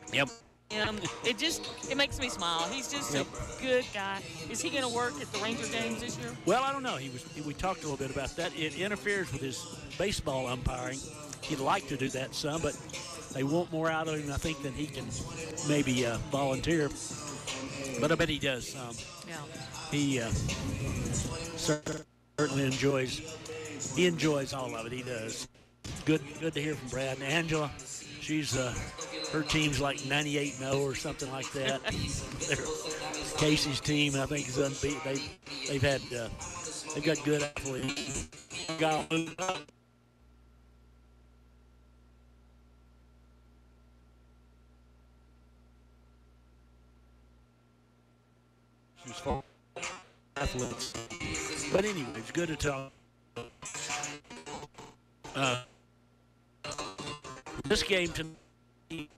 Yep. It makes me smile. He's just a good guy. Is he going to work at the Ranger games this year? Well, I don't know. We talked a little bit about that. It interferes with his baseball umpiring. He'd like to do that some, but they want more out of him, I think, than he can maybe volunteer. But I bet he does some. Yeah. He certainly enjoys. He enjoys all of it. He does. Good to hear from Brad and Angela. She's her team's like 98-0 or something like that. Casey's team, I think, is unbeaten. They've got good athletes. She's full athletes. But anyway, it's good to talk. This game tonight.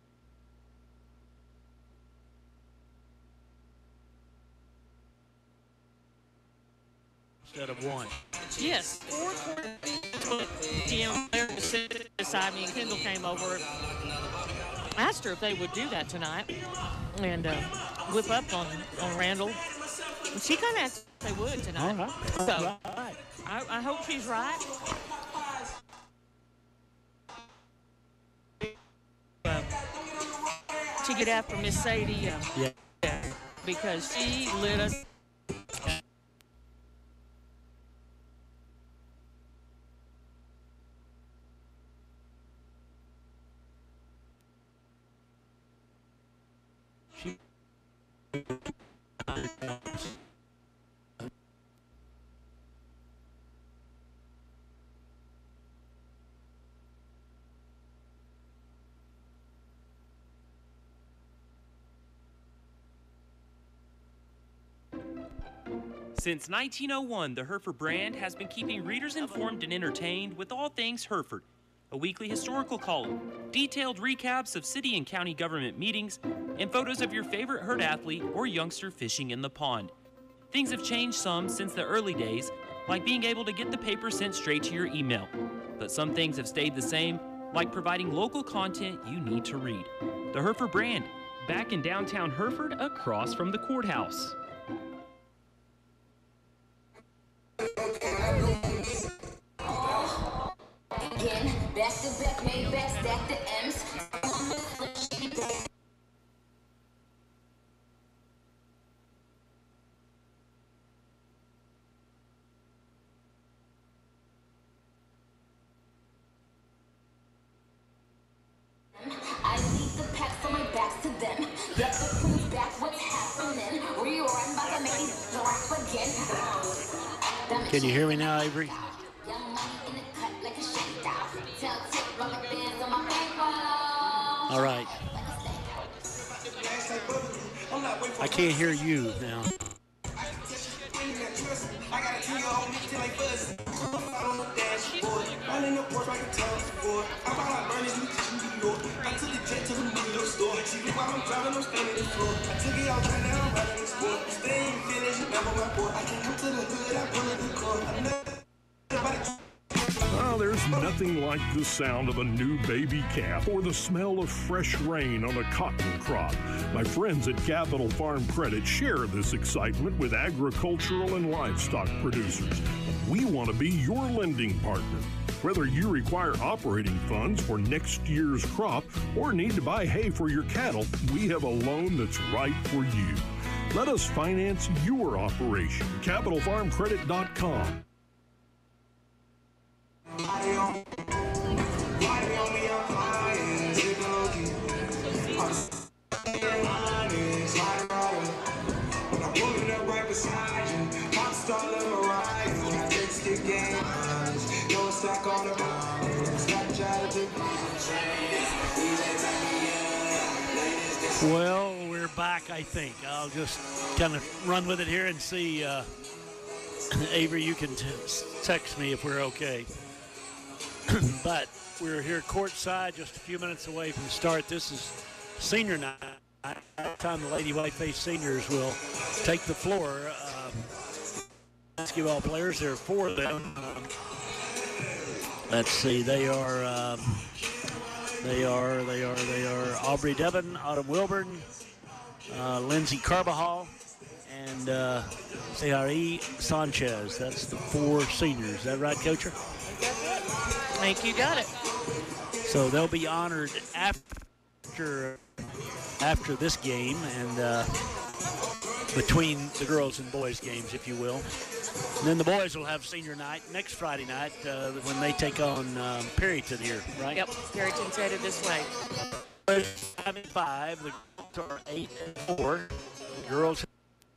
Instead of one. Yes, 4:40 p.m. Claire was sitting beside me, and Kendall came over. Asked her if they would do that tonight and whip up on Randall. And she kind of asked if they would tonight. All right. So All right. I hope she's right. To get after Miss Sadie, because she lit us. Since 1901, the Hereford brand has been keeping readers informed and entertained with all things Hereford. A weekly historical column, detailed recaps of city and county government meetings, and photos of your favorite herd athlete or youngster fishing in the pond. Things have changed some since the early days, like being able to get the paper sent straight to your email. But some things have stayed the same, like providing local content you need to read. The Hereford brand, back in downtown Hereford across from the courthouse. Again, back to back, made back, stack the M's. I leave the packs on my backs to them. Get the proof back, what's happening? Rerun, about to make these drop again. Can you hear me now, Avery? All right. I can't hear you now. Well, there's nothing like the sound of a new baby calf or the smell of fresh rain on a cotton crop. My friends at Capital Farm Credit share this excitement with agricultural and livestock producers. We want to be your lending partner. Whether you require operating funds for next year's crop or need to buy hay for your cattle, we have a loan that's right for you. Let us finance your operation. CapitalFarmCredit.com. Well, we're back, I think. I'll just kind of run with it here and see. Avery, you can text me if we're okay. But we're here courtside, just a few minutes away from the start. This is senior night. Time the Lady Whiteface seniors will take the floor. Basketball players, there are four of them. Let's see, they are They are Aubrey Devon, Autumn Wilburn, Lindsay Carbajal, and Sehari Sanchez. That's the 4 seniors. Is that right, Coacher? I think you got it. So they'll be honored after this game and between the girls and boys games, if you will. And then the boys will have senior night next Friday night when they take on Perryton here, right? Yep, Perryton's headed this way. 5-5, the girls are 8-4. The girls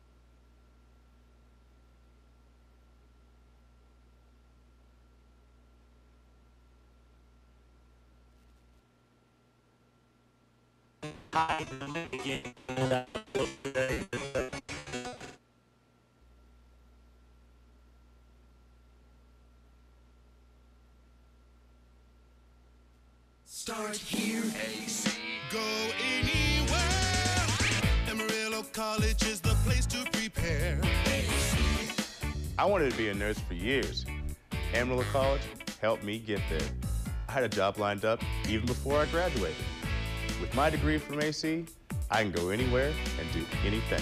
Start here, AC. Go anywhere. Amarillo College is the place to prepare. AC. I wanted to be a nurse for years. Amarillo College helped me get there. I had a job lined up even before I graduated. With my degree from AC, I can go anywhere and do anything.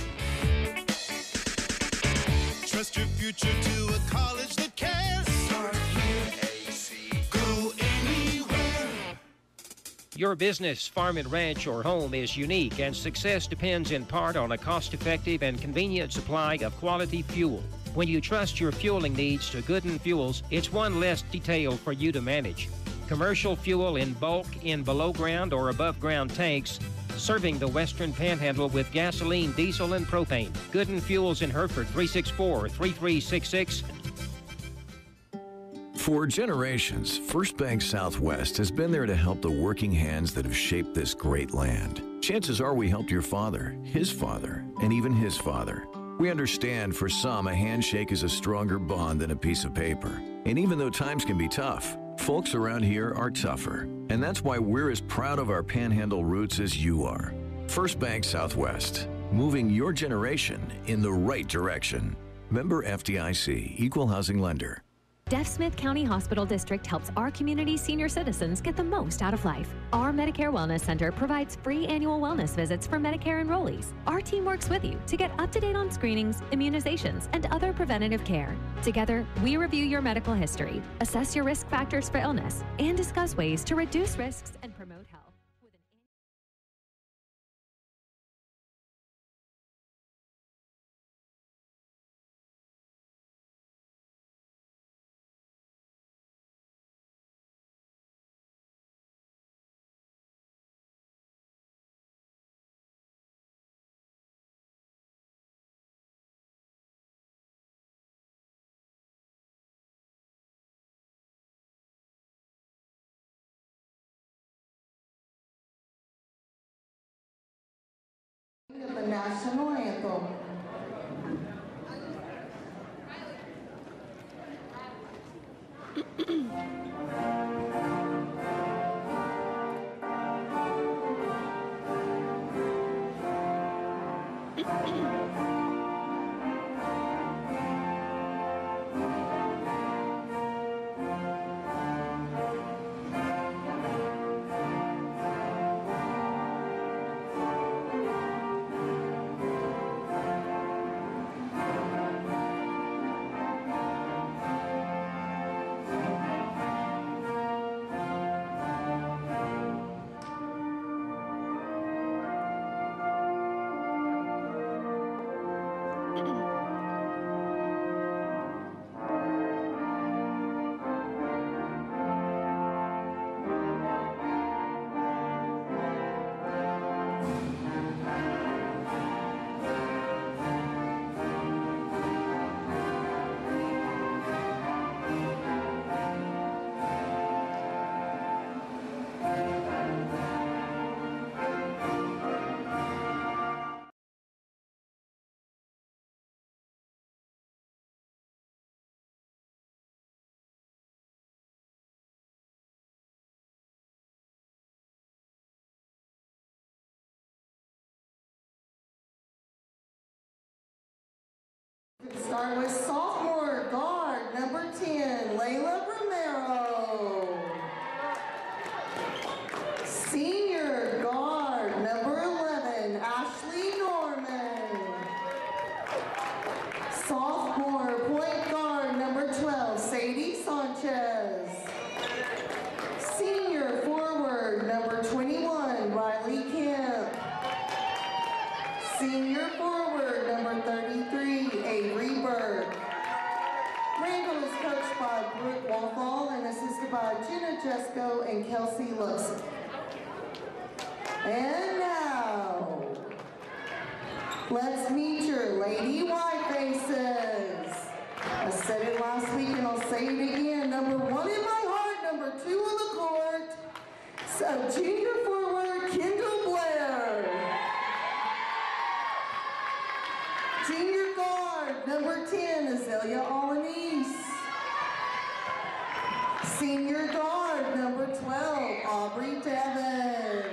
Trust your future to a college that cares. Start here, AC. Go anywhere. Your business, farm and ranch, or home is unique, and success depends in part on a cost-effective and convenient supply of quality fuel. When you trust your fueling needs to Gooden Fuels, it's one less detail for you to manage. Commercial fuel in bulk in below-ground or above-ground tanks, serving the Western Panhandle with gasoline, diesel, and propane. Gooden Fuels in Hereford, 364-3366. For generations, First Bank Southwest has been there to help the working hands that have shaped this great land. Chances are we helped your father, and even his father. We understand for some, a handshake is a stronger bond than a piece of paper. And even though times can be tough, folks around here are tougher. And that's why we're as proud of our Panhandle roots as you are. First Bank Southwest, moving your generation in the right direction. Member FDIC, Equal Housing Lender. Deaf Smith County Hospital District helps our community's senior citizens get the most out of life. Our Medicare Wellness Center provides free annual wellness visits for Medicare enrollees. Our team works with you to get up to date on screenings, immunizations, and other preventative care. Together, we review your medical history, assess your risk factors for illness, and discuss ways to reduce risks and promote health. The national anthem. Start with sophomore guard number 10, Layla Romero. by Jenna Jesco and Kelsey Luxon. And now, let's meet your Lady Whitefaces. I said it last week and I'll say it again. Number 1 in my heart, number 2 on the court. So junior forward, Kendall Blair. Junior guard, number 10, Azalea Alanis. Senior guard, number 12, Aubrey Devon.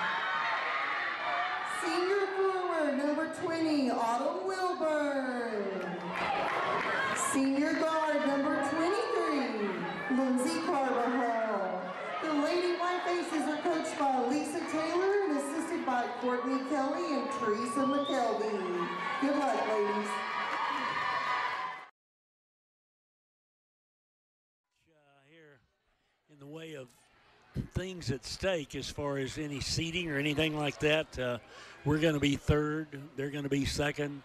Senior forward, number 20, Autumn Wilburn. Senior guard, number 23, Lindsay Carvajal. The Lady Whitefaces are coached by Lisa Taylor and assisted by Courtney Kelly and Teresa McKelvey. Good luck, ladies. Here in the way of things at stake as far as any seating or anything like that. We're going to be third. They're going to be second.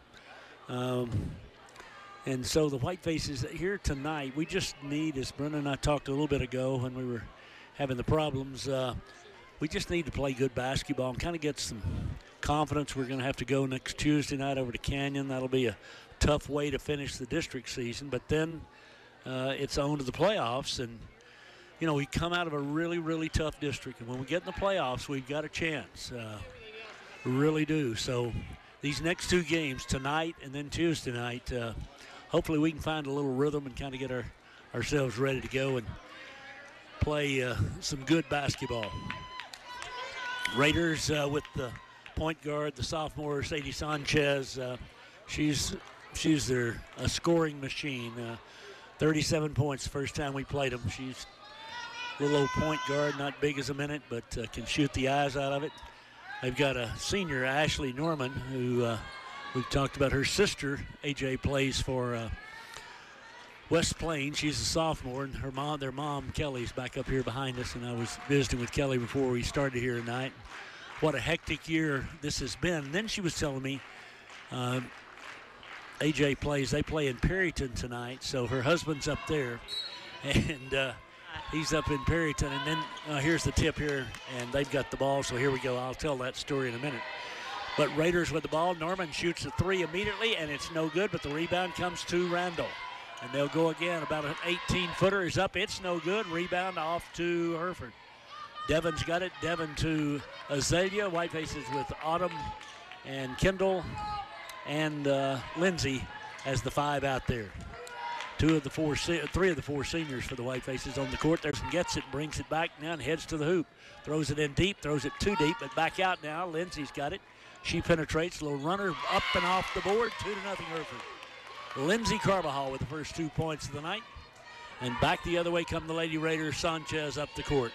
And so the Whitefaces here tonight, we just need, as Brenda and I talked a little bit ago when we were having the problems, we just need to play good basketball and kind of get some confidence. We're going to have to go next Tuesday night over to Canyon. That'll be a tough way to finish the district season, but then it's on to the playoffs. And, you know, we come out of a really, really tough district, and when we get in the playoffs, we've got a chance. We really do. So these next 2 games, tonight and then Tuesday night, hopefully we can find a little rhythm and kind of get ourselves ready to go and play some good basketball. Raiders with the point guard, the sophomore, Sadie Sanchez. She's their scoring machine. 37 points the first time we played them. She's a little old point guard, not big as a minute, but can shoot the eyes out of it. They've got a senior, Ashley Norman, who we've talked about. Her sister, AJ, plays for West Plains. She's a sophomore, and their mom, Kelly's back up here behind us, and I was visiting with Kelly before we started here tonight. What a hectic year this has been. And then she was telling me AJ they play in Perryton tonight, so her husband's up there, and he's up in Perryton. And then here's the tip here, and they've got the ball, so here we go. I'll tell that story in a minute. But Raiders with the ball. Norman shoots a 3 immediately, and it's no good, but the rebound comes to Randall. And they'll go again. About an 18-footer is up. It's no good. Rebound off to Hereford. Devon's got it. Devon to Azalea. Whitefaces with Autumn and Kendall and Lindsay as the 5 out there. 3 of the 4 seniors for the Whitefaces on the court. There's gets it, brings it back now and heads to the hoop. Throws it in deep, throws it too deep, but back out now. Lindsay's got it. She penetrates. Little runner up and off the board. 2-0 Hereford. Lindsay Carvajal with the first 2 points of the night. And back the other way come the Lady Raiders. Sanchez up the court.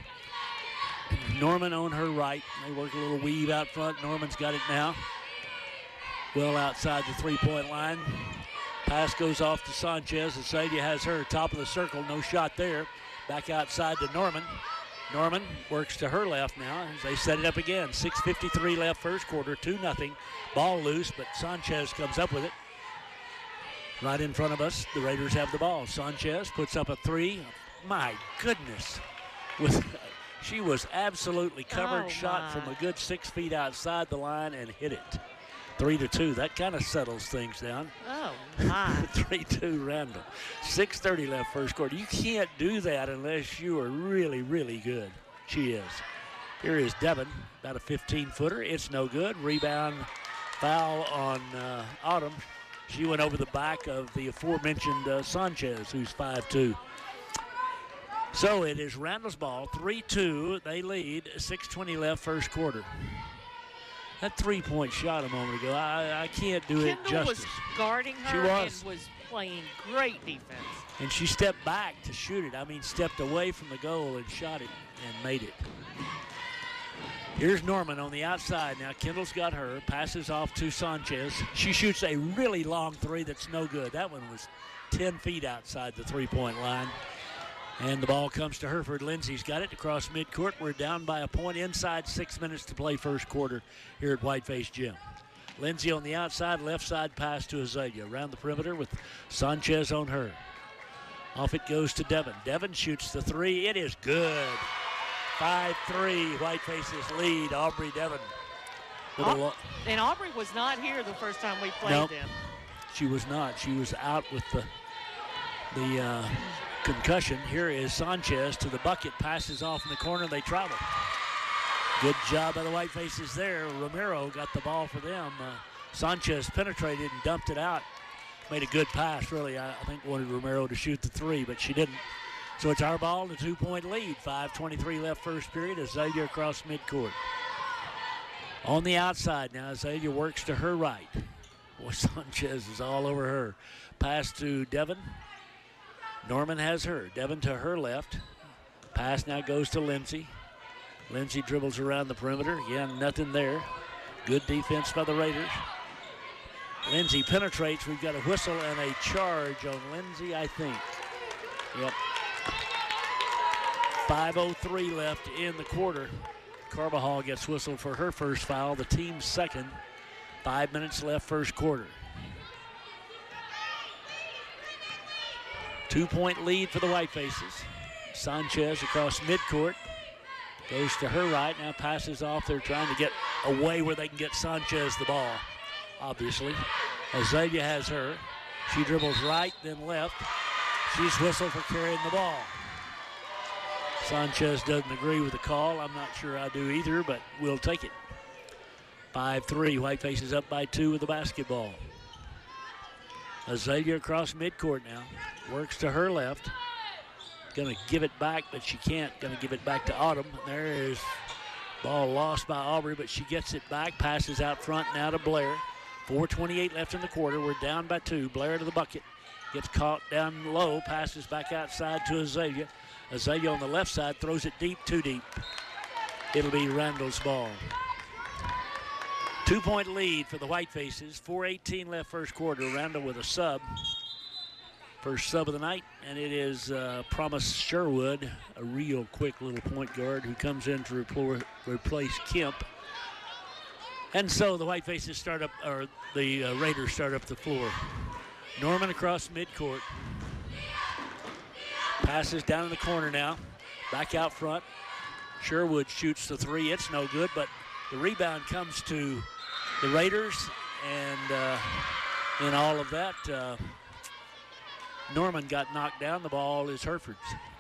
Norman on her right. They work a little weave out front. Norman's got it now. Well outside the 3-point line. Pass goes off to Sanchez. Azalea has her top of the circle. No shot there. Back outside to Norman. Norman works to her left now as they set it up again. 6:53 left first quarter. 2-0. Ball loose, but Sanchez comes up with it. Right in front of us, the Raiders have the ball. Sanchez puts up a 3. My goodness. She was absolutely covered. Shot from a good 6 feet outside the line and hit it. 3-2. That kind of settles things down. Oh, my. 3-2 Randall. 6:30 left first quarter. You can't do that unless you are really, really good. She is. Here is Devon, about a 15-footer. It's no good. Rebound, foul on Autumn. She went over the back of the aforementioned Sanchez, who's 5'2". So it is Randall's ball, 3-2. They lead, 6:20 left first quarter. That 3-point shot a moment ago, I can't do it justice. Kendall was guarding her and was playing great defense. And she stepped back to shoot it. I mean, stepped away from the goal and shot it and made it. Here's Norman on the outside now. Kendall's got her. Passes off to Sanchez. She shoots a really long 3 that's no good. That one was 10 feet outside the 3-point line. And the ball comes to Hereford. Lindsay's got it across midcourt. We're down by a point inside 6 minutes to play first quarter here at Whiteface Gym. Lindsay on the outside, left side pass to Azalea. Around the perimeter with Sanchez on her. Off it goes to Devon. Devon shoots the three. It is good. 5-3. Whitefaces lead. Aubrey Devon. And Aubrey was not here the first time we played them. She was not. She was out with the concussion. Here is Sanchez to the bucket. Passes off in the corner. They travel. Good job by the Whitefaces there. Romero got the ball for them. Sanchez penetrated and dumped it out. Made a good pass, really. I think wanted Romero to shoot the three, but she didn't. So it's our ball, the 2-point lead. 5:23 left first period. Azalea across midcourt. On the outside now, Azalea works to her right. Boy, Sanchez is all over her. Pass to Devon. Norman has her. Devon to her left. Pass now goes to Lindsay. Lindsay dribbles around the perimeter. Again, nothing there. Good defense by the Raiders. Lindsay penetrates. We've got a whistle and a charge on Lindsay, I think. Yep. 5:03 left in the quarter. Carbajal gets whistled for her first foul, the team's second. 5 minutes left first quarter. 2-point lead for the Whitefaces. Sanchez across midcourt. Goes to her right, now passes off. They're trying to get away where they can get Sanchez the ball, obviously. Azalea has her. She dribbles right, then left. She's whistled for carrying the ball. Sanchez doesn't agree with the call. I'm not sure I do either, but we'll take it. 5-3, Whitefaces up by 2 with the basketball. Azalea across midcourt now. Works to her left. Going to give it back, but she can't. Going to give it back to Autumn. There is ball lost by Aubrey, but she gets it back. Passes out front now to Blair. 4:28 left in the quarter. We're down by 2. Blair to the bucket. Gets caught down low. Passes back outside to Azalea. Azalea on the left side throws it deep, too deep. It'll be Randall's ball. 2-point lead for the Whitefaces. 4:18 left first quarter. Randall with a sub. First sub of the night, and it is Promise Sherwood, a real quick little point guard who comes in to replace Kemp. And so the Whitefaces start up, or the Raiders start up the floor. Norman across midcourt. Passes down in the corner now. Back out front. Sherwood shoots the three. It's no good, but the rebound comes to the Raiders, and in all of that, Norman got knocked down. The ball is Hereford's.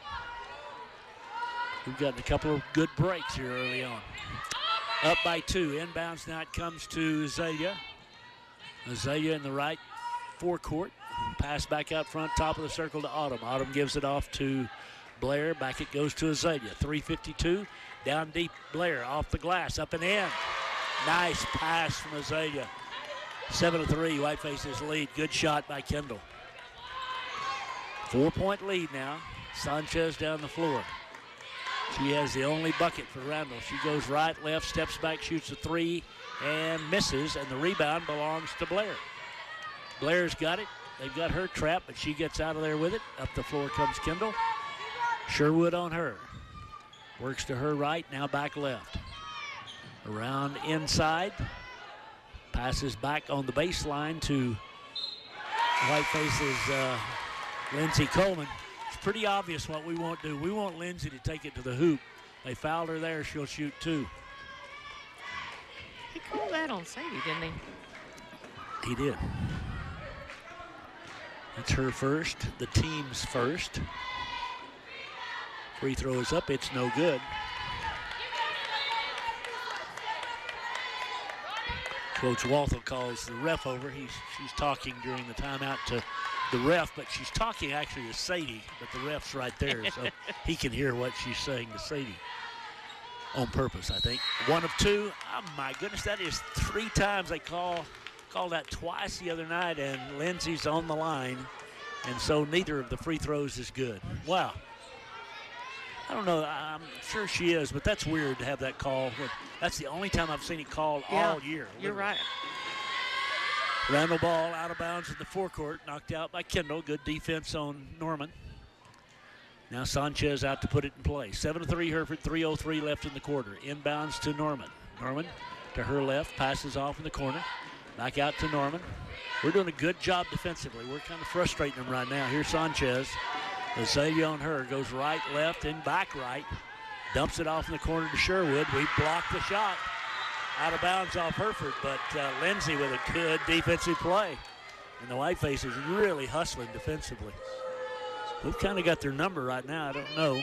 We've gotten a couple of good breaks here early on. Up by 2. Inbounds now it comes to Azalea. Azalea in the right forecourt. Pass back out front, top of the circle to Autumn. Autumn gives it off to Blair. Back it goes to Azalea. 3:52. Down deep, Blair off the glass, up and in. Nice pass from Azalea. 7-3, Whitefaces lead. Good shot by Kendall. 4-point lead now. Sanchez down the floor. She has the only bucket for Randall. She goes right, left, steps back, shoots a three, and misses, and the rebound belongs to Blair. Blair's got it. They've got her trapped, but she gets out of there with it. Up the floor comes Kendall. Sherwood on her. Works to her right, now back left. Around inside. Passes back on the baseline to Whiteface's Lindsay Coleman. It's pretty obvious what we won't do. We want Lindsay to take it to the hoop. They fouled her there. She'll shoot 2. He called that on Sadie, didn't he? He did. It's her first, the team's first. Free throw is up. It's no good. Coach Walthall calls the ref over. She's talking during the timeout to the ref, but she's talking actually to Sadie, but the ref's right there, so he can hear what she's saying to Sadie. On purpose, I think. 1 of 2. Oh, my goodness, that is 3 times. They called that twice the other night, and Lindsay's on the line, and so neither of the free throws is good. Wow. I don't know. I'm sure she is, but that's weird to have that call. That's the only time I've seen it called all year. You're right. Randall ball out of bounds in the forecourt, knocked out by Kendall. Good defense on Norman. Now Sanchez out to put it in play. 7-3 Hereford, 3:03 left in the quarter. Inbounds to Norman. Norman to her left, passes off in the corner. Back out to Norman. We're doing a good job defensively. We're kind of frustrating them right now. Here's Sanchez. Azalea on her, goes right, left, and back right. Dumps it off in the corner to Sherwood. We blocked the shot. Out of bounds off Hereford, but Lindsay with a good defensive play. And the Whitefaces really hustling defensively. We've kind of got their number right now. I don't know.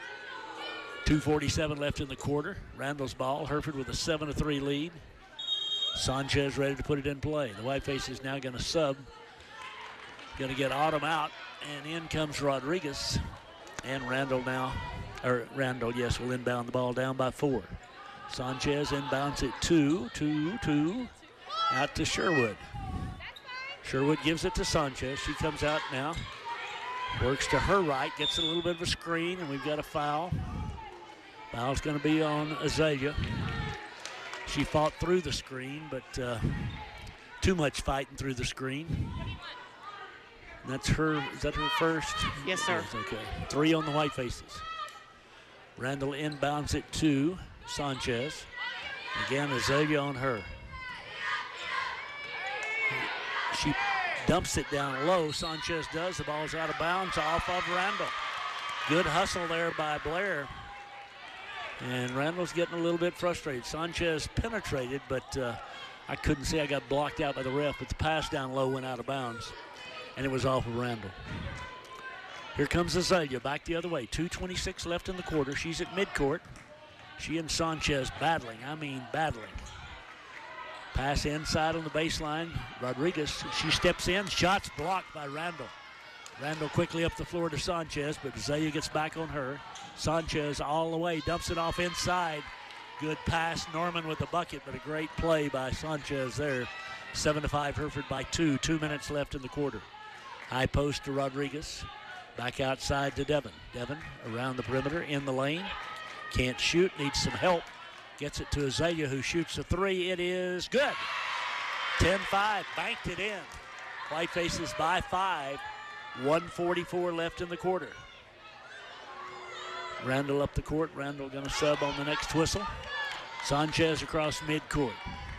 2:47 left in the quarter. Randall's ball. Hereford with a 7-3 lead. Sanchez ready to put it in play. The Whitefaces now going to sub. Going to get Autumn out, and in comes Rodriguez. And Randall now, yes, will inbound the ball down by 4. Sanchez inbounds it 2, out to Sherwood. Sherwood gives it to Sanchez. She comes out now, works to her right, gets a little bit of a screen, and we've got a foul. Foul's going to be on Azalea. She fought through the screen, but too much fighting through the screen. And that's her, is that her first? Yes, sir. Yes, okay. 3 on the Whitefaces. Randall inbounds it to Sanchez. Again, Azalea on her. She dumps it down low. Sanchez does. The ball's out of bounds off of Randall. Good hustle there by Blair. And Randall's getting a little bit frustrated. Sanchez penetrated, but I couldn't see. I got blocked out by the ref, but the pass down low went out of bounds, and it was off of Randall. Here comes Azalea back the other way. 2:26 left in the quarter. She's at midcourt. She and Sanchez battling. Battling. Pass inside on the baseline. Rodriguez, she steps in. Shots blocked by Randall. Randall quickly up the floor to Sanchez, but Azalea gets back on her. Sanchez all the way, dumps it off inside. Good pass. Norman with the bucket, but a great play by Sanchez there. 7-5 Hereford by 2. 2 minutes left in the quarter. High post to Rodriguez. Back outside to Devin. Devin around the perimeter in the lane. Can't shoot, needs some help. Gets it to Azalea, who shoots a 3. It is good. 10-5, banked it in. Whitefaces by 5. 1:44 left in the quarter. Randall up the court. Randall going to sub on the next whistle. Sanchez across midcourt.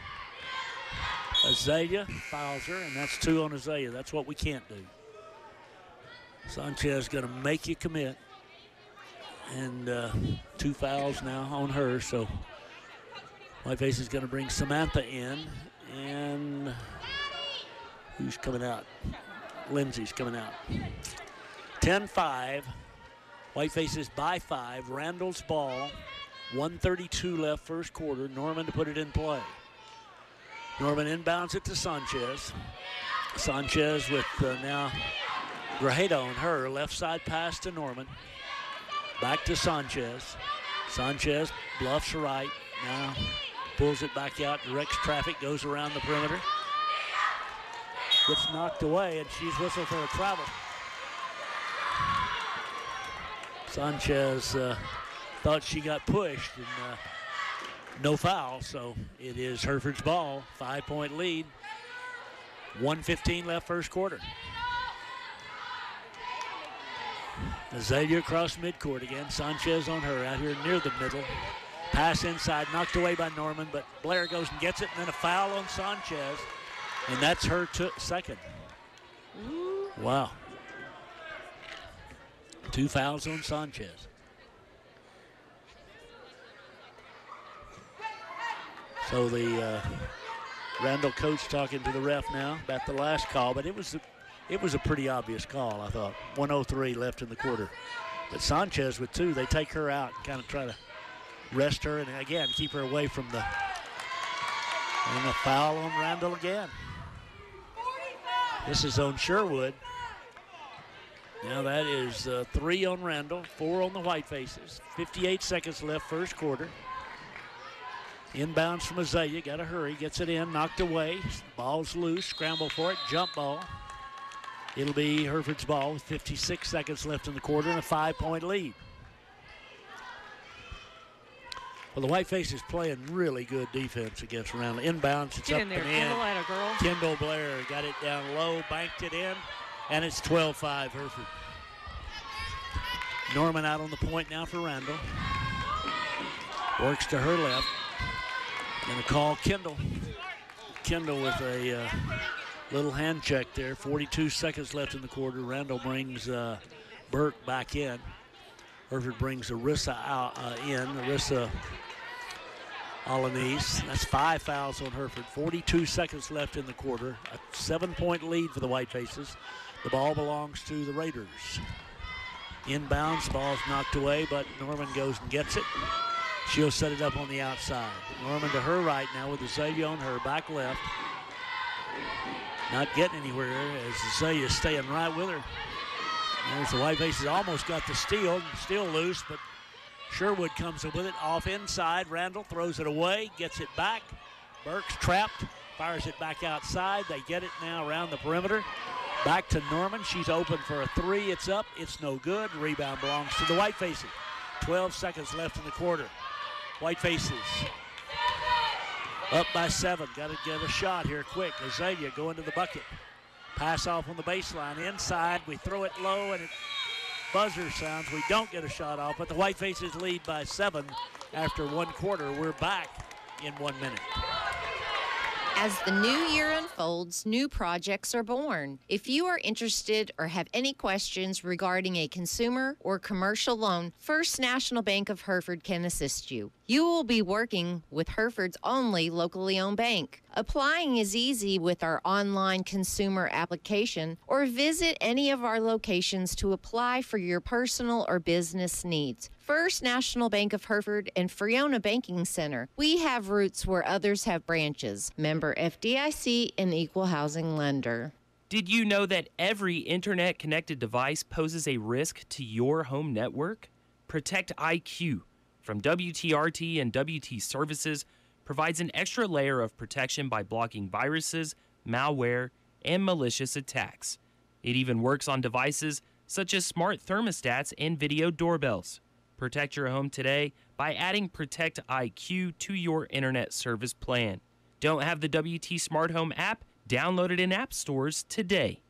Azalea fouls her, and that's 2 on Azalea. That's what we can't do. Sanchez going to make you commit. And 2 fouls now on her, so Whiteface is going to bring Samantha in. And who's coming out? Lindsay's coming out. 10-5. Whitefaces by 5. Randall's ball. 1:32 left first quarter. Norman to put it in play. Norman inbounds it to Sanchez. Sanchez with now Grajeda on her. Left side pass to Norman. Back to Sanchez. Sanchez bluffs right. Now pulls it back out, directs traffic, goes around the perimeter. Gets knocked away, and she's whistled for a travel. Sanchez thought she got pushed, and no foul, so it is Hereford's ball. 5-point lead. 1:15 left first quarter. Azalea across midcourt again. Sanchez on her out here near the middle. Pass inside, knocked away by Norman, but Blair goes and gets it, and then a foul on Sanchez, and that's her second. Wow. 2 fouls on Sanchez. So the Randall coach talking to the ref now about the last call, but it was a pretty obvious call, I thought. 1:03 left in the quarter. But Sanchez with 2, they take her out and kind of try to rest her and again keep her away from the. And a foul on Randall again. This is on Sherwood. Now that is 3 on Randall, 4 on the Whitefaces. 58 seconds left first quarter. Inbounds from Azalea, got to hurry, gets it in, knocked away. Ball's loose, scramble for it, jump ball. It'll be Hereford's ball with 56 seconds left in the quarter and a 5-point lead. Well, the Whitefaces playing really good defense against Randall. Inbounds, it's Get up in there, and in. Kendall, at a girl. Kendall Blair got it down low, banked it in, and it's 12-5 Hereford. Norman out on the point now for Randall. Works to her left. Gonna call Kendall. Kendall with a little hand check there. 42 seconds left in the quarter. Randall brings Burke back in. Hereford brings Arissa out Arissa Alanis. That's 5 fouls on Hereford. 42 seconds left in the quarter. A 7-point lead for the Whitefaces. The ball belongs to the Raiders. Inbounds, ball's knocked away, but Norman goes and gets it. She'll set it up on the outside. Norman to her right now with Azalea on her back left. Not getting anywhere as Azalea's staying right with her. There's the Whitefaces almost got the steal. Still loose, but Sherwood comes with it off inside. Randall throws it away, gets it back. Burke's trapped, fires it back outside. They get it now around the perimeter. Back to Norman. She's open for a three. It's up. It's no good. Rebound belongs to the Whitefaces. 12 seconds left in the quarter. Whitefaces up by 7. Got to get a shot here quick. Azalea going to the bucket. Pass off on the baseline. Inside. We throw it low, and it buzzer sounds. We don't get a shot off, but the Whitefaces lead by 7 after 1 quarter. We're back in 1 minute. As the new year unfolds, new projects are born. If you are interested or have any questions regarding a consumer or commercial loan, First National Bank of Hereford can assist you. You will be working with Hereford's only locally owned bank. Applying is easy with our online consumer application, or visit any of our locations to apply for your personal or business needs. First National Bank of Hereford and Friona Banking Center. We have roots where others have branches. Member FDIC and equal housing lender. Did you know that every internet-connected device poses a risk to your home network? Protect IQ from WTRT and WT Services provides an extra layer of protection by blocking viruses, malware, and malicious attacks. It even works on devices such as smart thermostats and video doorbells. Protect your home today by adding Protect IQ to your internet service plan. Don't have the WT Smart Home app? Download it in app stores today.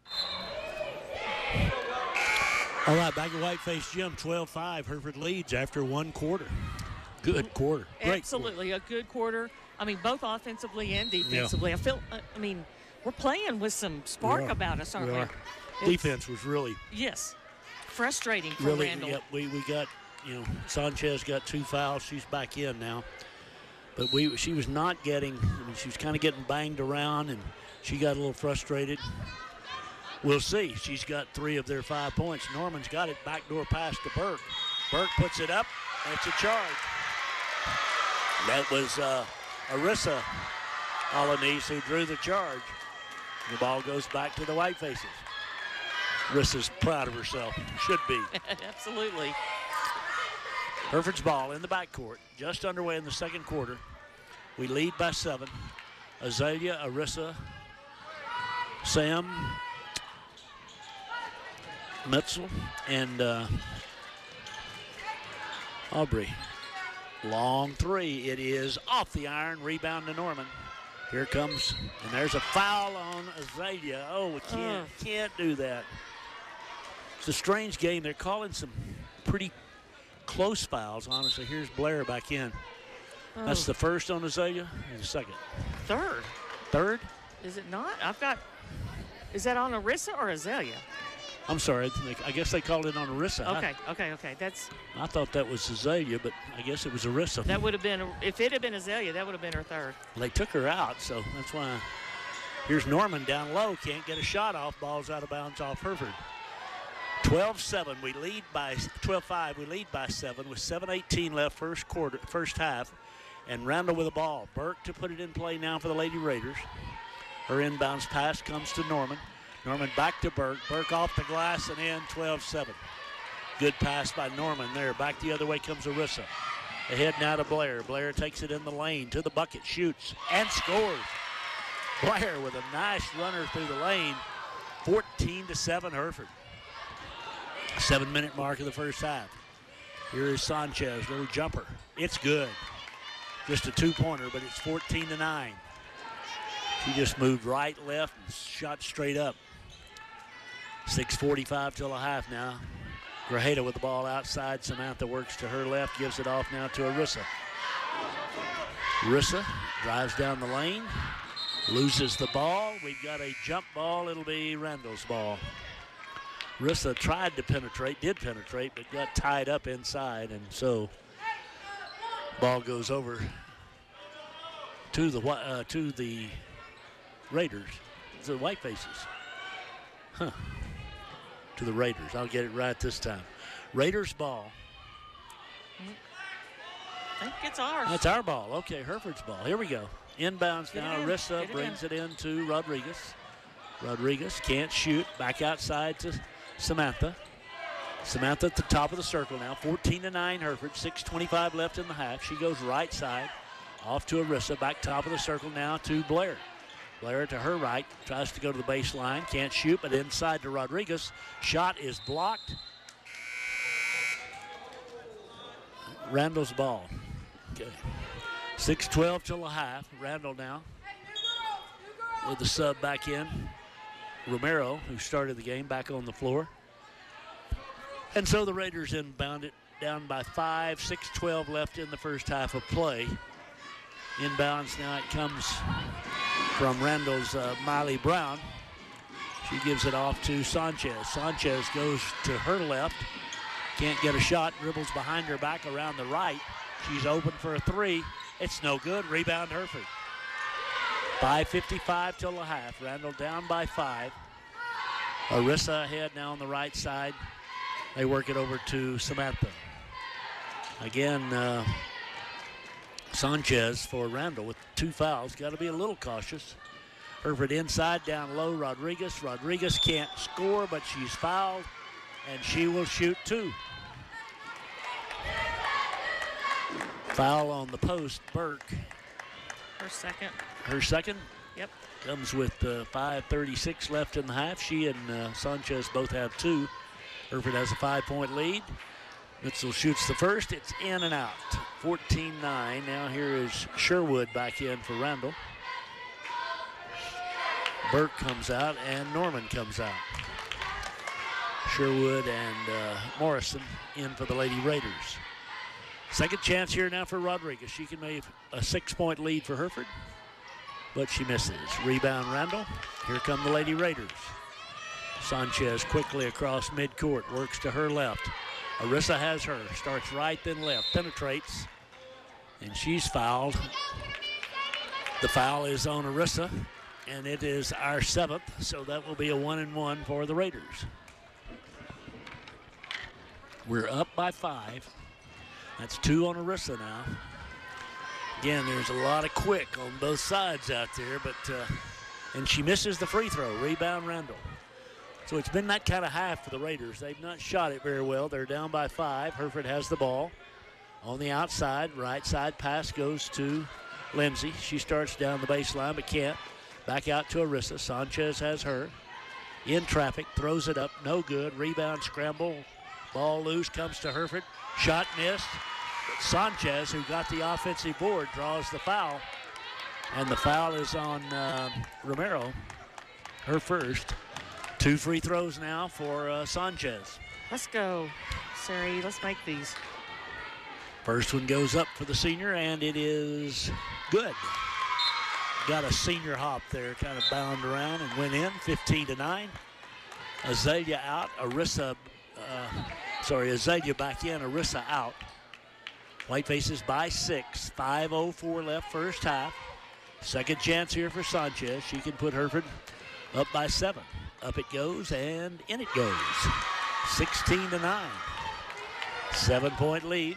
All right, back at Whiteface Gym, 12-5. Hereford leads after 1 quarter. Good quarter. Great Absolutely, quarter. a good quarter. I mean, both offensively and defensively. Yeah. We're playing with some spark about us, aren't we? Defense was really... Yes. Frustrating for really, Randall. Yep, we got, Sanchez got 2 fouls. She's back in now. But she was not getting, she was kind of getting banged around, and she got a little frustrated. We'll see. She's got 3 of their 5 points. Norman's got it. Backdoor pass to Burke. Burke puts it up. That's a charge. That was Arissa Alanis who drew the charge. The ball goes back to the Whitefaces. Arissa's proud of herself. Should be. Absolutely. Hereford's ball in the backcourt. Just underway in the second quarter. We lead by 7. Azalea, Arissa, Sam, Metzel, and Aubrey. Long 3. It is off the iron. Rebound to Norman. Here comes, and there's a foul on Azalea. Oh, we can't do that. It's a strange game. They're calling some pretty close fouls, honestly. Here's Blair back in. Oh. That's the first on Azalea, and the second. Third. Third? Is it not? Is that on Arissa or Azalea? I'm sorry. I guess they called it on Arissa. Okay. I thought that was Azalea, but I guess it was Arissa. That would have been, if it had been Azalea, that would have been her third. They took her out, so that's why. Here's Norman down low. Can't get a shot off. Ball's out of bounds off Hereford. 12-7. We lead by 12-5. We lead by 7 with 7:18 left first half. And Randall with the ball. Burke to put it in play now for the Lady Raiders. Her inbounds pass comes to Norman. Norman back to Burke. Burke off the glass and in. 12-7. Good pass by Norman there. Back the other way comes Arissa. Ahead now to Blair. Blair takes it in the lane to the bucket. Shoots and scores. Blair with a nice runner through the lane. 14-7 Hereford. 7-minute mark of the first half. Here is Sanchez, little jumper. It's good. Just a 2-pointer, but it's 14-9. She just moved right, left, and shot straight up. 6:45 till a half now. Grajeda with the ball outside. Samantha works to her left, gives it off now to Arissa. Arissa drives down the lane, loses the ball. We've got a jump ball. It'll be Randall's ball. Rissa tried to penetrate, did penetrate, but got tied up inside, and so ball goes over to the Raiders, the Whitefaces. To the Raiders. I'll get it right this time. Raiders ball. I think it's ours. That's our ball. Okay, Hereford's ball. Here we go. Inbounds now. Rissa brings it in to Rodriguez. Rodriguez can't shoot. Back outside to Samantha. Samantha at the top of the circle now. 14-9 Hereford. 6:25 left in the half. She goes right side. Off to Arissa. Back top of the circle now to Blair. Blair to her right. Tries to go to the baseline. Can't shoot, but inside to Rodriguez. Shot is blocked. Randall's ball. Okay. 6:12 till the half. Randall now with the sub back in. Romero, who started the game, back on the floor. And so the Raiders inbound it down by 5. 6:12 left in the first half of play. Inbounds now, it comes from Randall's Miley Brown. She gives it off to Sanchez. Sanchez goes to her left. Can't get a shot. Dribbles behind her back around the right. She's open for a three. It's no good. Rebound Hereford. 5:55 till the half. Randall down by 5. Arissa ahead now on the right side. They work it over to Samantha. Again, Sanchez for Randall with 2 fouls. Got to be a little cautious. Hereford inside, down low. Rodriguez. Rodriguez can't score, but she's fouled, and she will shoot 2. Foul on the post, Burke. Her second. Her second? Yep. Comes with 5:36 left in the half. She and Sanchez both have 2. Hereford has a 5-point lead. Mitchell shoots the first. It's in and out. 14-9. Now here is Sherwood back in for Randall. Burke comes out and Norman comes out. Sherwood and Morrison in for the Lady Raiders. Second chance here now for Rodriguez. She can make a 6-point lead for Hereford, but she misses. Rebound Randall. Here come the Lady Raiders. Sanchez quickly across midcourt, works to her left. Arissa has her, starts right then left, penetrates, and she's fouled. The foul is on Arissa, and it is our 7th, so that will be a 1-and-1 for the Raiders. We're up by 5. That's 2 on Arissa now. Again, there's a lot of quick on both sides out there, but and she misses the free throw. Rebound Randall. So it's been that kind of half for the Raiders. They've not shot it very well. They're down by 5. Hereford has the ball on the outside. Right side pass goes to Lindsay. She starts down the baseline but can't. Back out to Arissa. Sanchez has her. In traffic, throws it up. No good. Rebound scramble. Ball loose, comes to Hereford. Shot missed. Sanchez, who got the offensive board, draws the foul. And the foul is on Romero, her first. 2 free throws now for Sanchez. Let's go, Sari. Let's make these. First one goes up for the senior, and it is good. Got a senior hop there, kind of bound around and went in. 15-9. Azalea out. Azalea back in. Arissa out. Whitefaces by 6. 5:04 left first half. Second chance here for Sanchez. She can put Hereford up by 7. Up it goes, and in it goes. 16-9. 7-point lead.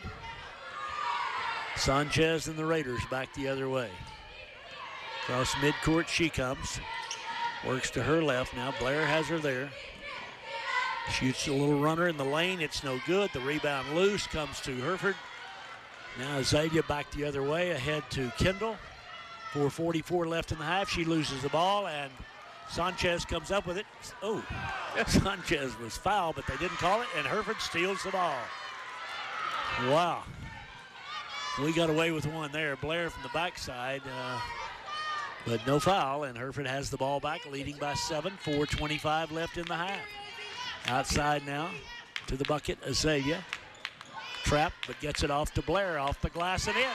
Sanchez and the Raiders back the other way. Across midcourt she comes. Works to her left now. Blair has her there. Shoots a little runner in the lane. It's no good. The rebound loose comes to Hereford. Now Azalea back the other way, ahead to Kendall. 4:44 left in the half. She loses the ball, and Sanchez comes up with it. Oh, Sanchez was fouled, but they didn't call it, and Hereford steals the ball. Wow. We got away with one there. Blair from the backside, but no foul, and Hereford has the ball back, leading by 7. 4:25 left in the half. Outside now to the bucket, Azalea. Trapped, but gets it off to Blair, off the glass and in.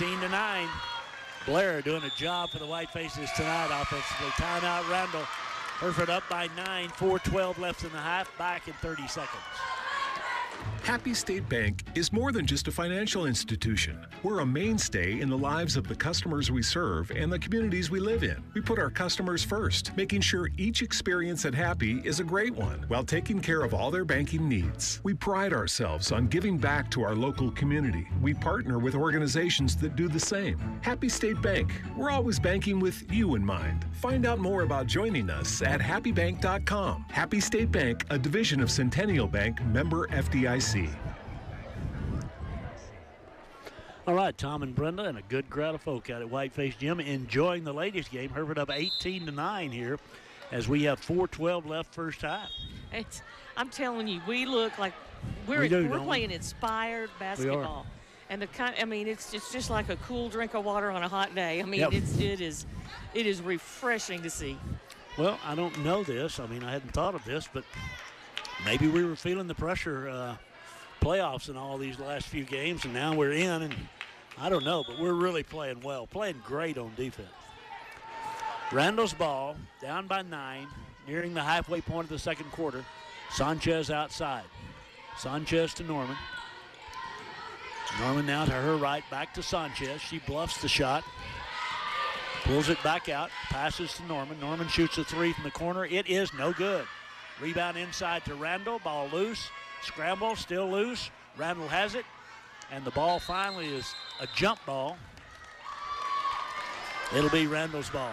18-9. Blair doing a job for the Whitefaces tonight offensively. Timeout Randall. Hereford up by 9, 4:12 left in the half, back in 30 seconds. Happy State Bank is more than just a financial institution. We're a mainstay in the lives of the customers we serve and the communities we live in. We put our customers first, making sure each experience at Happy is a great one while taking care of all their banking needs. We pride ourselves on giving back to our local community. We partner with organizations that do the same. Happy State Bank. We're always banking with you in mind. Find out more about joining us at happybank.com. Happy State Bank, a division of Centennial Bank, member FDIC. All right, Tom and Brenda and a good crowd of folk out at Whiteface Gym enjoying the ladies game. Hereford up 18-9 here as we have 4:12 left first half. I'm telling you, we look like we're playing inspired basketball. And it's just like a cool drink of water on a hot day. I mean, Yep. it is refreshing to see. Well, I don't know this. I mean, I hadn't thought of this, but maybe we were feeling the pressure, playoffs in all these last few games, and now we're in, and I don't know, but we're really playing well, playing great on defense. Randall's ball, down by 9, nearing the halfway point of the second quarter. Sanchez outside. Sanchez to Norman. Norman now to her right, back to Sanchez. She bluffs the shot. Pulls it back out, passes to Norman. Norman shoots a three from the corner. It is no good. Rebound inside to Randall, ball loose. Scramble, still loose. Randall has it, and the ball finally is a jump ball. It'll be Randall's ball.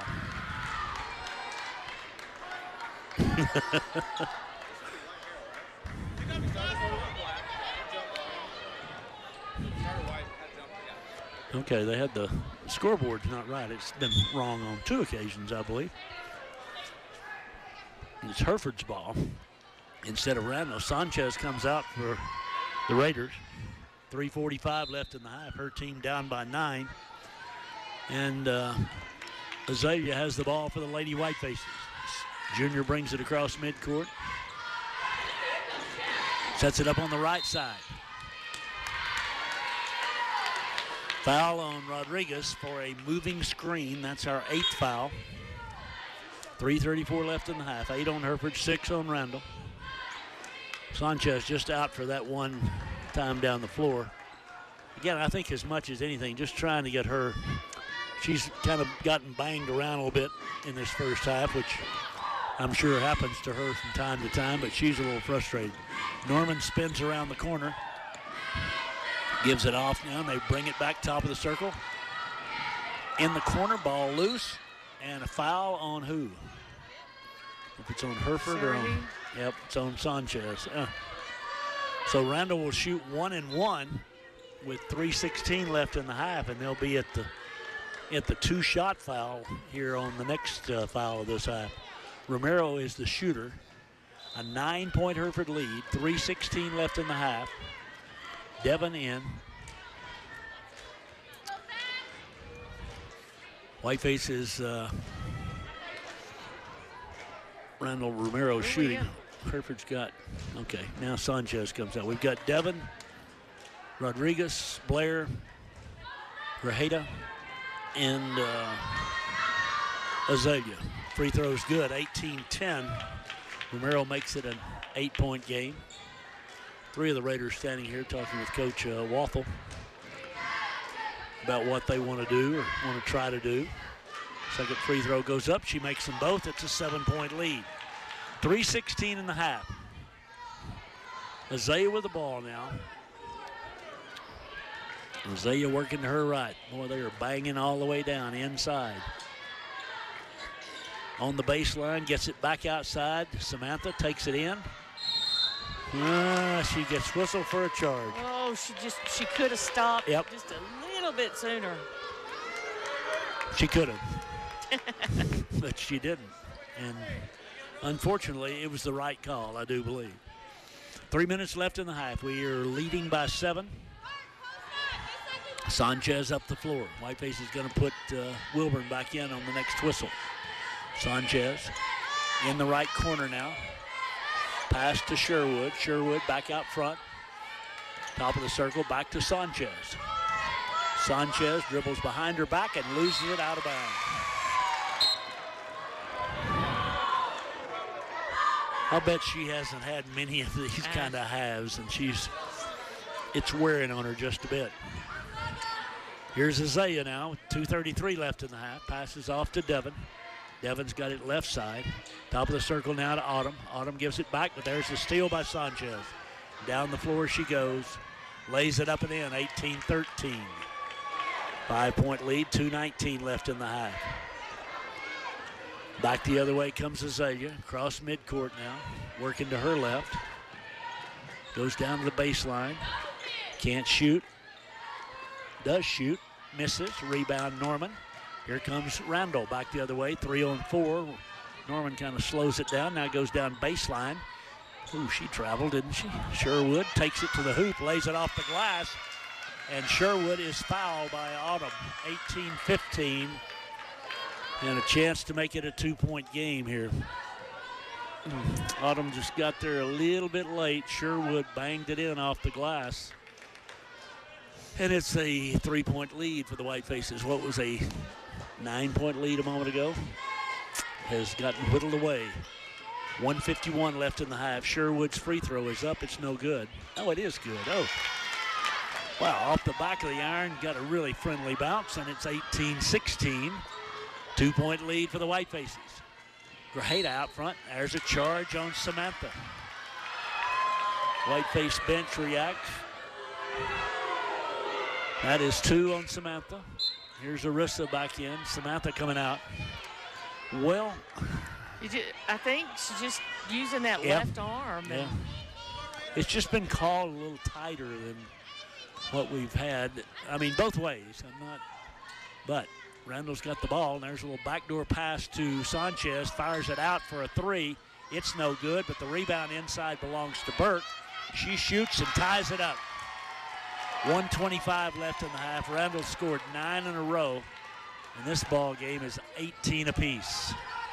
Okay, they had the scoreboard's not right. It's been wrong on 2 occasions, I believe. It's Hereford's ball instead of Randall. Sanchez comes out for the Raiders. 3:45 left in the half. Her team down by 9. And Azalea has the ball for the Lady Whitefaces. Junior brings it across midcourt. Sets it up on the right side. Foul on Rodriguez for a moving screen. That's our 8th foul. 3:34 left in the half. 8 on Hereford, 6 on Randall. Sanchez just out for that one time down the floor. Again, I think as much as anything, just trying to get her. She's kind of gotten banged around a little bit in this first half, which I'm sure happens to her from time to time, but she's a little frustrated. Norman spins around the corner. Gives it off now, and they bring it back top of the circle. In the corner, ball loose, and a foul on who? If it's on Hereford or on... Yep, it's on Sanchez. So Randall will shoot 1 and 1 with 3:16 left in the half, and they'll be at the 2-shot foul here on the next foul of this half. Romero is the shooter. A 9-point Hereford lead, 3:16 left in the half. Devon in. Whiteface is Randall Romero shooting. Hereford's got, okay, now Sanchez comes out. We've got Devon, Rodriguez, Blair, Grajeda, and Azalea. Free throw's good, 18-10. Romero makes it an 8-point game. 3 of the Raiders standing here talking with Coach Wathel about what they want to do or want to try to do. Second free throw goes up. She makes them both. It's a 7-point lead. 3:16 in the half. Azalea with the ball now. Azalea working to her right. Boy, they are banging all the way down inside. On the baseline, gets it back outside. Samantha takes it in. She gets whistled for a charge. Oh, she could have stopped just a little bit sooner. She could have, but she didn't. And unfortunately, it was the right call, I do believe. 3 minutes left in the half. We are leading by 7. Sanchez up the floor. Whiteface is going to put Wilburn back in on the next whistle. Sanchez in the right corner now. Pass to Sherwood. Sherwood back out front. Top of the circle, back to Sanchez. Sanchez dribbles behind her back and loses it out of bounds. I'll bet she hasn't had many of these kind of halves, and it's wearing on her just a bit. Here's Azalea now with 2:33 left in the half. Passes off to Devin. Devin's got it left side. Top of the circle now to Autumn. Autumn gives it back, but there's the steal by Sanchez. Down the floor she goes. Lays it up and in, 18-13. 5-point lead, 2:19 left in the half. Back the other way comes Azalea. Across midcourt now. Working to her left. Goes down to the baseline. Can't shoot. Does shoot. Misses. Rebound Norman. Here comes Randall back the other way. 3-on-4. Norman kind of slows it down. Now goes down baseline. Ooh, she traveled, didn't she? Sherwood takes it to the hoop, lays it off the glass, and Sherwood is fouled by Autumn. 18-15, and a chance to make it a 2-point game here. Autumn just got there a little bit late. Sherwood banged it in off the glass. And it's a 3-point lead for the Whitefaces. What was a 9-point lead a moment ago has gotten whittled away. 1:51 left in the half. Sherwood's free throw is up. It's no good. Oh, it is good. Oh. Wow, off the back of the iron, got a really friendly bounce, and it's 18-16. 2-point lead for the Whitefaces. Great out front. There's a charge on Samantha. Whiteface bench reacts. That is 2 on Samantha. Here's Arissa back in. Samantha coming out. Well, I think she's just using that left arm. Yeah. It's just been called a little tighter than what we've had. I mean, both ways. But Randall's got the ball, and there's a little backdoor pass to Sanchez. Fires it out for a 3. It's no good, but the rebound inside belongs to Burke. She shoots and ties it up. 1:25 left in the half. Randall scored 9 in a row, and this ball game is 18 apiece.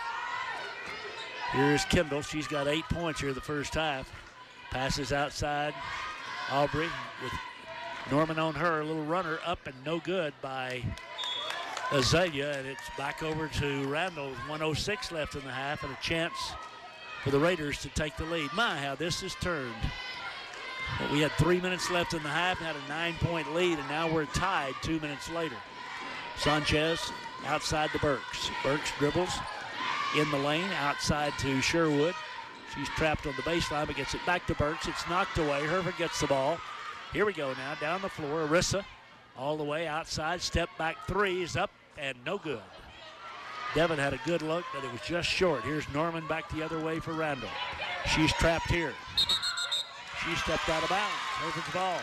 Here's Kendall. She's got 8 points here the first half. Passes outside. Aubrey with Norman on her. A little runner up and no good by Azalea, and it's back over to Randall. 1:06 left in the half, and a chance for the Raiders to take the lead. My, how this has turned. But we had 3 minutes left in the half, had a 9-point lead, and now we're tied 2 minutes later. Sanchez outside to Burks. Burks dribbles in the lane, outside to Sherwood. She's trapped on the baseline, but gets it back to Burks. It's knocked away. Hereford gets the ball. Here we go now, down the floor. Arissa all the way outside. Step back 3 is up and no good. Devin had a good look, but it was just short. Here's Norman back the other way for Randall. She's trapped here. She stepped out of bounds. Hereford's ball.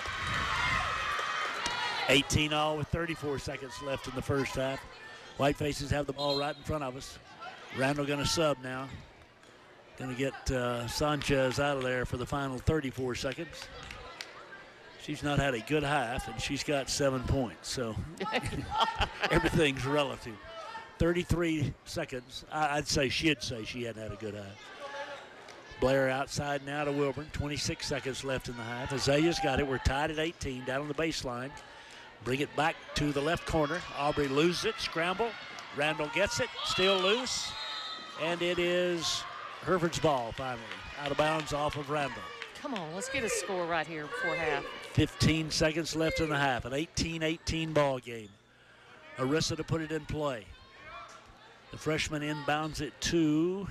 18-all with 34 seconds left in the first half. Whitefaces have the ball right in front of us. Randall going to sub now. Going to get Sanchez out of there for the final 34 seconds. She's not had a good half, and she's got 7 points, so everything's relative. 33 seconds. I'd say she'd say she hadn't had a good half. Blair outside now to Wilburn. 26 seconds left in the half. Azalea's got it. We're tied at 18 down on the baseline. Bring it back to the left corner. Aubrey loses it. Scramble. Randall gets it. Still loose. And it is Hereford's ball finally. Out of bounds off of Randall. Come on, let's get a score right here before half. 15 seconds left in the half. An 18-18 ball game. Arissa to put it in play. The freshman inbounds it to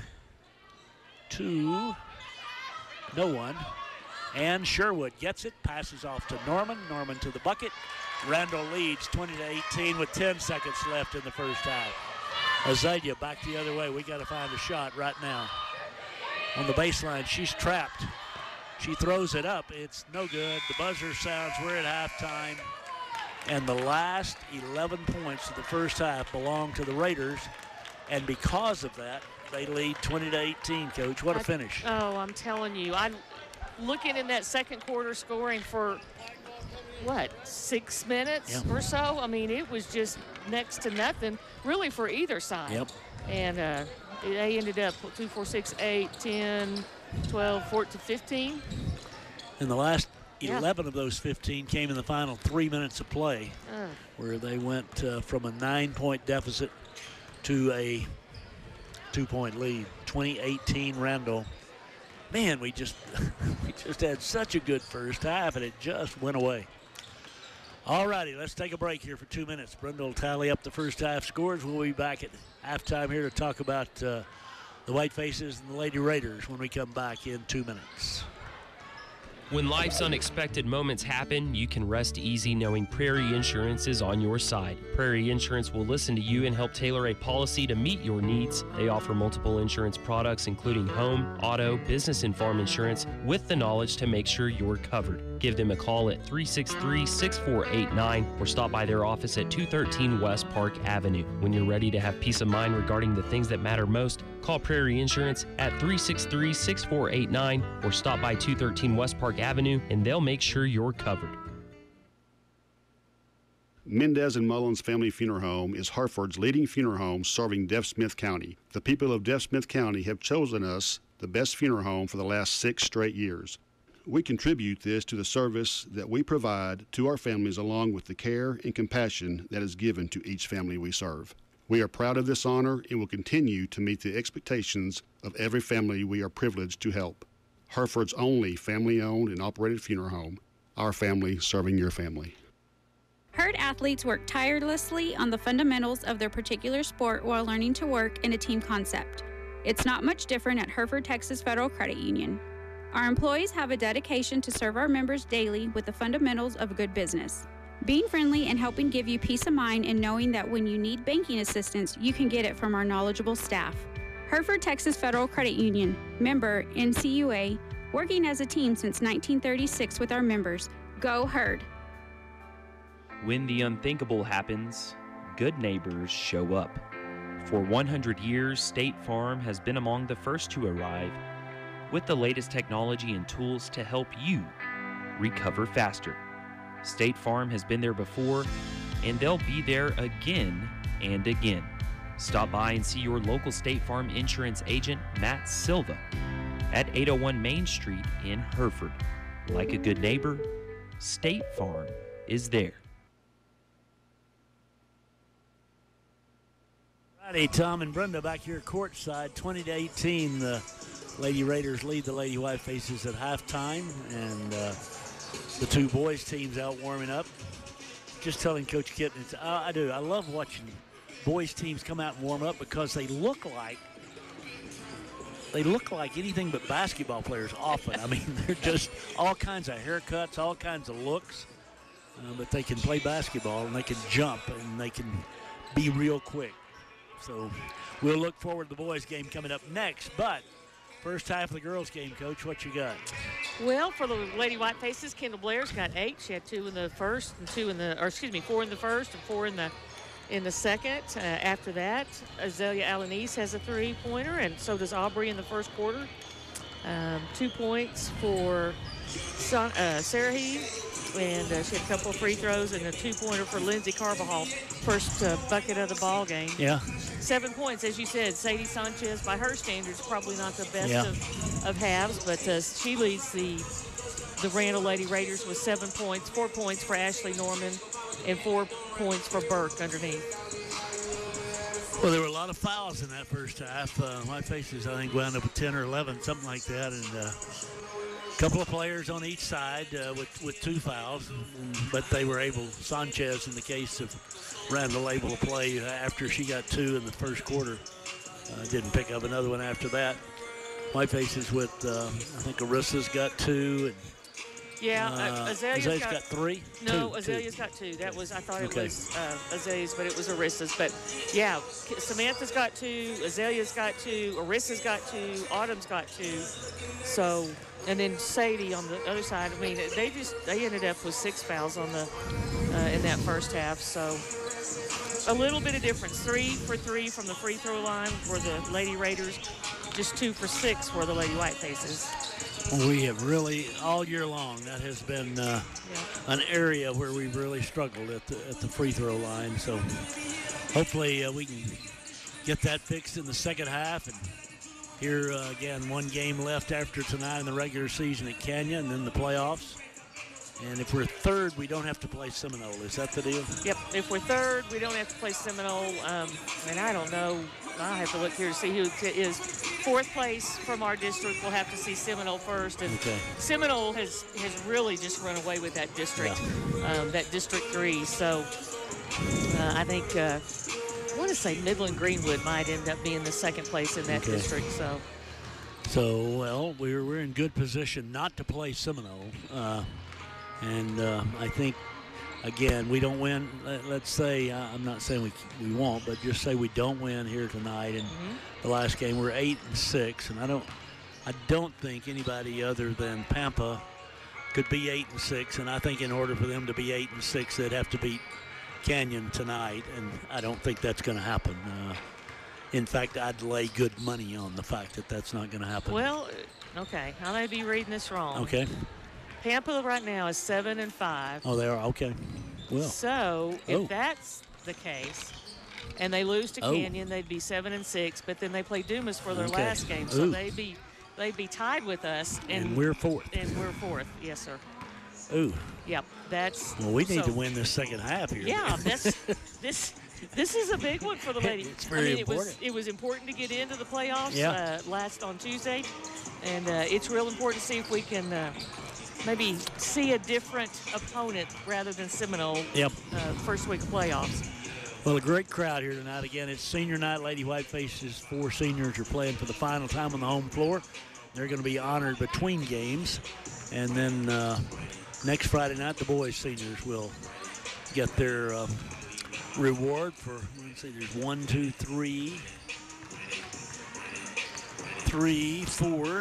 no one. And Sherwood gets it, passes off to Norman. Norman to the bucket. Randall leads 20-18 with 10 seconds left in the first half. Azalea back the other way. We got to find a shot right now. On the baseline, she's trapped. She throws it up. It's no good. The buzzer sounds. We're at halftime. And the last 11 points of the first half belong to the Raiders. And because of that, they lead 20-18, Coach. What a finish. Oh, I'm telling you. I'm looking in that second quarter scoring for, 6 minutes or so? I mean, it was just next to nothing, really, for either side. Yep. And they ended up 2, 4, 6, 8, 10, 12, 14, 15. And the last 11 of those 15 came in the final 3 minutes of play, where they went from a 9-point deficit to a 2-point lead. 20-18 Randall man, we just had such a good first half, and it just went away. All righty, let's take a break here for 2 minutes. Brenda will tally up the first half scores. We'll be back at halftime here to talk about the Whitefaces and the Lady Raiders when we come back in 2 minutes. When life's unexpected moments happen, you can rest easy knowing Prairie Insurance is on your side. Prairie Insurance will listen to you and help tailor a policy to meet your needs. They offer multiple insurance products, including home, auto, business, and farm insurance, with the knowledge to make sure you're covered. Give them a call at 363-6489 or stop by their office at 213 West Park Avenue. When you're ready to have peace of mind regarding the things that matter most, call Prairie Insurance at 363-6489 or stop by 213 West Park Avenue, and they'll make sure you're covered. Mendez and Mullins Family Funeral Home is Hereford's leading funeral home serving Deaf Smith County. The people of Deaf Smith County have chosen us the best funeral home for the last 6 straight years. We contribute this to the service that we provide to our families, along with the care and compassion that is given to each family we serve. We are proud of this honor and will continue to meet the expectations of every family we are privileged to help. Hereford's only family-owned and operated funeral home, our family serving your family. Herd athletes work tirelessly on the fundamentals of their particular sport while learning to work in a team concept. It's not much different at Hereford Texas Federal Credit Union. Our employees have a dedication to serve our members daily with the fundamentals of good business. Being friendly and helping give you peace of mind in knowing that when you need banking assistance, you can get it from our knowledgeable staff. Hereford Texas Federal Credit Union, member NCUA, working as a team since 1936 with our members. Go Herd! When the unthinkable happens, good neighbors show up. For 100 years, State Farm has been among the first to arrive with the latest technology and tools to help you recover faster. State Farm has been there before, and they'll be there again and again. Stop by and see your local State Farm insurance agent, Matt Silva, at 801 Main Street in Hereford. Like a good neighbor, State Farm is there. Righty, Tom and Brenda back here courtside, 20-18. The Lady Raiders lead the Lady Whitefaces at halftime, and the two boys teams out warming up. Just telling Coach Kitten, I love watching boys teams come out and warm up because they look like anything but basketball players often. I mean, they're just all kinds of haircuts, all kinds of looks, but they can play basketball and they can jump and they can be real quick. So we'll look forward to the boys game coming up next, but first half of the girls game, Coach, what you got? Well, for the Lady Whitefaces, Kendall Blair's got 8. She had 4 in the first and 4 in the second. After that, Azalea Alanese has a 3-pointer, and so does Aubrey in the first quarter. 2 points for Sarah Heath, and she had a couple of free throws and a 2-pointer for Lindsay Carbajal, first bucket of the ball game. Yeah. 7 points, as you said. Sadie Sanchez, by her standards, probably not the best of halves, but she leads the Randall Lady Raiders with 7 points, 4 points for Ashley Norman, and 4 points for Burke underneath. Well, there were a lot of fouls in that first half. Whitefaces, I think, wound up with 10 or 11, something like that, and a couple of players on each side with 2 fouls, but they were able, Sanchez in the case of Randall, able to play after she got 2 in the first quarter. Didn't pick up another one after that. Whitefaces with, I think Arissa's got 2. And, Azalea's got 3? No, Azalea's got 2. That was, I thought it was Azalea's, but it was Arissa's. But, yeah, Samantha's got 2, Azalea's got 2, Arissa's got 2, Autumn's got 2. So, and then Sadie on the other side. I mean, they ended up with 6 fouls on in that first half. So, a little bit of difference. 3 for 3 from the free throw line for the Lady Raiders. Just 2 for 6 for the Lady Whitefaces. We have really, all year long, that has been an area where we've really struggled at the free throw line. So hopefully we can get that fixed in the second half. And here, again, 1 game left after tonight in the regular season at Canyon and then the playoffs. And if we're third, we don't have to play Seminole. Is that the deal? Yep. If we're third, we don't have to play Seminole. And I don't know. I'll have to look here to see who is fourth place from our district. We'll have to see Seminole first. And Seminole has really just run away with that district, that District 3. So I think I want to say Midland Greenwood might end up being the second place in that district. So, well, we're in good position not to play Seminole. And I think, again, we don't win. Let's say, I'm not saying we won't, but just say we don't win here tonight. And the last game, we're 8-6, and I don't think anybody other than Pampa could be 8-6. And I think in order for them to be 8-6, they'd have to beat Canyon tonight, and I don't think that's going to happen. In fact, I'd lay good money on the fact that that's not going to happen. Well, okay, I may be reading this wrong. Okay. Pampa right now is 7-5. Oh, they are? Okay. Well. So if that's the case, and they lose to Canyon, they'd be 7-6. But then they play Dumas for their last game, so they'd be tied with us. And we're fourth. And we're fourth. Yes, sir. Ooh. Yep. That's. Well, we need to win this second half here. Yeah. This is a big one for the ladies. It's very important. It was important to get into the playoffs last on Tuesday, and it's real important to see if we can maybe see a different opponent rather than Seminole. First week of playoffs. Well, a great crowd here tonight. Again, it's senior night. Lady Whitefaces, 4 seniors are playing for the final time on the home floor. They're going to be honored between games, and then next Friday night, the boys seniors will get their reward for, let's see, there's 1, 2, 3, 4,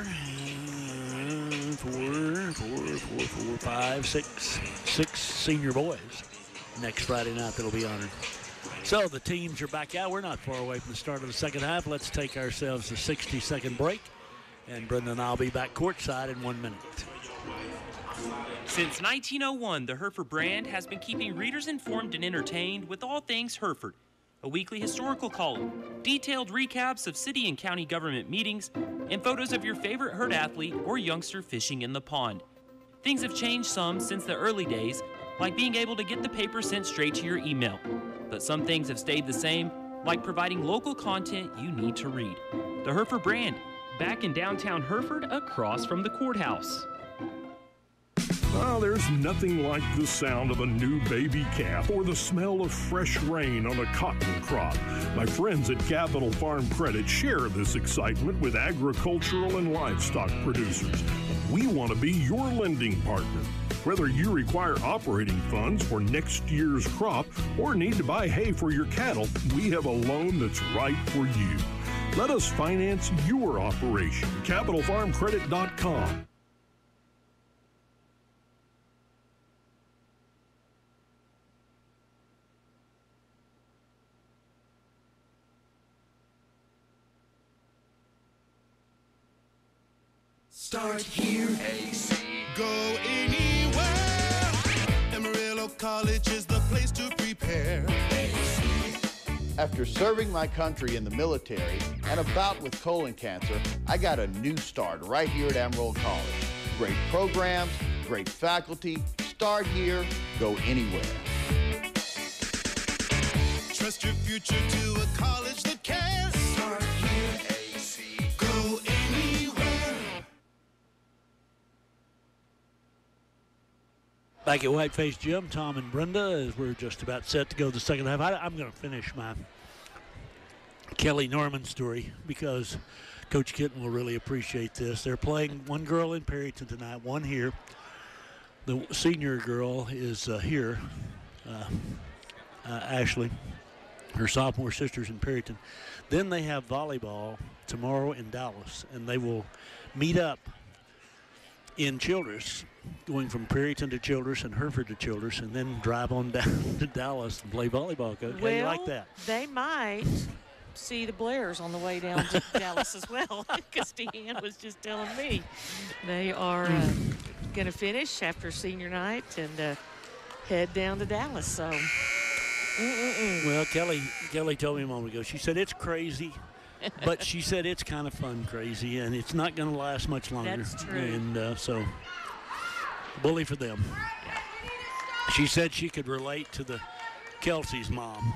5, 6 senior boys next Friday night that'll be honored. So the teams are back out. We're not far away from the start of the second half. Let's take ourselves a 60-second break, and Brenda and I'll be back courtside in 1 minute. Since 1901, the Hereford brand has been keeping readers informed and entertained with all things Hereford. A weekly historical column, detailed recaps of city and county government meetings, and photos of your favorite herd athlete or youngster fishing in the pond. Things have changed some since the early days, like being able to get the paper sent straight to your email. But some things have stayed the same, like providing local content you need to read. The Hereford brand, back in downtown Hereford across from the courthouse. Well, there's nothing like the sound of a new baby calf or the smell of fresh rain on a cotton crop. My friends at Capital Farm Credit share this excitement with agricultural and livestock producers. We want to be your lending partner. Whether you require operating funds for next year's crop or need to buy hay for your cattle, we have a loan that's right for you. Let us finance your operation. CapitalFarmCredit.com. Start here, AC. Go anywhere. Amarillo College is the place to prepare. AC. After serving my country in the military and a bout with colon cancer, I got a new start right here at Amarillo College. Great programs, great faculty. Start here, go anywhere. Trust your future to a college that cares. Start here, AC. Go anywhere. Back at Whiteface Gym, Tom and Brenda, as we're just about set to go to the second half. I'm going to finish my Kelly Norman story because Coach Kitten will really appreciate this. They're playing one girl in Perryton tonight, one here. The senior girl is here, Ashley. Her sophomore sister's in Perryton. Then they have volleyball tomorrow in Dallas, and they will meet up in Childress, going from Perryton to Childress and Hereford to Childress, and then drive on down to Dallas and play volleyball. How do you like that? They might see the Blairs on the way down to Dallas as well, because Deanne was just telling me they are going to finish after senior night and head down to Dallas. So, Well, Kelly told me a moment ago. She said it's crazy. But she said it's kind of fun crazy, and it's not going to last much longer. That's true. And so Bully for them. She said she could relate to the Kelsey's mom.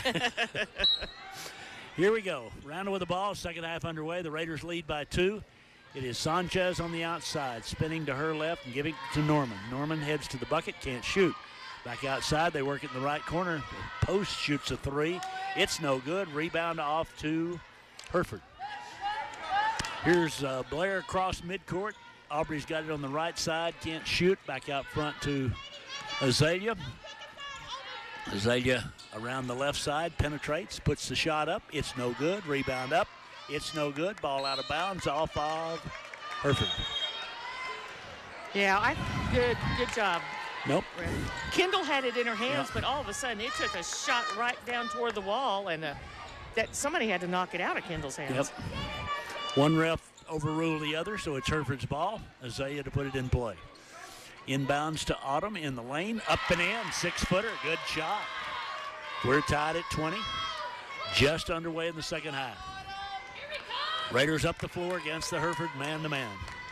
Here we go. Randall with the ball. Second half underway. The Raiders lead by 2. It is Sanchez on the outside, spinning to her left and giving it to Norman. Norman heads to the bucket, can't shoot. Back outside, they work it in the right corner. The post shoots a 3. It's no good. Rebound off to Hereford. Here's Blair across midcourt. Aubrey's got it on the right side, can't shoot. Back out front to Azalea. Azalea around the left side, penetrates, puts the shot up. It's no good. Rebound up. It's no good. Ball out of bounds off of Hereford. Yeah, good job. Nope. Kendall had it in her hands, but all of a sudden it took a shot right down toward the wall, and that somebody had to knock it out of Kendall's hands. Yep. One ref overruled the other, so it's Hereford's ball. Azalea to put it in play. Inbounds to Autumn in the lane, up and in, 6-footer, good shot. We're tied at 20, just underway in the second half. Raiders up the floor against the Hereford man-to-man.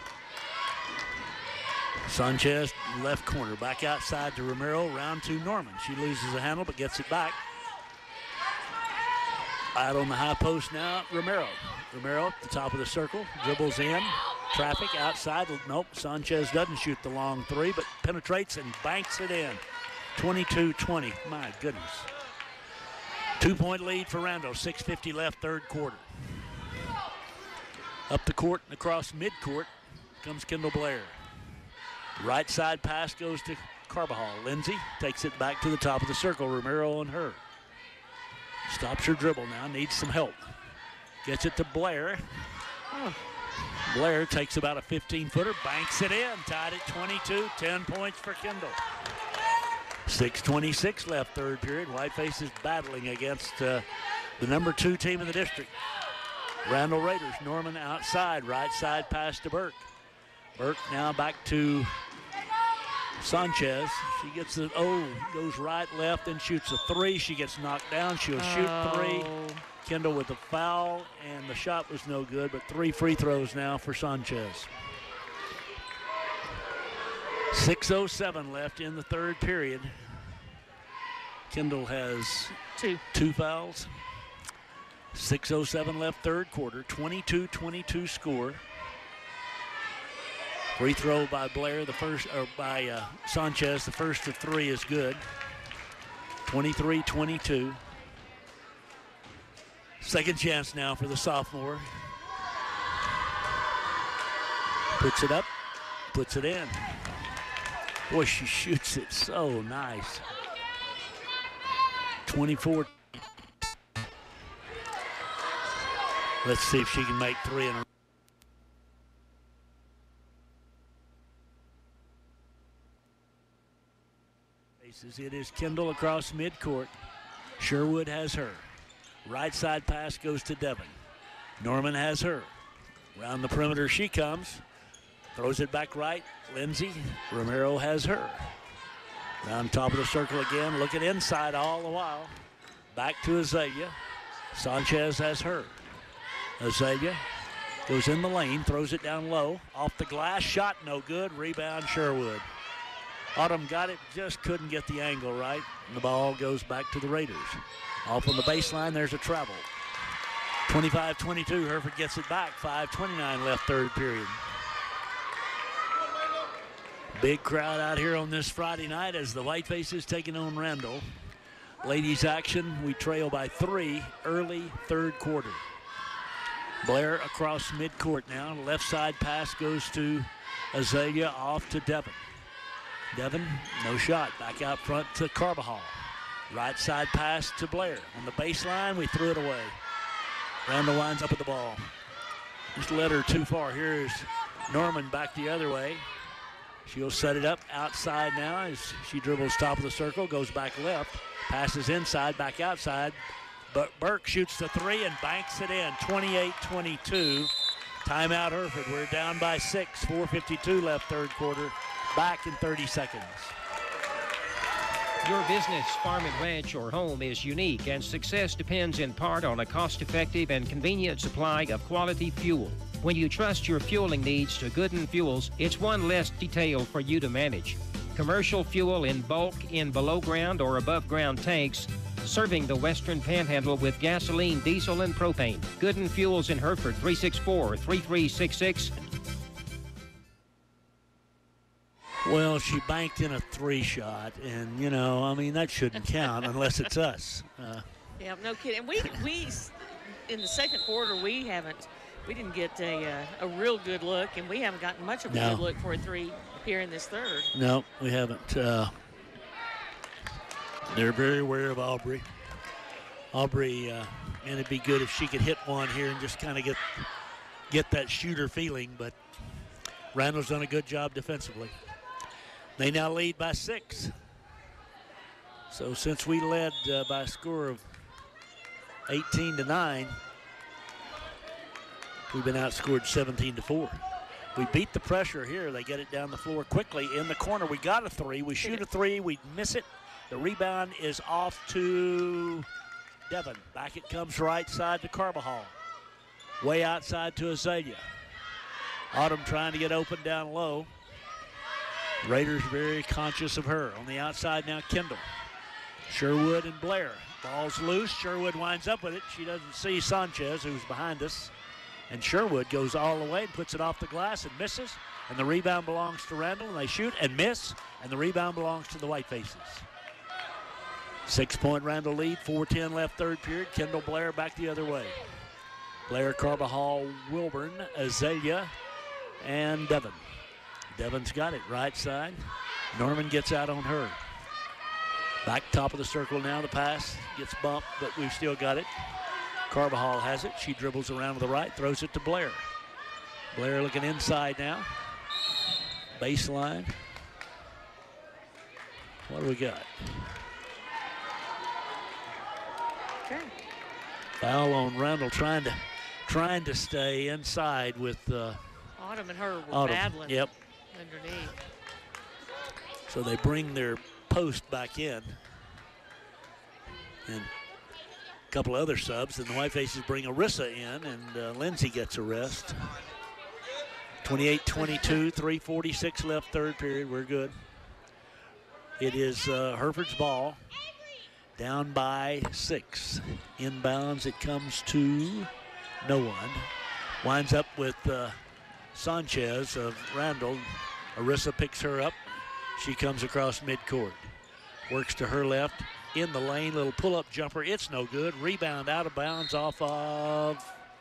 Sanchez, left corner, back outside to Romero, round to Norman. She loses the handle but gets it back. Out on the high post now, Romero. Romero at the top of the circle, dribbles in. Traffic outside. Nope, Sanchez doesn't shoot the long 3, but penetrates and banks it in. 22-20. My goodness. 2-point lead for Randall. 6:50 left, third quarter. Up the court and across midcourt comes Kendall Blair. Right side pass goes to Carbajal. Lindsay takes it back to the top of the circle. Romero and her. Stops her dribble now, needs some help. Gets it to Blair. Blair takes about a 15-footer, banks it in. Tied at 22, 10 points for Kendall. 6:26 left, third period. Whitefaces battling against the number 2 team in the district. Randall Raiders. Norman outside, right side pass to Burke. Burke now back to Sanchez. She gets it, goes right, left, and shoots a 3. She gets knocked down. She'll shoot 3. Kendall with the foul, and the shot was no good, but 3 free throws now for Sanchez. 6:07 left in the third period. Kendall has 2 fouls. 6:07 left, third quarter. 22-22 score. Free throw by Blair, the first, or by Sanchez, the first of 3 is good. 23-22. Second chance now for the sophomore. Puts it up, puts it in. Boy, she shoots it so nice. 24. Let's see if she can make 3 in a row. It is Kendall across midcourt. Sherwood has her. Right side pass goes to Devon. Norman has her. Around the perimeter she comes. Throws it back right. Lindsay. Romero has her. Around top of the circle again. Looking inside all the while. Back to Azalea. Sanchez has her. Azalea goes in the lane. Throws it down low. Off the glass. Shot no good. Rebound Sherwood. Autumn got it, just couldn't get the angle right. And the ball goes back to the Raiders. Off on the baseline, there's a travel. 25-22, Hereford gets it back. 5:29 left, third period. Big crowd out here on this Friday night as the Whitefaces taking on Randall. Ladies action, we trail by 3, early third quarter. Blair across midcourt now. Left side pass goes to Azalea, off to Devon. Devon, no shot. Back out front to Carbajal. Right side pass to Blair. On the baseline, we threw it away. Randall winds up with the ball. Just led her too far. Here's Norman back the other way. She'll set it up outside now as she dribbles top of the circle, goes back left, passes inside, back outside. But Burke shoots the 3 and banks it in. 28-22. Timeout Hereford. We're down by 6. 4:52 left, third quarter. Back in 30 seconds. Your business, farm and ranch, or home is unique, and success depends in part on a cost-effective and convenient supply of quality fuel. When you trust your fueling needs to Gooden Fuels, it's one less detail for you to manage. Commercial fuel in bulk in below-ground or above-ground tanks, serving the Western Panhandle with gasoline, diesel, and propane. Gooden Fuels in Hereford, 364-3366. Well, she banked in a 3-shot, and, you know, I mean, that shouldn't count unless it's us. Yeah, no kidding. And we in the second quarter, we didn't get a real good look, and we haven't gotten much of a good look for a 3 here in this third. No, we haven't. They're very aware of Aubrey. Aubrey, and it'd be good if she could hit one here and just kind of get that shooter feeling, but Randall's done a good job defensively. They now lead by 6. So since we led by a score of 18-9, we've been outscored 17-4. We beat the pressure here. They get it down the floor quickly. In the corner, we got a 3. We shoot a 3. We miss it. The rebound is off to Devon. Back it comes right side to Carbajal. Way outside to Azalea. Autumn trying to get open down low. Raiders very conscious of her. On the outside now, Kendall. Sherwood and Blair. Ball's loose. Sherwood winds up with it. She doesn't see Sanchez, who's behind us. And Sherwood goes all the way and puts it off the glass and misses. And the rebound belongs to Randall. And they shoot and miss. And the rebound belongs to the Whitefaces. 6-point Randall lead. 4:10 left third period. Kendall Blair back the other way. Blair, Carbajal, Wilburn, Azalea, and Devon. Devon's got it right side. Norman gets out on her. Back top of the circle now. The pass gets bumped, but we've still got it. Carbajal has it. She dribbles around to the right, throws it to Blair. Blair looking inside now. Baseline. What do we got? Okay. Foul on Randall, trying to stay inside with Autumn and her were Autumn. battling. Yep. Underneath. So they bring their post back in. And a couple other subs, and the Whitefaces bring Arissa in, and Lindsay gets a rest. 28-22, 3:46 left third period. We're good. It is Hereford's ball. Down by 6. Inbounds, it comes to no one. Winds up with Sanchez of Randall. Arissa picks her up. She comes across midcourt. Works to her left. In the lane, little pull-up jumper. It's no good. Rebound out of bounds off of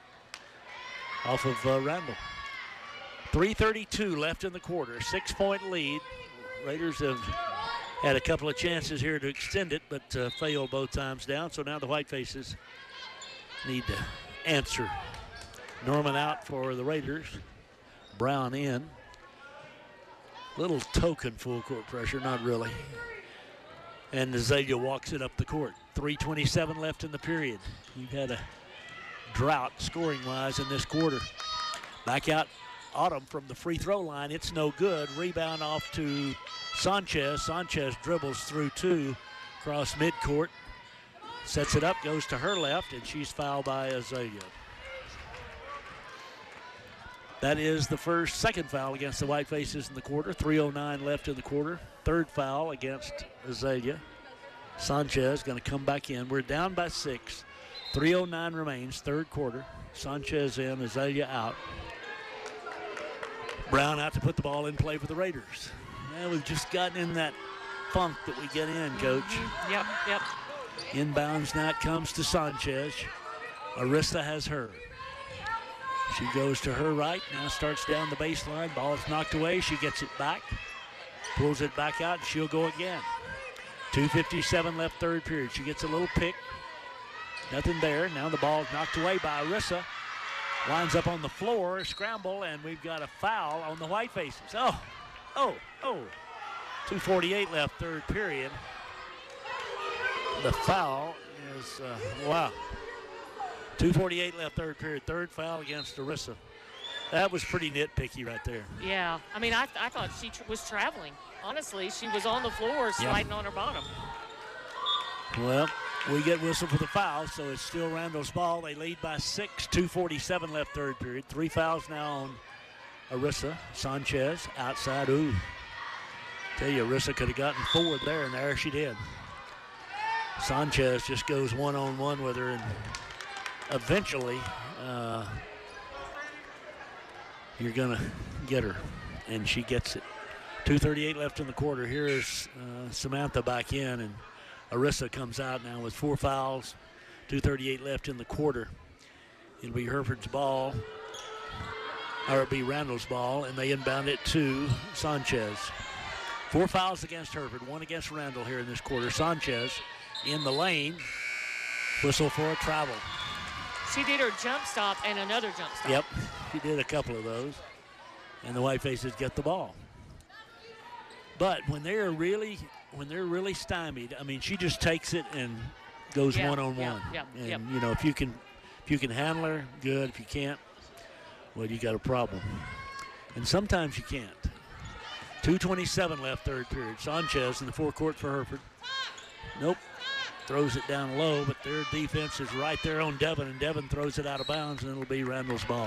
Randall. 3:32 left in the quarter. 6-point lead. Raiders have had a couple of chances here to extend it, but failed both times down. So now the Whitefaces need to answer. Norman out for the Raiders. Brown in. Little token full court pressure, not really. And Azalea walks it up the court. 3:27 left in the period. You've had a drought scoring-wise in this quarter. Back out Autumn from the free throw line. It's no good. Rebound off to Sanchez. Sanchez dribbles through 2 across midcourt. Sets it up, goes to her left, and she's fouled by Azalea. That is the second foul against the Whitefaces in the quarter. 3:09 left in the quarter. Third foul against Azalea. Sanchez going to come back in. We're down by 6. 3:09 remains, third quarter. Sanchez in, Azalea out. Brown out to put the ball in play for the Raiders. Well, we've just gotten in that funk that we get in, Coach. Yep. Inbounds now, it comes to Sanchez. Arissa has her. She goes to her right, now starts down the baseline. Ball is knocked away, she gets it back. Pulls it back out, and she'll go again. 2:57 left third period. She gets a little pick. Nothing there. Now the ball is knocked away by Arissa. Winds up on the floor, scramble, and we've got a foul on the Whitefaces. Oh. 2:48 left third period. The foul is, wow. 2:48 left third period. Third foul against Arissa. That was pretty nitpicky right there. Yeah. I mean, I thought she was traveling. Honestly, she was on the floor sliding on her bottom. Well, We get whistle for the foul, so it's still Randall's ball. They lead by 6, 2:47 left third period. 3 fouls now on Arissa. Sanchez outside. Ooh. Tell you, Arissa could have gotten forward there, and there she did. Sanchez just goes one-on-one with her, and eventually you're going to get her, and she gets it. 2:38 left in the quarter. Here's Samantha back in, and Arissa comes out now with 4 fouls. 2:38 left in the quarter. It'll be Hereford's ball, or it'll be Randall's ball, and they inbound it to Sanchez. 4 fouls against Hereford, 1 against Randall here in this quarter. Sanchez in the lane. Whistle for a travel. She did her jump stop and another jump stop. Yep, she did a couple of those. And the Whitefaces get the ball. But when they're really stymied, I mean, she just takes it and goes one-on-one. And you know, if you can handle her, good. If you can't, well, you got a problem. And sometimes you can't. 2:27 left third period. Sanchez in the forecourt for Hereford. Nope. Throws it down low, but their defense is right there on Devin, and Devin throws it out of bounds, and it'll be Randall's ball.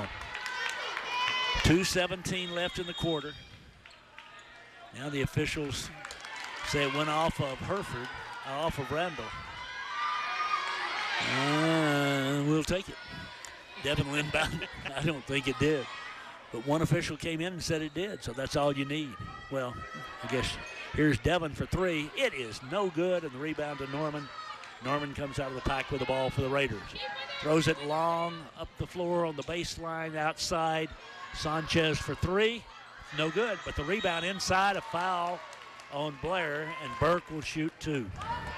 2:17 left in the quarter. Now the officials say it went off of Hereford, off of Randall. We'll take it. Devin inbound. I don't think it did. But one official came in and said it did, so that's all you need. Well, I guess here's Devin for 3. It is no good, and the rebound to Norman. Norman comes out of the pack with the ball for the Raiders. Throws it long up the floor on the baseline outside. Sanchez for 3. No good, but the rebound inside, a foul on Blair, and Burke will shoot 2.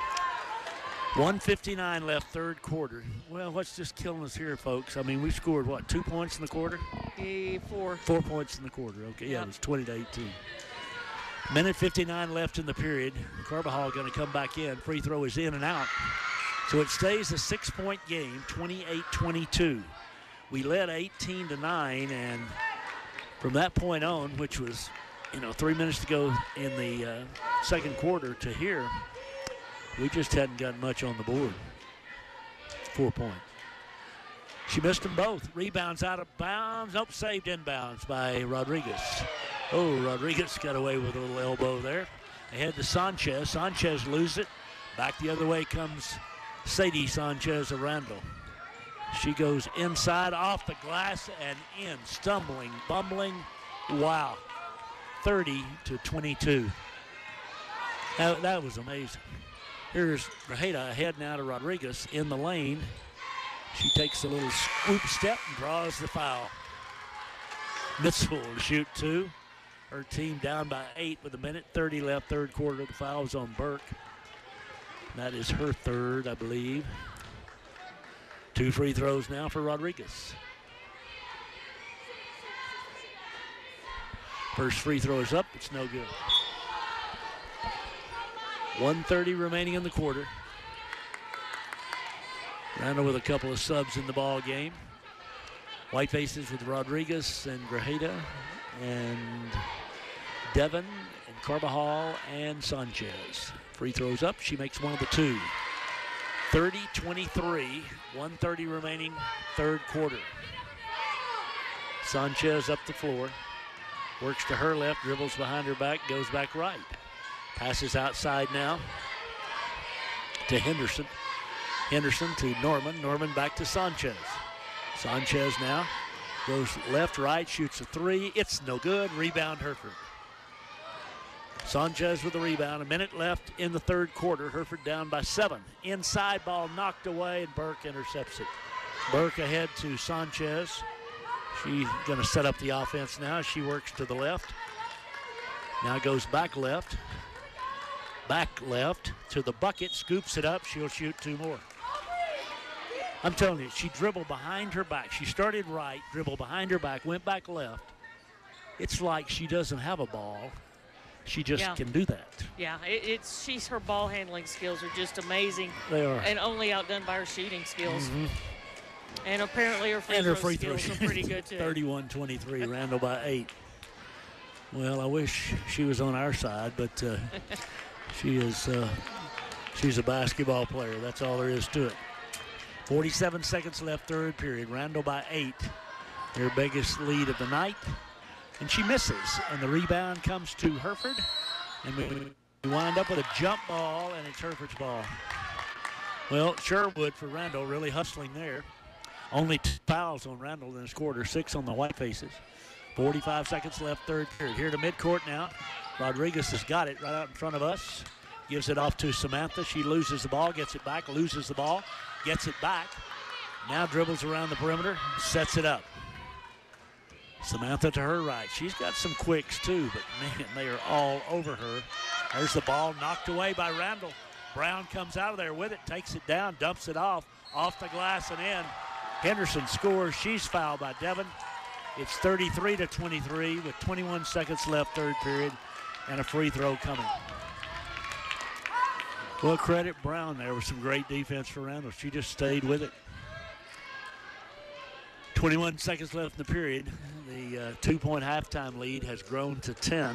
1:59 left third quarter. Well, what's just killing us here, folks? I mean, we scored, what, 2 points in the quarter? 4. 4 points in the quarter. Okay, yeah, it was 20-18. Minute 59 left in the period. Carbajal going to come back in. Free throw is in and out. So it stays a 6-point game, 28-22. We led 18-9, and from that point on, which was, 3 minutes to go in the second quarter to here, we just hadn't gotten much on the board. 4 points. She missed them both. Rebounds out of bounds. Nope, saved inbounds by Rodriguez. Oh, Rodriguez got away with a little elbow there. Ahead to Sanchez. Sanchez loses it. Back the other way comes Sadie Sanchez of Randall. She goes inside, off the glass, and in. Stumbling, bumbling. Wow. 30-22. That was amazing. Here's Grajeda ahead now to Rodriguez in the lane. She takes a little swoop step and draws the foul. Mitchell will shoot 2. Her team down by 8 with 1:30 left third quarter. The foul is on Burke. That is her third, I believe. 2 free throws now for Rodriguez. First free throw is up. It's no good. 1:30 remaining in the quarter. Randall with a couple of subs in the ball game. Whitefaces with Rodriguez and Grajeda and Devin and Carbajal and Sanchez. Free throws up. She makes one of the 2. 30-23. 1:30 remaining third quarter. Sanchez up the floor. Works to her left, dribbles behind her back, goes back right. Passes outside now to Henderson. Henderson to Norman. Norman back to Sanchez. Sanchez now goes left, right, shoots a 3. It's no good. Rebound Hereford. Sanchez with the rebound. 1 minute left in the third quarter. Hereford down by 7. Inside ball knocked away, and Burke intercepts it. Burke ahead to Sanchez. She's going to set up the offense now. She works to the left. Now goes back left. Back left to the bucket, scoops it up. She'll shoot 2 more. I'm telling you, she dribbled behind her back. She started right, dribbled behind her back, went back left. It's like she doesn't have a ball. She just can do that. Yeah, her ball handling skills are just amazing. They are. And only outdone by her shooting skills. Mm-hmm. And apparently her free throw skills are pretty good too. 31-23, Randall by 8. Well, I wish she was on our side, but she is She's a basketball player. That's all there is to it. 47 seconds left, third period. Randall by 8. Their biggest lead of the night. And she misses. And the rebound comes to Hereford. And we wind up with a jump ball, and it's Hereford's ball. Well, Sherwood for Randall really hustling there. Only 2 fouls on Randall in this quarter, 6 on the Whitefaces. 45 seconds left, third period. Here to midcourt now. Rodriguez has got it right out in front of us. Gives it off to Samantha. She loses the ball, gets it back, loses the ball, gets it back. Now dribbles around the perimeter, sets it up. Samantha to her right. She's got some quicks too, but man, they are all over her. There's the ball knocked away by Randall. Brown comes out of there with it, takes it down, dumps it off the glass and in. Henderson scores. She's fouled by Devon. It's 33-23 with 21 seconds left, third period, and a free throw coming. Well, credit Brown there with some great defense for Randall. She just stayed with it. 21 seconds left in the period. The 2-point halftime lead has grown to 10.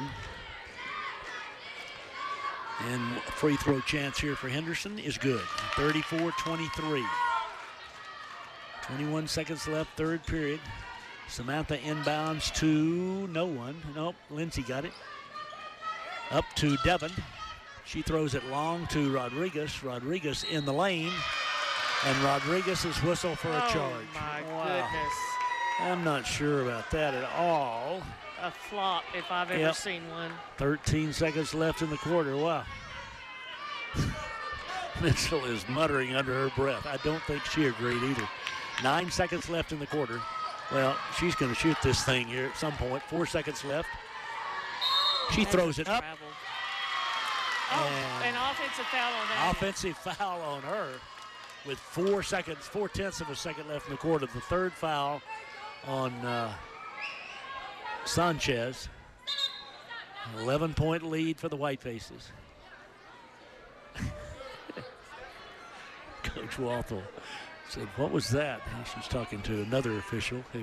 And a free throw chance here for Henderson is good. 34-23. 21 seconds left, third period. Samantha inbounds to no one. Nope, Lindsay got it. Up to Devon. She throws it long to Rodriguez. Rodriguez in the lane. And Rodriguez's whistle for a charge. Oh, my goodness. I'm not sure about that at all. A flop if I've ever seen one. 13 seconds left in the quarter. Wow. Mitchell is muttering under her breath. I don't think she agreed either. 9 seconds left in the quarter. Well, she's going to shoot this thing here at some point. 4 seconds left. She throws it up. An offensive foul on that. Offensive foul on her with 4/10 of a second left in the quarter. The third foul on Sanchez. 11-point lead for the Whitefaces. Coach Walthall said, "What was that?" She's talking to another official who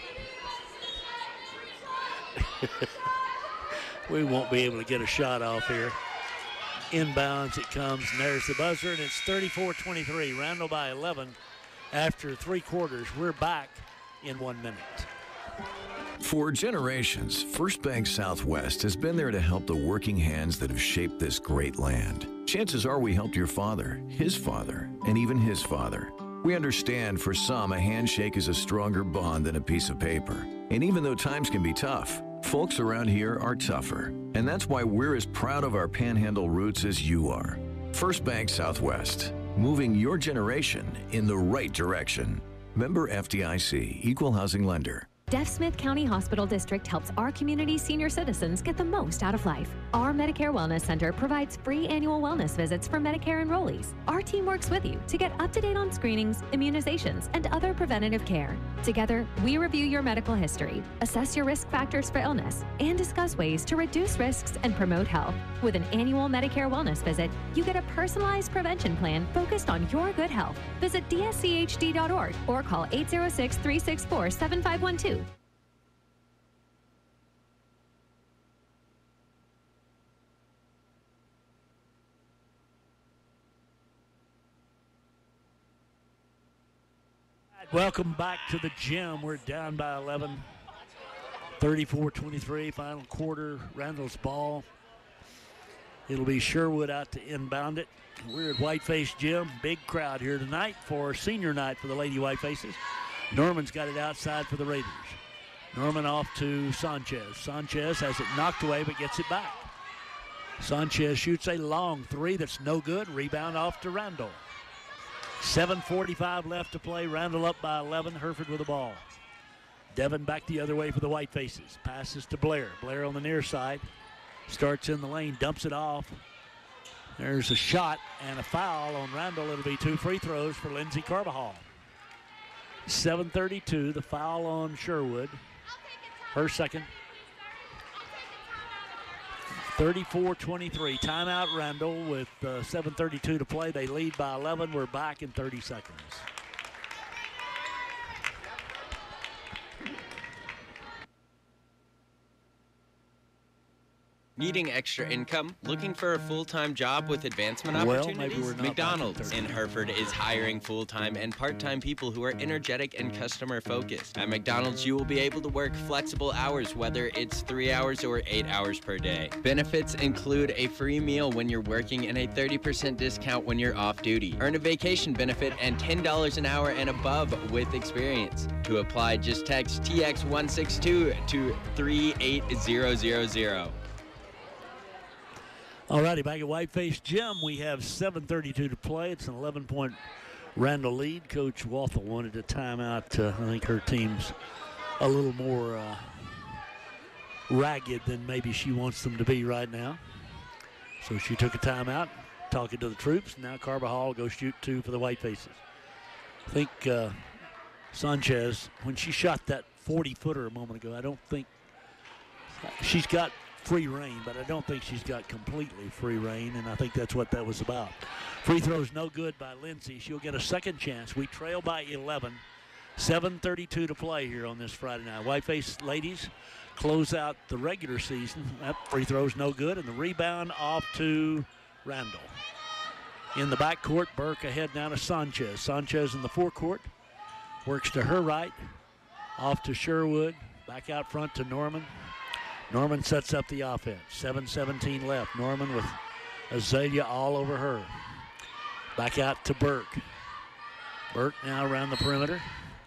we won't be able to get a shot off here. Inbounds it comes, and there's the buzzer, and it's 34-23. Randall by 11 after 3 quarters. We're back in 1 minute. For generations, First Bank Southwest has been there to help the working hands that have shaped this great land. Chances are we helped your father, his father, and even his father. We understand for some a handshake is a stronger bond than a piece of paper. And even though times can be tough, folks around here are tougher. And that's why we're as proud of our Panhandle roots as you are. First Bank Southwest, moving your generation in the right direction. Member FDIC, Equal Housing Lender. Deaf Smith County Hospital District helps our community senior citizens get the most out of life. Our Medicare Wellness Center provides free annual wellness visits for Medicare enrollees. Our team works with you to get up to date on screenings, immunizations, and other preventative care. Together, we review your medical history, assess your risk factors for illness, and discuss ways to reduce risks and promote health. With an annual Medicare Wellness visit, you get a personalized prevention plan focused on your good health. Visit dschd.org or call 806-364-7512. Welcome back to the gym. We're down by 11. 34-23, final quarter. Randall's ball. It'll be Sherwood out to inbound it. We're at Whiteface Gym. Big crowd here tonight for senior night for the Lady Whitefaces. Norman's got it outside for the Raiders. Norman off to Sanchez. Sanchez has it knocked away but gets it back. Sanchez shoots a long 3 that's no good. Rebound off to Randall. 7:45 left to play. Randall up by 11. Hereford with the ball. Devon back the other way for the Whitefaces. Passes to Blair. Blair on the near side. Starts in the lane. Dumps it off. There's a shot and a foul on Randall. It'll be 2 free throws for Lindsay Carbajal. 7:32. The foul on Sherwood. Her second. 34-23. Timeout Randall with 7:32 to play. They lead by 11. We're back in 30 seconds. Needing extra income? Looking for a full-time job with advancement Well, opportunities? maybe we're not McDonald's in Hereford is hiring full-time and part-time people who are energetic and customer-focused. At McDonald's, you will be able to work flexible hours, whether it's 3 hours or 8 hours per day. Benefits include a free meal when you're working and a 30% discount when you're off duty. Earn a vacation benefit and $10 an hour and above with experience. To apply, just text TX162 to 38000. All righty, back at Whiteface Gym, we have 7:32 to play. It's an 11-point Randall lead. Coach Walthall wanted a timeout. I think her team's a little more ragged than maybe she wants them to be right now. So she took a timeout, talking to the troops. Now Carbajal goes shoot 2 for the Whitefaces. I think Sanchez, when she shot that 40-footer a moment ago, I don't think she's got free reign, but I don't think she's got completely free reign, and I think that's what that was about. Free throw's no good by Lindsay. She'll get a second chance. We trail by 11. 7:32 to play here on this Friday night. Whiteface ladies close out the regular season. That free throw's no good, and the rebound off to Randall. In the backcourt, Burke ahead now to Sanchez. Sanchez in the forecourt. Works to her right. Off to Sherwood. Back out front to Norman. Norman sets up the offense. 7:17 left. Norman with Azalea all over her. Back out to Burke. Burke now around the perimeter.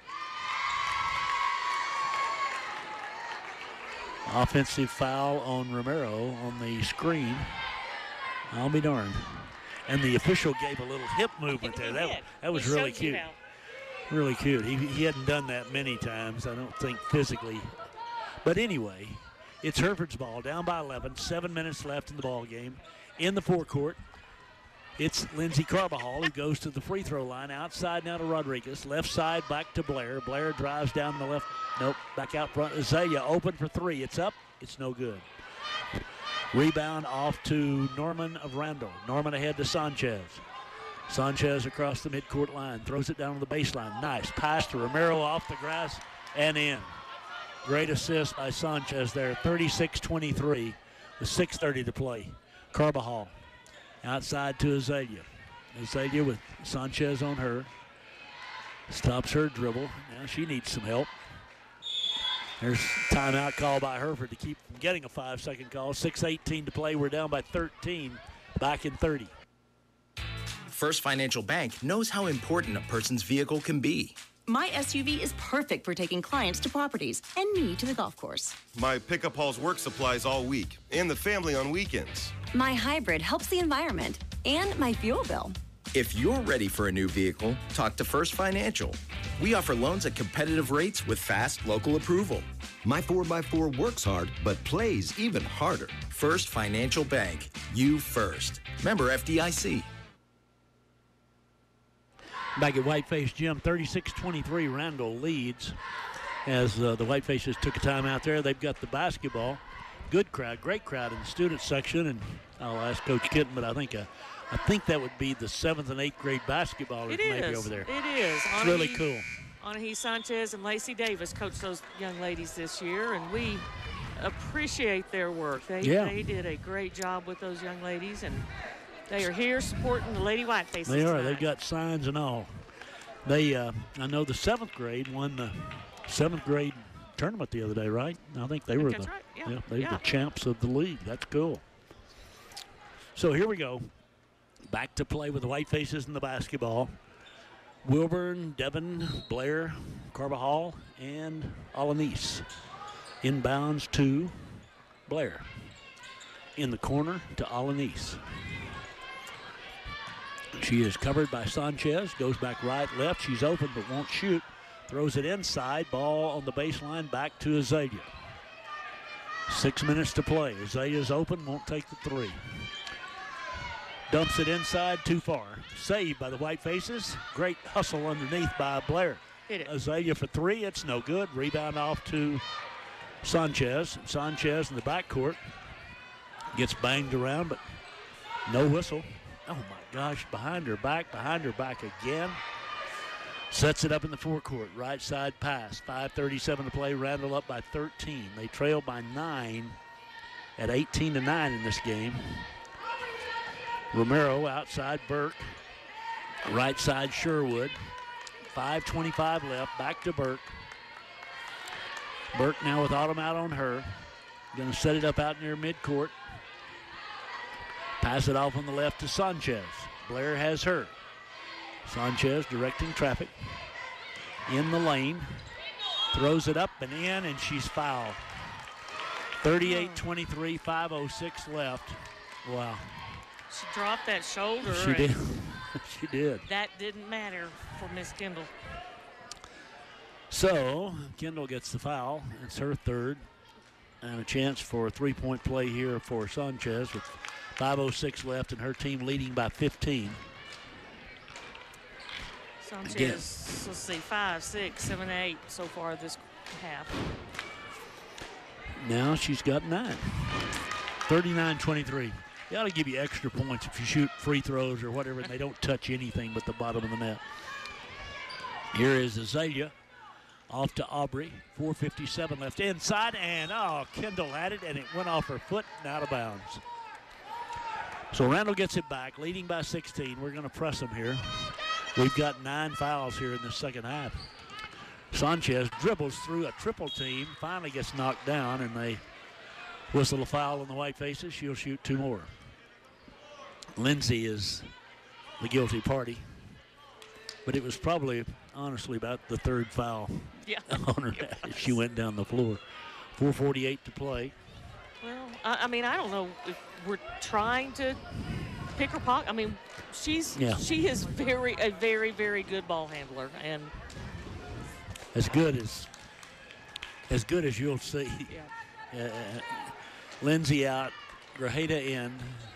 Offensive foul on Romero on the screen. I'll be darned. And the official gave a little hip movement there. That was really cute. Really cute. He hadn't done that many times, I don't think, physically. But anyway, it's Hereford's ball, down by 11, 7 minutes left in the ball game. In the forecourt, it's Lindsay Carbajal who goes to the free throw line. Outside now to Rodriguez. Left side back to Blair. Blair drives down the left. Nope, back out front. Azalea open for 3. It's up. It's no good. Rebound off to Norman of Randall. Norman ahead to Sanchez. Sanchez across the midcourt line. Throws it down to the baseline. Nice pass to Romero off the grass and in. Great assist by Sanchez there. 36-23 with 6:30 to play. Carbajal outside to Azalea. Azalea with Sanchez on her. Stops her dribble. Now she needs some help. There's timeout call by Hereford to keep from getting a 5-second call. 6:18 to play. We're down by 13. Back in 30. First Financial Bank knows how important a person's vehicle can be. My SUV is perfect for taking clients to properties and me to the golf course. My pickup hauls work supplies all week and the family on weekends. My hybrid helps the environment and my fuel bill. If you're ready for a new vehicle, talk to First Financial. We offer loans at competitive rates with fast local approval. My 4x4 works hard, but plays even harder. First Financial Bank. You first. Member FDIC. Back at Whiteface Gym, 36-23, Randall leads as the Whitefaces took a time out there. They've got the basketball. Good crowd, great crowd in the student section, and I'll ask Coach Kitten, but I think that would be the 7th and 8th grade basketballers maybe over there. It is. It's really cool. Anahi Sanchez and Lacey Davis coached those young ladies this year, and we appreciate their work. They did a great job with those young ladies, and they are here supporting the Lady Whitefaces. They are. Tonight. They've got signs and all. They, I know the 7th grade won the 7th grade tournament the other day, right? I think they were that's right. they were the champs of the league. That's cool. So here we go. Back to play with the Whitefaces in the basketball. Wilburn, Devon, Blair, Carbajal, and Alanis. Inbounds to Blair. In the corner to Alanis. She is covered by Sanchez. Goes back right, left. She's open but won't shoot. Throws it inside. Ball on the baseline. Back to Azalea. 6 minutes to play. Azalea's open. Won't take the 3. Dumps it inside. Too far. Saved by the Whitefaces. Great hustle underneath by Blair. Hit it. Azalea for 3. It's no good. Rebound off to Sanchez. Sanchez in the backcourt. Gets banged around, but no whistle. Oh, my gosh. Behind her back again. Sets it up in the forecourt. Right side pass. 5:37 to play. Randall up by 13. They trail by 9 at 18-9 in this game. Romero outside Burke. Right side Sherwood. 5:25 left. Back to Burke. Burke now with Autumn out on her. Going to set it up out near midcourt. Pass it off on the left to Sanchez. Blair has her. Sanchez directing traffic. In the lane. Throws it up and in, and she's fouled. 38-23, 5:06 left. Wow. She dropped that shoulder. She did. She did. That didn't matter for Miss Kendall. So, Kendall gets the foul. It's her third. And a chance for a three-point play here for Sanchez with 5:06 left and her team leading by 15. Sanchez, Again. let's see, 5, 6, 7, 8 so far this half. Now she's got 9. 39-23. They ought to give you extra points if you shoot free throws or whatever, and they don't touch anything but the bottom of the net. Here is Azalea off to Aubrey. 4:57 left inside, and Kendall had it, and it went off her foot and out of bounds. So Randall gets it back, leading by 16. We're going to press them here. We've got 9 fouls here in the second half. Sanchez dribbles through a triple team, finally gets knocked down, and they whistle a foul on the Whitefaces. She'll shoot 2 more. Lindsay is the guilty party, but it was probably, honestly, about the 3rd foul on her as she went down the floor. 4:48 to play. Well, I mean, I don't know if we're trying to pick her pocket. I mean, she is a very, very good ball handler, and as good as you'll see. Lindsay out, Grajeda in.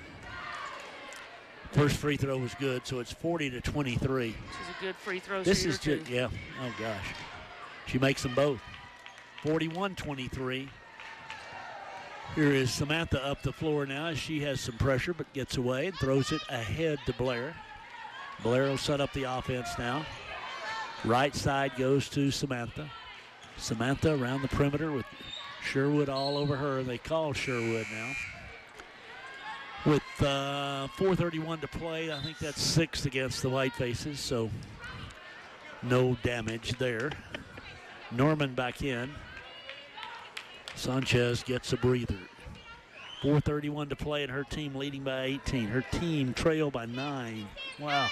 First free throw was good, so it's 40-23. She's a good free throw This shooter is just, too. Oh gosh. She makes them both. 41-23. Here is Samantha up the floor now as she has some pressure but gets away and throws it ahead to Blair. Blair will set up the offense now. Right side goes to Samantha. Samantha around the perimeter with Sherwood all over her. They call Sherwood now. With 4:31 to play, I think that's 6 against the Whitefaces, so no damage there. Norman back in. Sanchez gets a breather. 4:31 to play, and her team leading by 18. Her team trail by 9. Wow.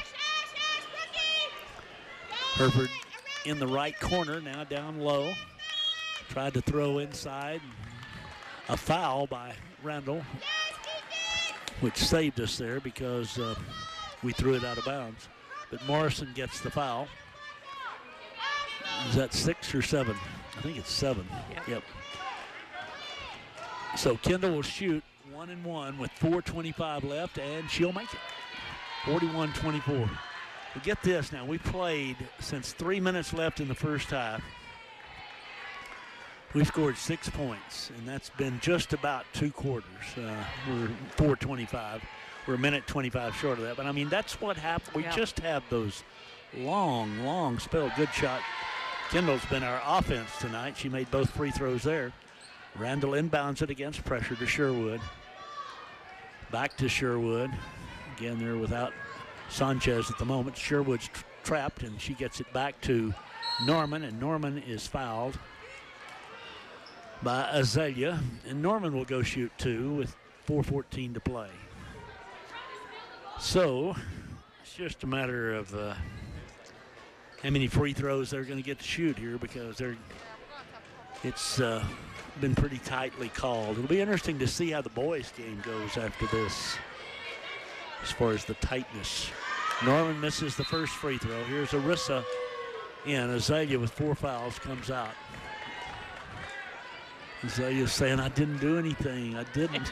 Hereford in the right corner, now down low. Tried to throw inside. A foul by Randall, which saved us there because we threw it out of bounds. But Morrison gets the foul. Is that 6 or 7? I think it's 7. Yep. So Kendall will shoot 1 and 1 with 4:25 left, and she'll make it. 41-24. But get this now, we played since 3 minutes left in the first half. We've scored 6 points, and that's been just about 2 quarters. We're 4:25. We're a minute 25 short of that. But, I mean, that's what happened. We just have those long spell. Good shot. Kendall's been our offense tonight. She made both free throws there. Randall inbounds it against pressure to Sherwood. Back to Sherwood. Again, they're without Sanchez at the moment. Sherwood's trapped, and she gets it back to Norman, and Norman is fouled by Azalea, and Norman will go shoot 2 with 4:14 to play. So it's just a matter of how many free throws they're going to get to shoot here, because it's been pretty tightly called. It'll be interesting to see how the boys game goes after this as far as the tightness. Norman misses the first free throw. Here's Arissa in. Azalea with 4 fouls comes out. Azalea's saying, I didn't do anything. I didn't.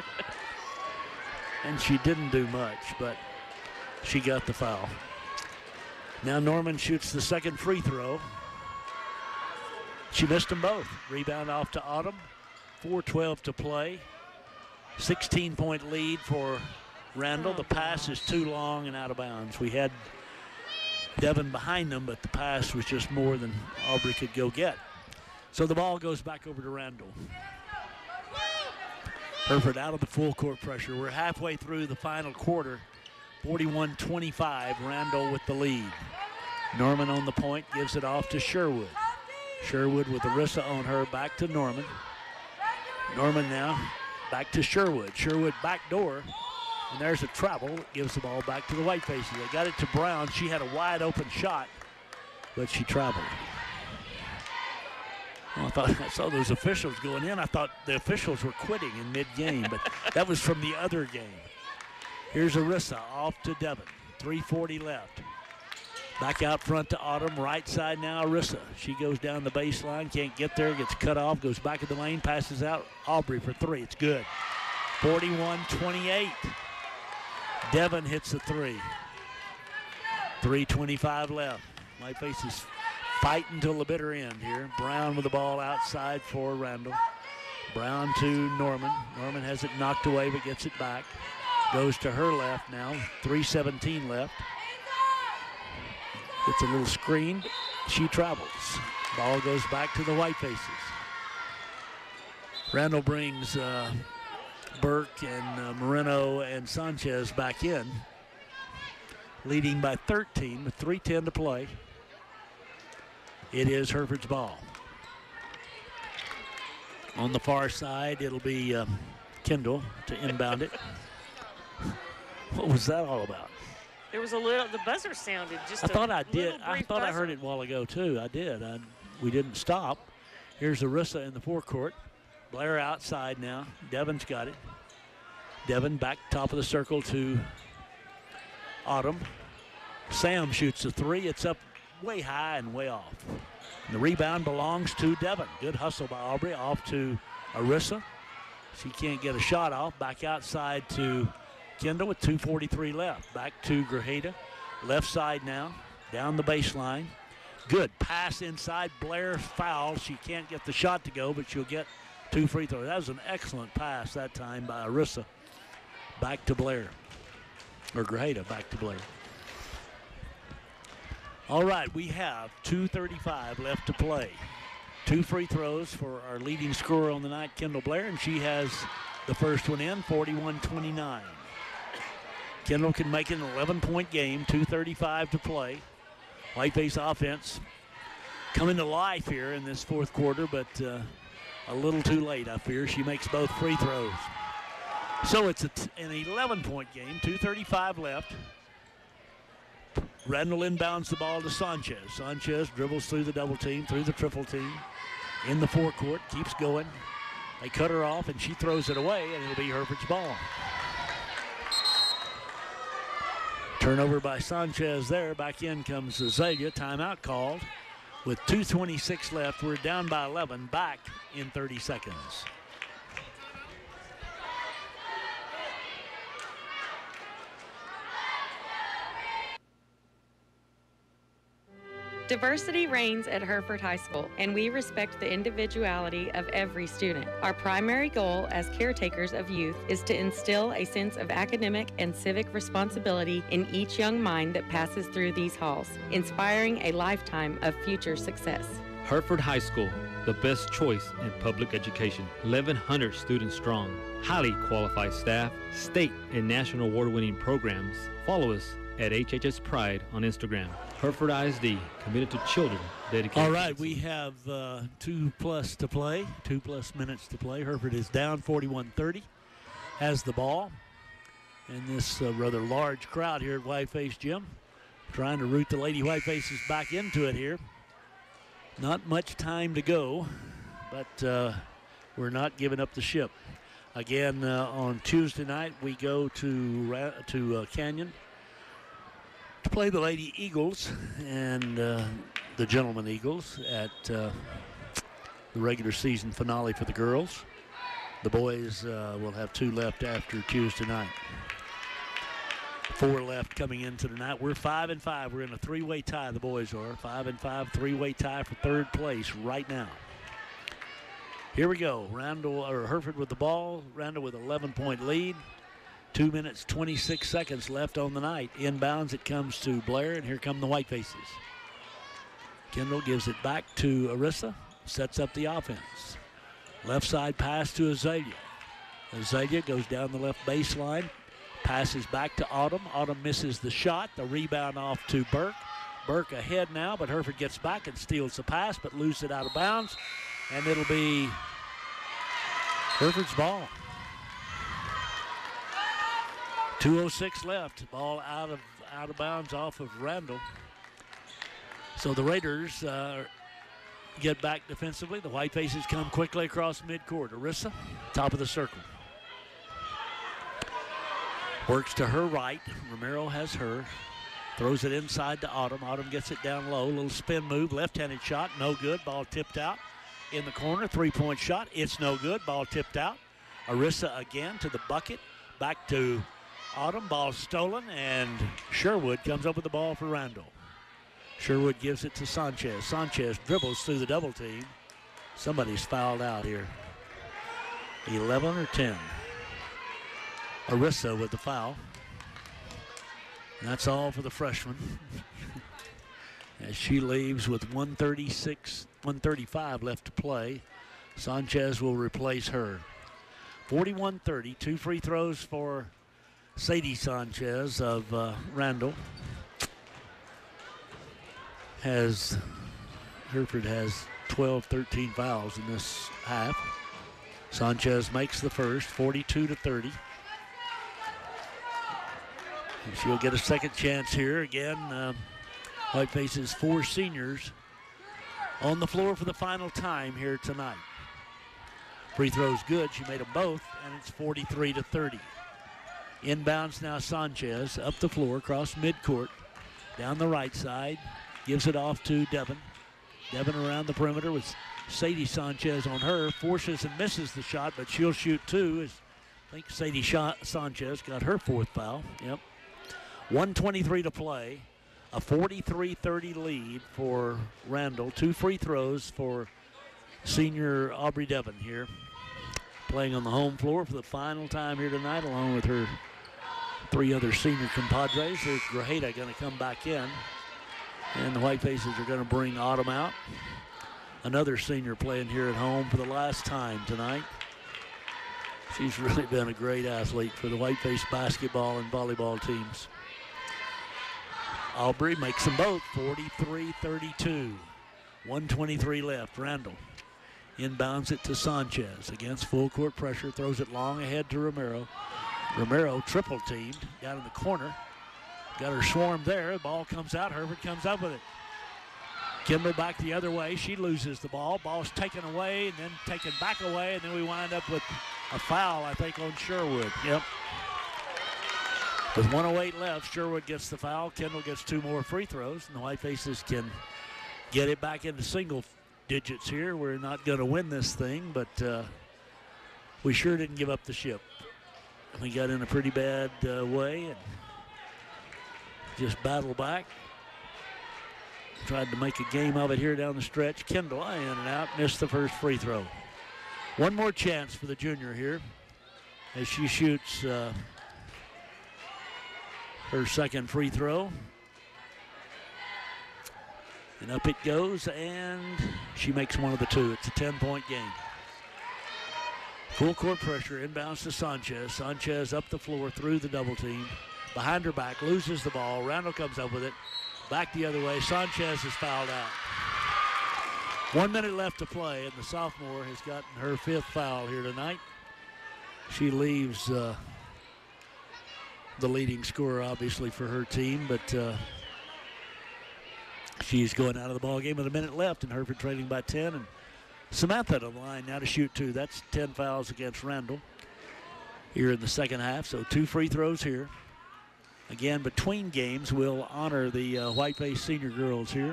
And she didn't do much, but she got the foul. Now Norman shoots the second free throw. She missed them both. Rebound off to Autumn. 4:12 to play. 16-point lead for Randall. The pass is too long and out of bounds. We had Devin behind them, but the pass was just more than Aubrey could go get. So the ball goes back over to Randall. Hereford out of the full court pressure. We're halfway through the final quarter. 41-25, Randall with the lead. Norman on the point, gives it off to Sherwood. Sherwood with Arissa on her, back to Norman. Norman now back to Sherwood. Sherwood backdoor, and there's a travel. Gives the ball back to the Whitefaces. They got it to Brown. She had a wide open shot, but she traveled. Well, I saw those officials going in. I thought the officials were quitting in mid-game, but that was from the other game. Here's Arissa off to Devon. 3:40 left. Back out front to Autumn. Right side now, Arissa. She goes down the baseline, can't get there, gets cut off, goes back in the lane, passes out. Aubrey for three. It's good. 41-28. Devon hits the three. 3:25 left. Whitefaces fight until the bitter end here. Brown with the ball outside for Randall. Brown to Norman. Norman has it knocked away but gets it back. Goes to her left now. 3:17 left. Gets a little screen. She travels. Ball goes back to the Whitefaces. Randall brings Burke and Moreno and Sanchez back in. Leading by 13 with 3:10 to play. It is Hereford's ball. On the far side, it'll be Kendall to inbound it. What was that all about? There was a little, the buzzer sounded just I thought I little did. I brief thought I buzzer. heard it a while ago, too. I did. We didn't stop. Here's Arissa in the forecourt. Blair outside now. Devon's got it. Devon back top of the circle to Autumn. Sam shoots a three. It's up way high and way off. And the rebound belongs to Devon. Good hustle by Aubrey. Off to Arissa. She can't get a shot off. Back outside to Kendall with 2:43 left. Back to Grajeda. Left side now. Down the baseline. Good pass inside. Blair fouls. She can't get the shot to go, but she'll get 2 free throws. That was an excellent pass that time by Arissa. Back to Blair. Or Grajeda back to Blair. All right, we have 2:35 left to play. 2 free throws for our leading scorer on the night, Kendall Blair, and she has the first one in, 41-29. Kendall can make it an 11-point game, 2:35 to play. Whiteface offense coming to life here in this fourth quarter, but a little too late, I fear. She makes both free throws. So it's an 11-point game, 2:35 left. Randall inbounds the ball to Sanchez. Sanchez dribbles through the double team, through the triple team, in the forecourt, keeps going. They cut her off, and she throws it away, and it'll be Hereford's ball. Turnover by Sanchez there. Back in comes Azalea. Timeout called. With 2:26 left, we're down by 11, back in 30 seconds. Diversity reigns at Hereford High School, and we respect the individuality of every student. Our primary goal as caretakers of youth is to instill a sense of academic and civic responsibility in each young mind that passes through these halls, inspiring a lifetime of future success. Hereford High School, the best choice in public education. 1,100 students strong, highly qualified staff, state and national award-winning programs. Follow us at HHS Pride on Instagram. Hereford ISD, committed to children, dedicated. All right, we have 2+ to play, 2+ minutes to play. Hereford is down 41-30, has the ball. And this rather large crowd here at Whiteface Gym trying to root the Lady Whitefaces back into it here. Not much time to go, but we're not giving up the ship. Again, on Tuesday night, we go to Canyon to play the Lady Eagles and the Gentlemen Eagles at the regular season finale for the girls. The boys will have 2 left after Tuesday night. 4 left coming into the night. We're 5-5. We're in a 3-way tie, the boys are. 5-5, 3-way tie for 3rd place right now. Here we go. Hereford with the ball. Randall with 11-point lead. 2 minutes, 26 seconds left on the night. Inbounds, it comes to Blair, and here come the Whitefaces. Kendall gives it back to Arissa, sets up the offense. Left side pass to Azalea. Azalea goes down the left baseline, passes back to Autumn. Autumn misses the shot. The rebound off to Burke. Burke ahead now, but Hereford gets back and steals the pass, but loses it out of bounds. And it'll be Hereford's ball. 2:06 left. Ball out of bounds off of Randall. So the Raiders get back defensively. The Whitefaces come quickly across midcourt. Arissa, top of the circle. Works to her right. Romero has her. Throws it inside to Autumn. Autumn gets it down low. Little spin move. Left-handed shot. No good. Ball tipped out. In the corner. Three-point shot. It's no good. Ball tipped out. Arissa again to the bucket. Back to Autumn. Ball stolen. And Sherwood comes up with the ball for Randall. Sherwood gives it to Sanchez. Sanchez dribbles through the double team. Somebody's fouled out here. 11 or 10. Arissa with the foul. And that's all for the freshman. As she leaves with 135 left to play. Sanchez will replace her. 41-30. 2 free throws for Sadie Sanchez of Randall. Hereford has 12, 13 fouls in this half. Sanchez makes the first, 42-30. And she'll get a second chance here. Again, Whiteface's 4 seniors on the floor for the final time here tonight. Free throw's good. She made them both, and it's 43-30. Inbounds now Sanchez, up the floor, across midcourt, down the right side. Gives it off to Devin. Devin around the perimeter with Sadie Sanchez on her. Forces and misses the shot, but she'll shoot 2. I think Sadie Sanchez got her 4th foul. Yep. 1:23 to play. A 43-30 lead for Randall. 2 free throws for senior Aubrey Devin here. Playing on the home floor for the final time here tonight, along with her 3 other senior compadres. There's Grajeda going to come back in. And the Whitefaces are going to bring Autumn out. Another senior playing here at home for the last time tonight. She's really been a great athlete for the Whiteface basketball and volleyball teams. Aubrey makes them both, 43-32. 1:23 left. Randall inbounds it to Sanchez against full court pressure. Throws it long ahead to Romero. Romero triple teamed down in the corner. Got her swarmed there. The ball comes out. Hereford comes up with it. Kimber back the other way. She loses the ball. Ball's taken away and then taken back away. And then we wind up with a foul, I think, on Sherwood. Yep. With 1:08 left, Sherwood gets the foul. Kendall gets 2 more free throws. And the Whitefaces can get it back into single digits here. We're not going to win this thing, but we sure didn't give up the ship. We got in a pretty bad way and just battled back. Tried to make a game of it here down the stretch. Kendall in and out, missed the first free throw. One more chance for the junior here as she shoots her second free throw. And up it goes, and she makes one of the 2. It's a 10-point game. Full court pressure, inbounds to Sanchez. Sanchez up the floor through the double team. Behind her back, loses the ball. Randall comes up with it. Back the other way. Sanchez is fouled out. 1 minute left to play, and the sophomore has gotten her 5th foul here tonight. She leaves the leading scorer, obviously, for her team, but she's going out of the ball game with a minute left, and Hereford trailing by 10. And Samantha on the line now to shoot 2. That's 10 fouls against Randall here in the second half, so 2 free throws here. Again, between games, we'll honor the Whiteface senior girls here.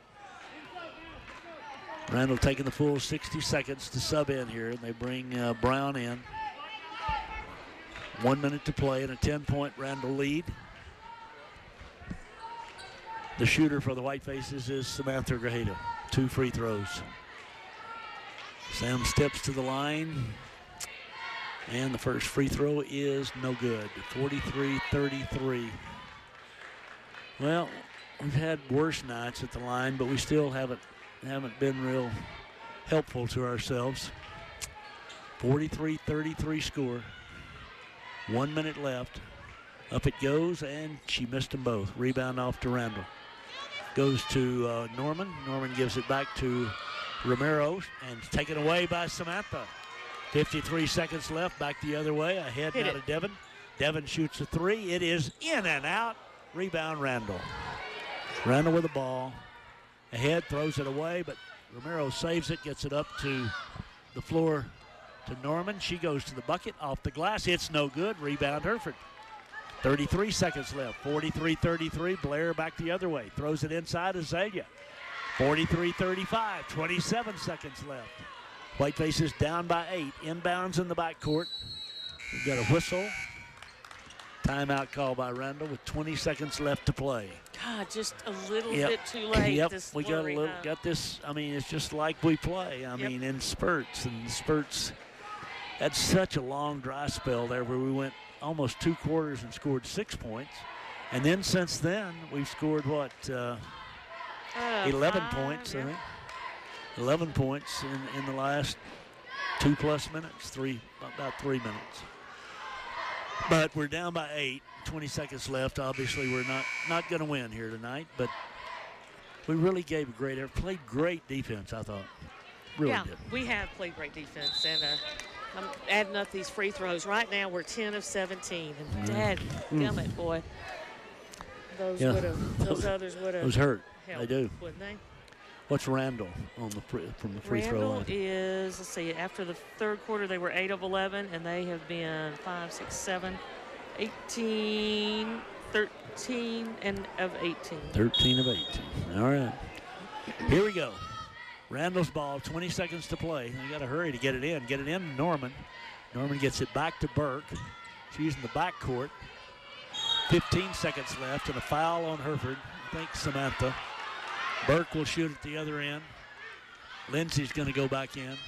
Randall taking the full 60 seconds to sub in here, and they bring Brown in. 1 minute to play and a 10-point Randall lead. The shooter for the Whitefaces is Samantha Grajeda. 2 free throws. Sam steps to the line. And the first free throw is no good. 43-33. Well, we've had worse nights at the line, but we still haven't been real helpful to ourselves. 43-33 score. 1 minute left. Up it goes, and she missed them both. Rebound off to Randall. Goes to Norman. Norman gives it back to Romero, and taken away by Samantha. 53 seconds left. Back the other way. Ahead now to Devin. Devin shoots a three. It is in and out. Rebound Randall. Randall with the ball. Ahead, throws it away, but Romero saves it, gets it up to the floor to Norman. She goes to the bucket, off the glass. It's no good. Rebound Hereford. 33 seconds left. 43-33. Blair back the other way. Throws it inside Azalea. 43-35. 27 seconds left. Whitefaces down by 8. Inbounds in the backcourt. We've got a whistle. Timeout call by Randall with 20 seconds left to play. God, just a little bit too late. Yep, this we got this. I mean, it's just like we play. I mean, in spurts and spurts. Had such a long dry spell there where we went almost 2 quarters and scored 6 points. And then since then, we've scored, 11 points, I think. 11 points in the last 2+ minutes, about 3 minutes. But we're down by 8, 20 seconds left. Obviously, we're not going to win here tonight, but we really played great defense, I thought. Really did. We have played great defense, and I'm adding up these free throws. Right now, we're 10 of 17, and dadgummit, boy. Those others would have. Those hurt. Helped, they do. Wouldn't they? What's Randall on from the free throw line? Randall is, let's see, after the third quarter, they were 8 of 11, and they have been 5, 6, 7, 18, 13 of 18. 13 of 18. All right. Here we go. Randall's ball, 20 seconds to play. They got to hurry to get it in. Get it in to Norman. Norman gets it back to Burke. She's in the backcourt. 15 seconds left, and a foul on Hereford. I think Samantha. Burke will shoot at the other end. Lindsay's going to go back in.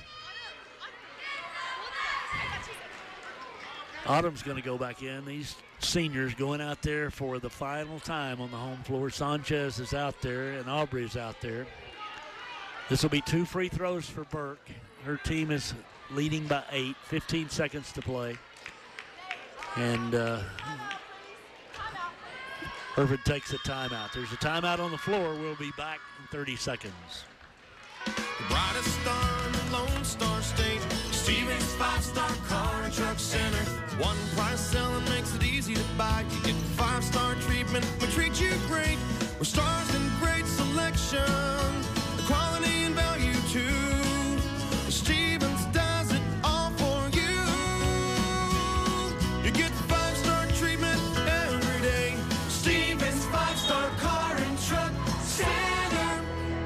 Autumn's going to go back in. These seniors going out there for the final time on the home floor. Sanchez is out there, and Aubrey is out there. This will be 2 free throws for Burke. Her team is leading by 8. 15 seconds to play. And Hereford takes a timeout. There's a timeout on the floor. We'll be back in 30 seconds. The brightest star in the Lone Star State. Stevens 5-star car and truck center. One price selling makes it easy to buy. You get 5-star treatment. We treat you great. We're stars in great selection. The quality and value too. Stevens does it all for you. You get 5-star treatment every day. Stevens 5-star car and truck center.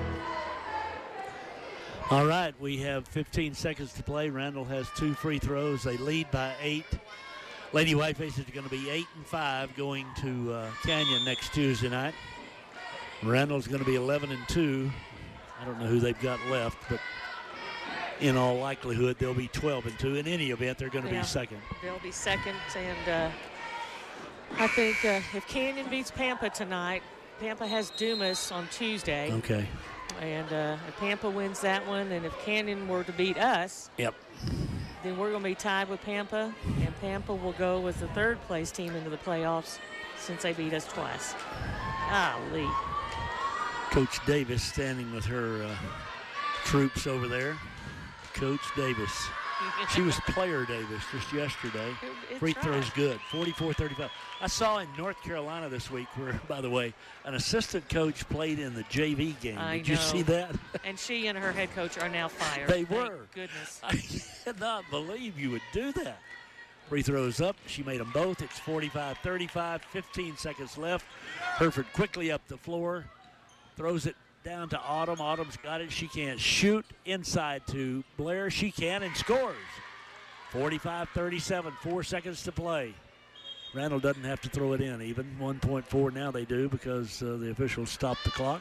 All right, we have 15 seconds to play. Randall has 2 free throws. They lead by 8. Lady Whitefaces are going to be 8-5 going to Canyon next Tuesday night. Randall's going to be 11-2. I don't know who they've got left, but in all likelihood, they'll be 12-2. In any event, they're going to be second. They'll be second, and I think if Canyon beats Pampa tonight, Pampa has Dumas on Tuesday. Okay. And if Pampa wins that one, and if Canyon were to beat us, then we're going to be tied with Pampa, and Pampa will go as the 3rd place team into the playoffs since they beat us twice. Golly. Coach Davis standing with her troops over there. Coach Davis. She was player Davis just yesterday. Free throws good. 44-35. I saw in North Carolina this week where, by the way, an assistant coach played in the JV game. Did you see that? And she and her head coach are now fired. They Thank were. Goodness. I cannot believe you would do that. Free throws up. She made them both. It's 45-35. 15 seconds left. Hereford quickly up the floor. Throws it down to Autumn. Autumn's got it. She can't shoot. Inside to Blair. She can and scores. 45-37. 4 seconds to play. Randall doesn't have to throw it in even. 1.4 now they do because the officials stopped the clock.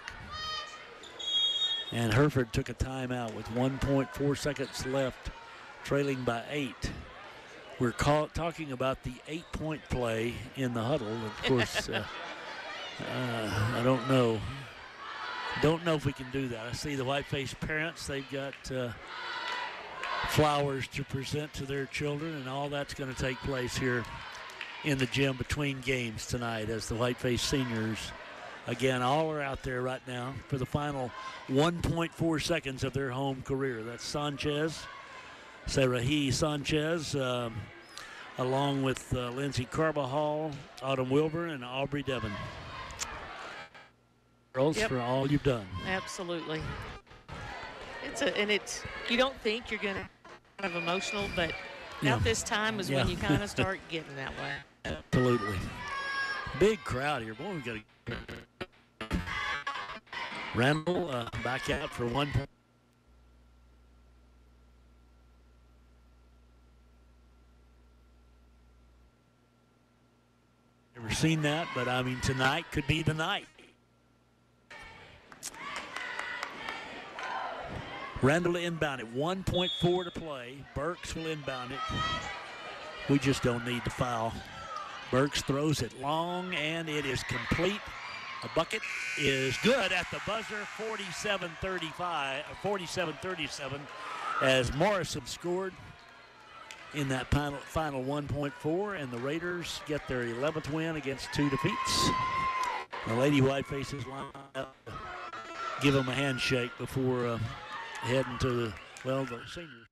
And Hereford took a timeout with 1.4 seconds left, trailing by 8. We're talking about the 8-point play in the huddle. Of course, I don't know. Don't know if we can do that. I see the Whiteface parents. They've got flowers to present to their children, and all that's going to take place here in the gym between games tonight as the Whiteface seniors, again, all are out there right now for the final 1.4 seconds of their home career. That's Sanchez, Sarahi Sanchez, along with Lindsay Carbajal, Autumn Wilbur, and Aubrey Devon. Girls, for all you've done. Absolutely. It's you don't think you're going to have emotional, but about this time is when you kind of start getting that way. Absolutely. Big crowd here. Boy, we got a Randall back out for 1 point. Never seen that, but I mean, tonight could be the night. Randall inbound it. 1.4 to play. Burks will inbound it. We just don't need to foul. Burks throws it long, and it is complete. A bucket is good at the buzzer. 47-37, as Morrison scored in that final 1.4, and the Raiders get their 11th win against 2 defeats. The Lady Whitefaces line up to give them a handshake before heading to the seniors.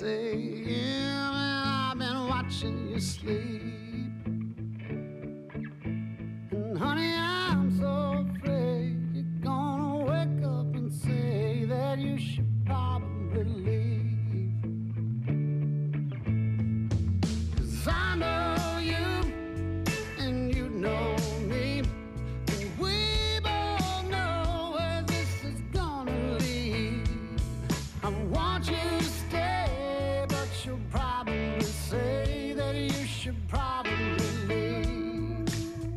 say, yeah, man, I've been watching you sleep. And honey, I'm so afraid you're gonna wake up and say that you should probably leave. 'Cause I know you and you know me, and we both know where this is gonna lead. I want you to stay, but you'll probably say that you should probably leave.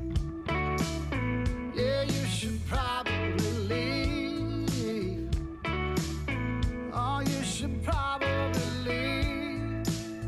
Yeah, you should probably leave. Oh, you should probably leave.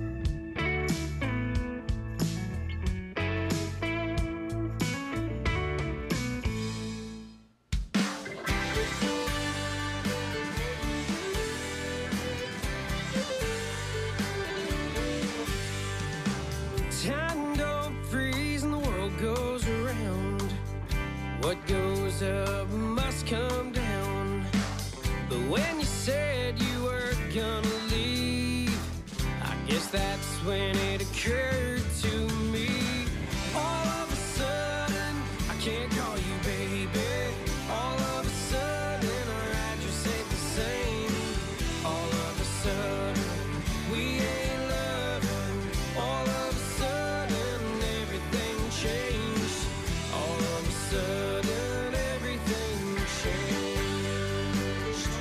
Time don't freeze and the world goes around. What goes up must come down. But when you said you were gonna leave, I guess that's when it occurred to me. All of a sudden, I can't call you baby. All of a sudden, our address ain't the same. All of a sudden, we ain't loving. All of a sudden, everything changed. All of a sudden, everything changed.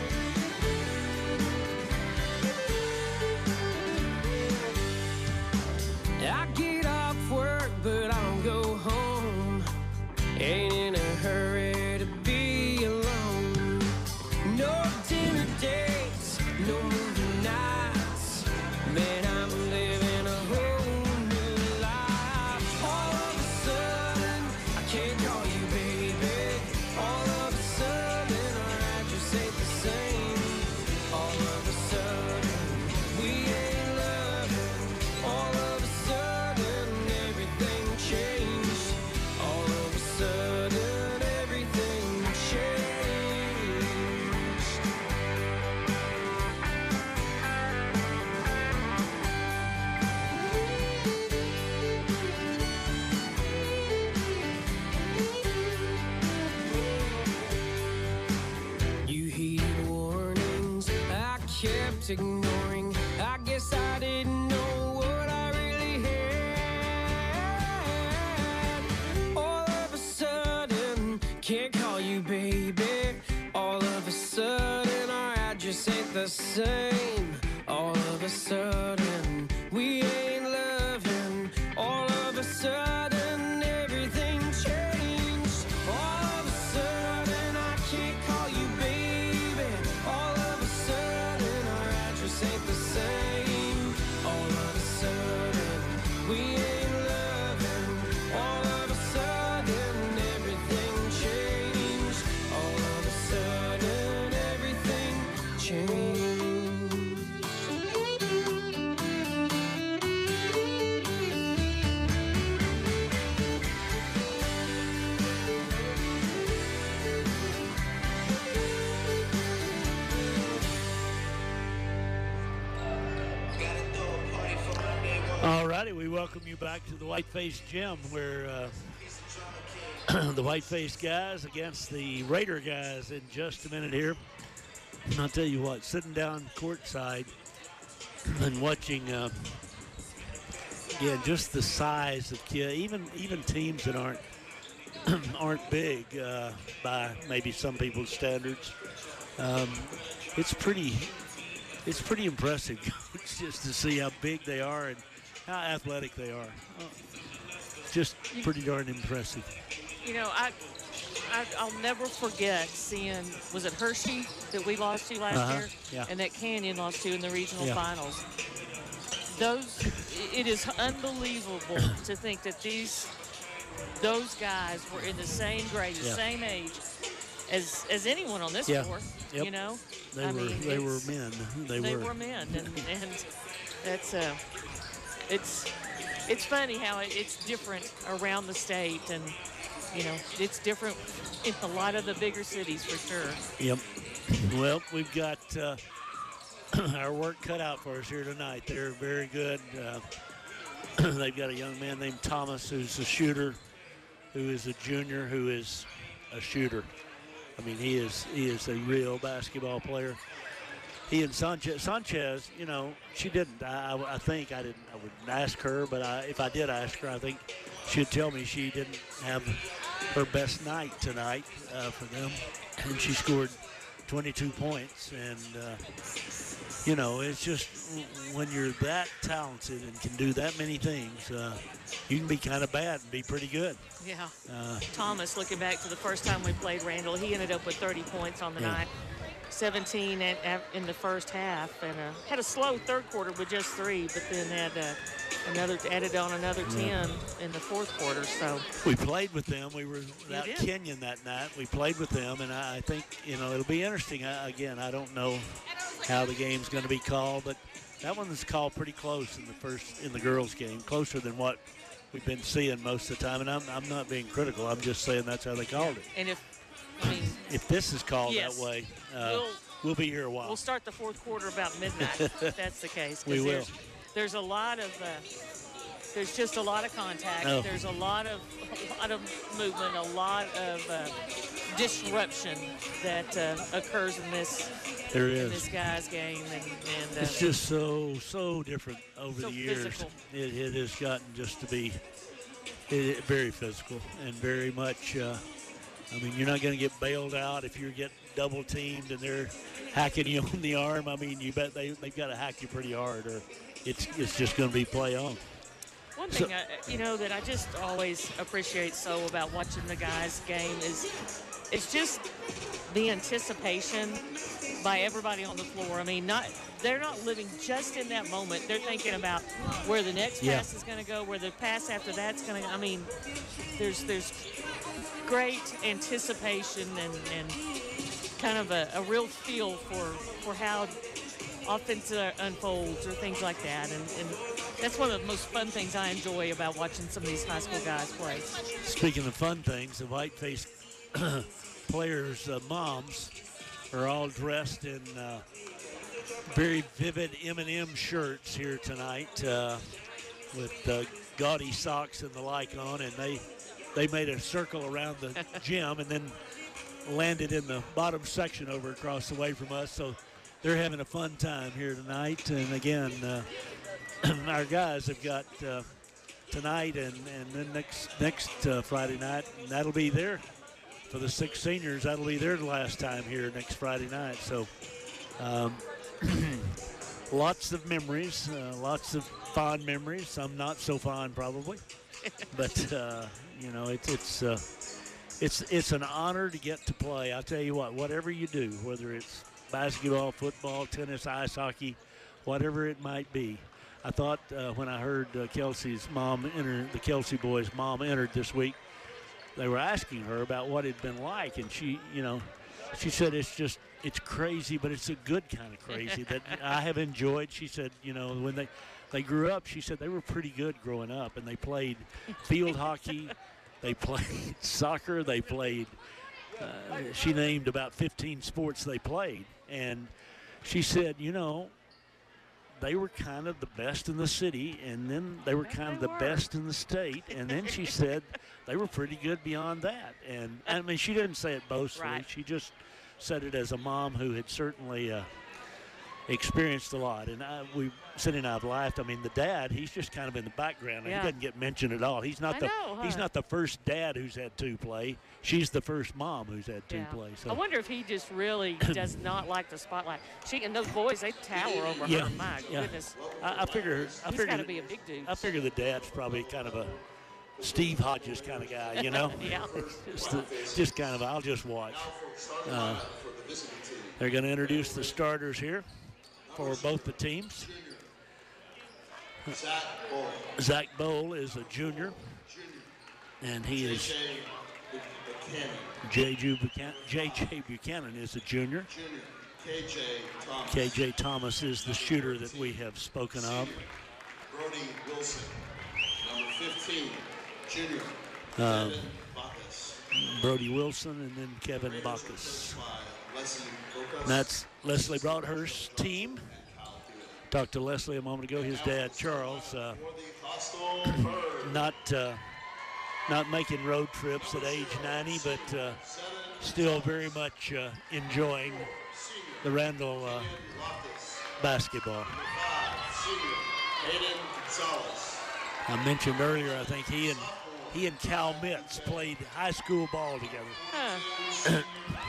I get off work, but I don't go home. Ain't in a hurry to be alone. No dinner dates, no movie nights. Man, I'm living a whole new life. All of a sudden, I can't call you baby. All of a sudden, our address ain't the same. All of a sudden, we ain't loving. All of a sudden, everything changed. All of a sudden, everything changed. You heeded warnings I kept ignoring. I guess I didn't know what I really had. All of a sudden, can't call you baby. All of a sudden, our address ain't the same. All of a sudden, we ain't loving. All of a sudden, everything changed. All of a sudden, I can't call you baby. All of a sudden, our address ain't the same. All of a sudden, we ain't loving. All of a sudden, everything changed. All of a sudden, everything changed. All righty, we welcome you back to the Whiteface Gym, where the Whiteface guys against the Raider guys in just a minute here. And I'll tell you what, sitting down courtside and watching, just the size of kids, even teams that aren't big by maybe some people's standards. It's pretty impressive, Coach, just to see how big they are and how athletic they are. Just pretty darn impressive. You know, I'll never forget seeing, was it Hershey that we lost to last year? Yeah. And that Canyon lost to in the regional Yeah. finals. It is unbelievable to think that those guys were in the same grade, the same age as anyone on this floor. Yep. You know, They were men. They were men, and that's it's funny how it's different around the state, and you know it's different in a lot of the bigger cities for sure. Yep. Well, we've got our work cut out for us here tonight. They're very good. They've got a young man named Thomas who's a shooter, who is a junior, who is a shooter. I mean, he is a real basketball player. He and Sanchez, you know, she didn't. I think I wouldn't ask her, but if I did ask her, I think she'd tell me she didn't have her best night tonight for them, and she scored 22 points. And you know, it's just when you're that talented and can do that many things, you can be kind of bad and be pretty good. Yeah. Thomas, looking back to the first time we played Randall, he ended up with 30 points on the night. 17 in the first half, and had a slow third quarter with just 3, but then had added on another 10 in the fourth quarter. So we played with them. We were without Kenyon that night. We played with them, and I think, you know, it'll be interesting. Again, I don't know how the game's going to be called, but that one was called pretty close in the girls' game, closer than what we've been seeing most of the time. And I'm not being critical. I'm just saying that's how they called it. And if this is called that way, we'll be here a while. We'll start the fourth quarter about midnight if that's the case. We will. There's a lot of there's just a lot of contact. Oh. There's a lot of movement, a lot of disruption that occurs in this. There is. In this guy's game, and it's just so different over the years. Physical. It has gotten just to be very physical and very much. I mean, you're not going to get bailed out if you get double teamed and they're hacking you on the arm. I mean, you bet they've got to hack you pretty hard, or it's just going to be play on. One thing that I just always appreciate so about watching the guys' game is it's just the anticipation by everybody on the floor. I mean, they're not living just in that moment. They're thinking about where the next pass is going to go, where the pass after that's going to go. I mean, there's great anticipation and kind of a real feel for how offense unfolds or things like that. And that's one of the most fun things I enjoy about watching some of these high school guys play. Speaking of fun things, the Whiteface players' moms are all dressed in very vivid M&M shirts here tonight with gaudy socks and the like on, and they made a circle around the gym and then landed in the bottom section over across the way from us. So they're having a fun time here tonight. And again, our guys have got tonight and then next Friday night, and that'll be there for the 6 seniors. That'll be their last time here next Friday night. So lots of memories, lots of fond memories. Some not so fond probably, but you know, it's an honor to get to play. I'll tell you what, whatever you do, whether it's basketball, football, tennis, ice hockey, whatever it might be. I thought when I heard Kelsey's mom enter, the Kelsey boys' mom entered this week, they were asking her about what it'd been like, and she said it's crazy, but it's a good kind of crazy that I have enjoyed. She said, you know, when they grew up, she said they were pretty good growing up, and they played field hockey, they played soccer, they played. She named about 15 sports they played, and she said, you know, they were kind of the best in the city, and then they were kind of the best in the state, and then she said they were pretty good beyond that. And I mean, she didn't say it boastfully. Right. She just said it as a mom who had certainly experienced a lot. And Cindy and I have laughed. I mean, the dad, he's just kind of in the background. Yeah. He doesn't get mentioned at all. He's not he's not the first dad who's had 2 play. She's the first mom who's had 2 play. So. I wonder if he just really does not like the spotlight. She and those boys, they tower over her. My goodness. I figure he's got to be a big dude. I figure the dad's probably kind of a Steve Hodges kind of guy, you know? Yeah. just kind of, I'll just watch. They're going to introduce the starters here for both the teams. Zach Bowl is a junior, and he is J.J. Buchanan is a junior. KJ Thomas is the shooter that we have spoken of. Brody Wilson, number 15, junior. Brody Wilson, and then Kevin Bacchus. And that's Leslie Broadhurst's team. Talked to Leslie a moment ago. His dad, Charles, not making road trips at age 90, but still very much enjoying the Randall basketball. I mentioned earlier, I think he and Cal Mitz played high school ball together.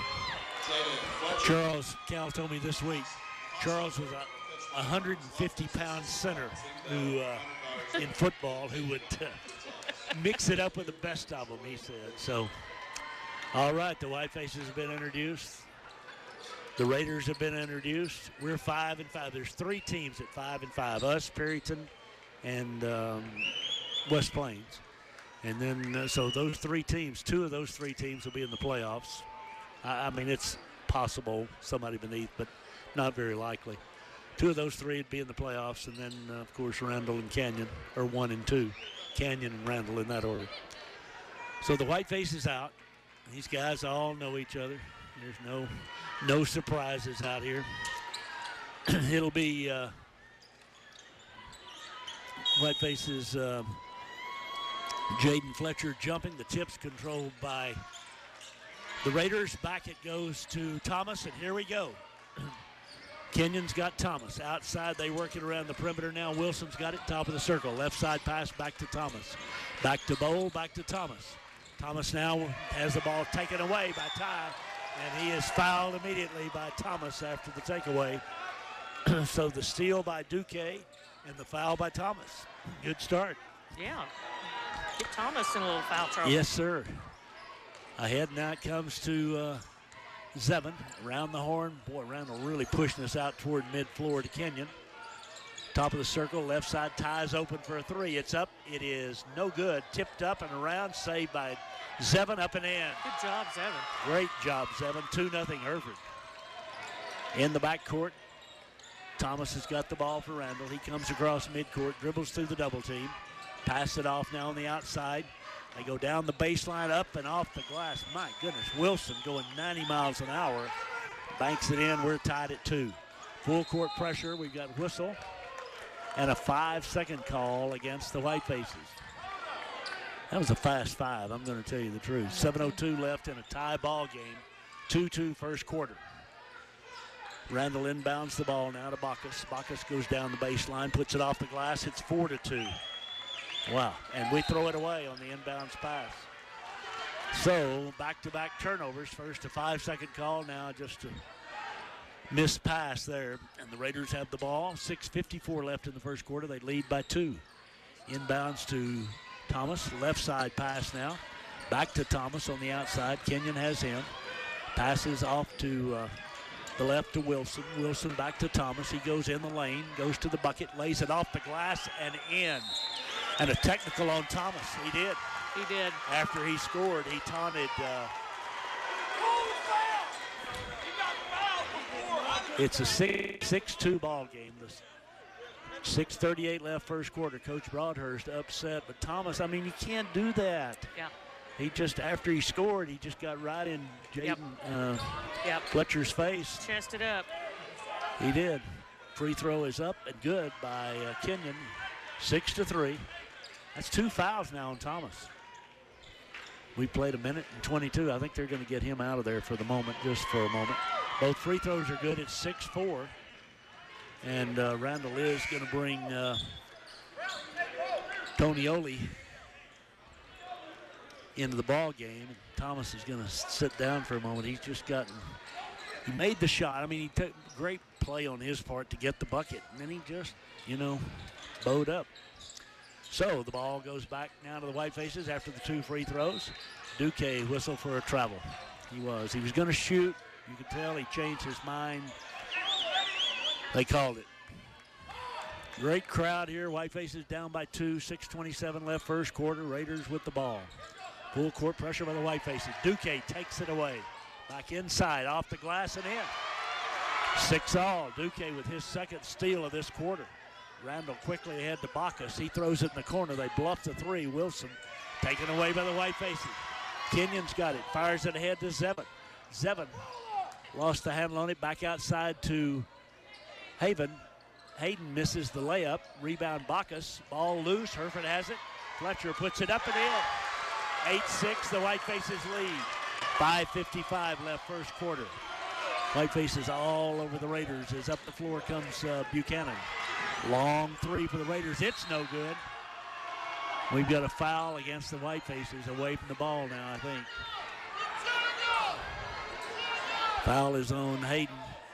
Cal told me this week, Charles was a 150-pound center who, in football, who would mix it up with the best of them, he said. So, all right, the Whitefaces have been introduced. The Raiders have been introduced. We're 5-5. There's 3 teams at 5-5. Us, Perryton, and West Plains. And then, so those 3 teams, 2 of those 3 teams will be in the playoffs. I mean, it's possible somebody beneath, but not very likely. 2 of those 3 would be in the playoffs, and then, of course, Randall and Canyon are 1 and 2. Canyon and Randall in that order. So the Whitefaces out. These guys all know each other. There's no surprises out here. It'll be Whitefaces Jaden Fletcher jumping. The tip's controlled by the Raiders. Back it goes to Thomas, and here we go. Kenyon's got Thomas. Outside, they work it around the perimeter now. Wilson's got it, top of the circle. Left side pass back to Thomas. Back to Bowl, back to Thomas. Thomas now has the ball taken away by Ty, and he is fouled immediately by Thomas after the takeaway. So the steal by Duque and the foul by Thomas. Good start. Yeah. Get Thomas in a little foul trouble. Yes, sir. Ahead now it comes to Zevin. Around the horn. Boy, Randall really pushing us out toward mid-floor to Kenyon. Top of the circle, left side, Ty's open for a 3. It's up. It is no good. Tipped up and around, saved by Zevin, up and in. Good job, Zevin. Great job, Zevin. 2-0 Hereford. In the backcourt, Thomas has got the ball for Randall. He comes across midcourt, dribbles through the double team. Pass it off now on the outside. They go down the baseline, up and off the glass. My goodness, Wilson going 90 miles an hour. Banks it in. We're tied at 2. Full court pressure. We've got whistle and a 5-second call against the Whitefaces. That was a fast 5, I'm going to tell you the truth. 7:02 left in a tie ball game. 2-2 first quarter. Randall inbounds the ball now to Bacchus. Bacchus goes down the baseline, puts it off the glass. It's 4-2. Wow, and we throw it away on the inbounds pass. So back-to-back turnovers. First a 5-second call, now just a missed pass there. And the Raiders have the ball. 6:54 left in the first quarter. They lead by 2. Inbounds to Thomas. Left side pass now. Back to Thomas on the outside. Kenyon has him. Passes off to the left to Wilson. Wilson back to Thomas. He goes in the lane, goes to the bucket, lays it off the glass and in. And a technical on Thomas. He did. He did. After he scored, he taunted. It's a 6-2 ball game. 6:38 left first quarter. Coach Broadhurst upset. But Thomas, I mean, you can't do that. Yeah. He just, after he scored, he just got right in Jaden Fletcher's face. Chested up. He did. Free throw is up and good by Kenyon. 6-3. That's 2 fouls now on Thomas. We played 1:22. I think they're going to get him out of there for the moment, just for a moment. Both free throws are good. It's 6-4. And Randall is going to bring Tonioli into the ball game. And Thomas is going to sit down for a moment. He's just he made the shot. I mean, he took great play on his part to get the bucket. And then he just, bowed up. So the ball goes back now to the Whitefaces after the 2 free throws. Duque whistle for a travel. He was going to shoot. You could tell he changed his mind. They called it. Great crowd here. Whitefaces down by 2. 6:27 left first quarter. Raiders with the ball. Full court pressure by the Whitefaces. Duque takes it away. Back inside, off the glass and in. 6-all. Duque with his second steal of this quarter. Randall quickly ahead to Bacchus. He throws it in the corner. They bluff the 3. Wilson taken away by the Whitefaces. Kenyon's got it. Fires it ahead to Zevin. Zevin lost the handle on it. Back outside to Haven. Hayden misses the layup. Rebound Bacchus. Ball loose. Hereford has it. Fletcher puts it up and in. 8-6, the Whitefaces lead. 5:55 left first quarter. Whitefaces all over the Raiders as up the floor comes Buchanan. Long three for the Raiders. It's no good. We've got a foul against the Whitefaces away from the ball now, I think. Foul is on Hayden.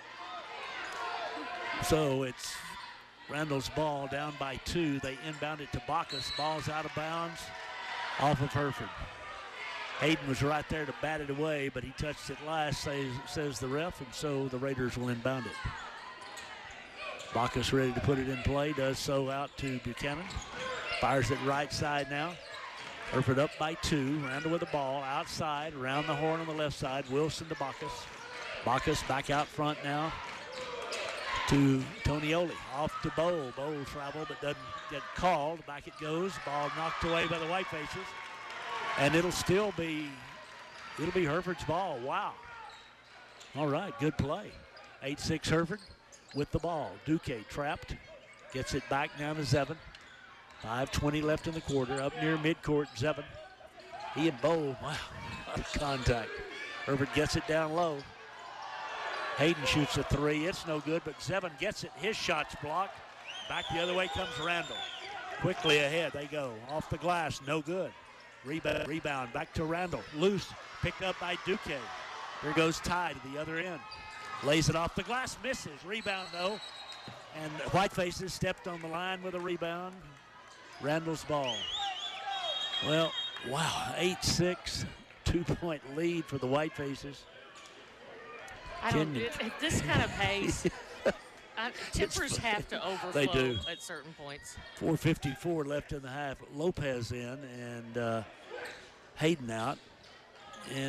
So it's Randall's ball down by 2. They inbound it to Bacchus. Ball's out of bounds off of Hereford. Hayden was right there to bat it away, but he touched it last, says the ref, and so the Raiders will inbound it. Bacchus ready to put it in play, does so out to Buchanan. Fires it right side now. Hereford up by 2. Randall with the ball outside, around the horn on the left side. Wilson to Bacchus. Bacchus back out front now to Tonioli. Off to Bowl. Bowl travel but doesn't get called. Back it goes. Ball knocked away by the Whitefaces. And it'll be Hereford's ball. Wow. All right, good play. 8-6 Hereford with the ball. Duque trapped. Gets it back now to Zevin. 5:20 left in the quarter. Up near midcourt, Zevin. He and Bowl, wow, a lot of contact. Hereford gets it down low. Hayden shoots a 3. It's no good, but Zevin gets it. His shot's blocked. Back the other way comes Randall. Quickly ahead they go. Off the glass, no good. Rebound back to Randall. Loose, picked up by Duque. Here goes Ty to the other end. Lays it off the glass, misses. Rebound though. And Whitefaces stepped on the line with a rebound. Randall's ball. Well, wow, 8-6, 2-point lead for the Whitefaces. At this kind of pace, tempers have to overflow They do. at certain points. 4:54 left in the half. Lopez in and Hayden out. And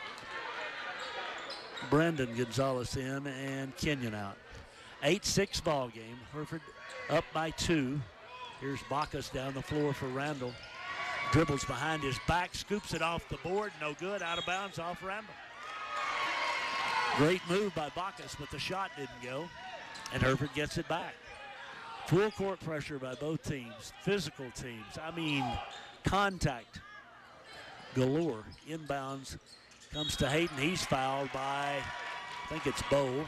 Brandon Gonzalez in and Kenyon out. 8-6 ball game. Hereford up by 2. Here's Bacchus down the floor for Randall. Dribbles behind his back, scoops it off the board. No good, out of bounds off Randall. Great move by Bacchus, but the shot didn't go. And Hereford gets it back. Full court pressure by both teams. Physical teams. I mean, contact galore. Inbounds comes to Hayden. He's fouled by, I think it's Bowl.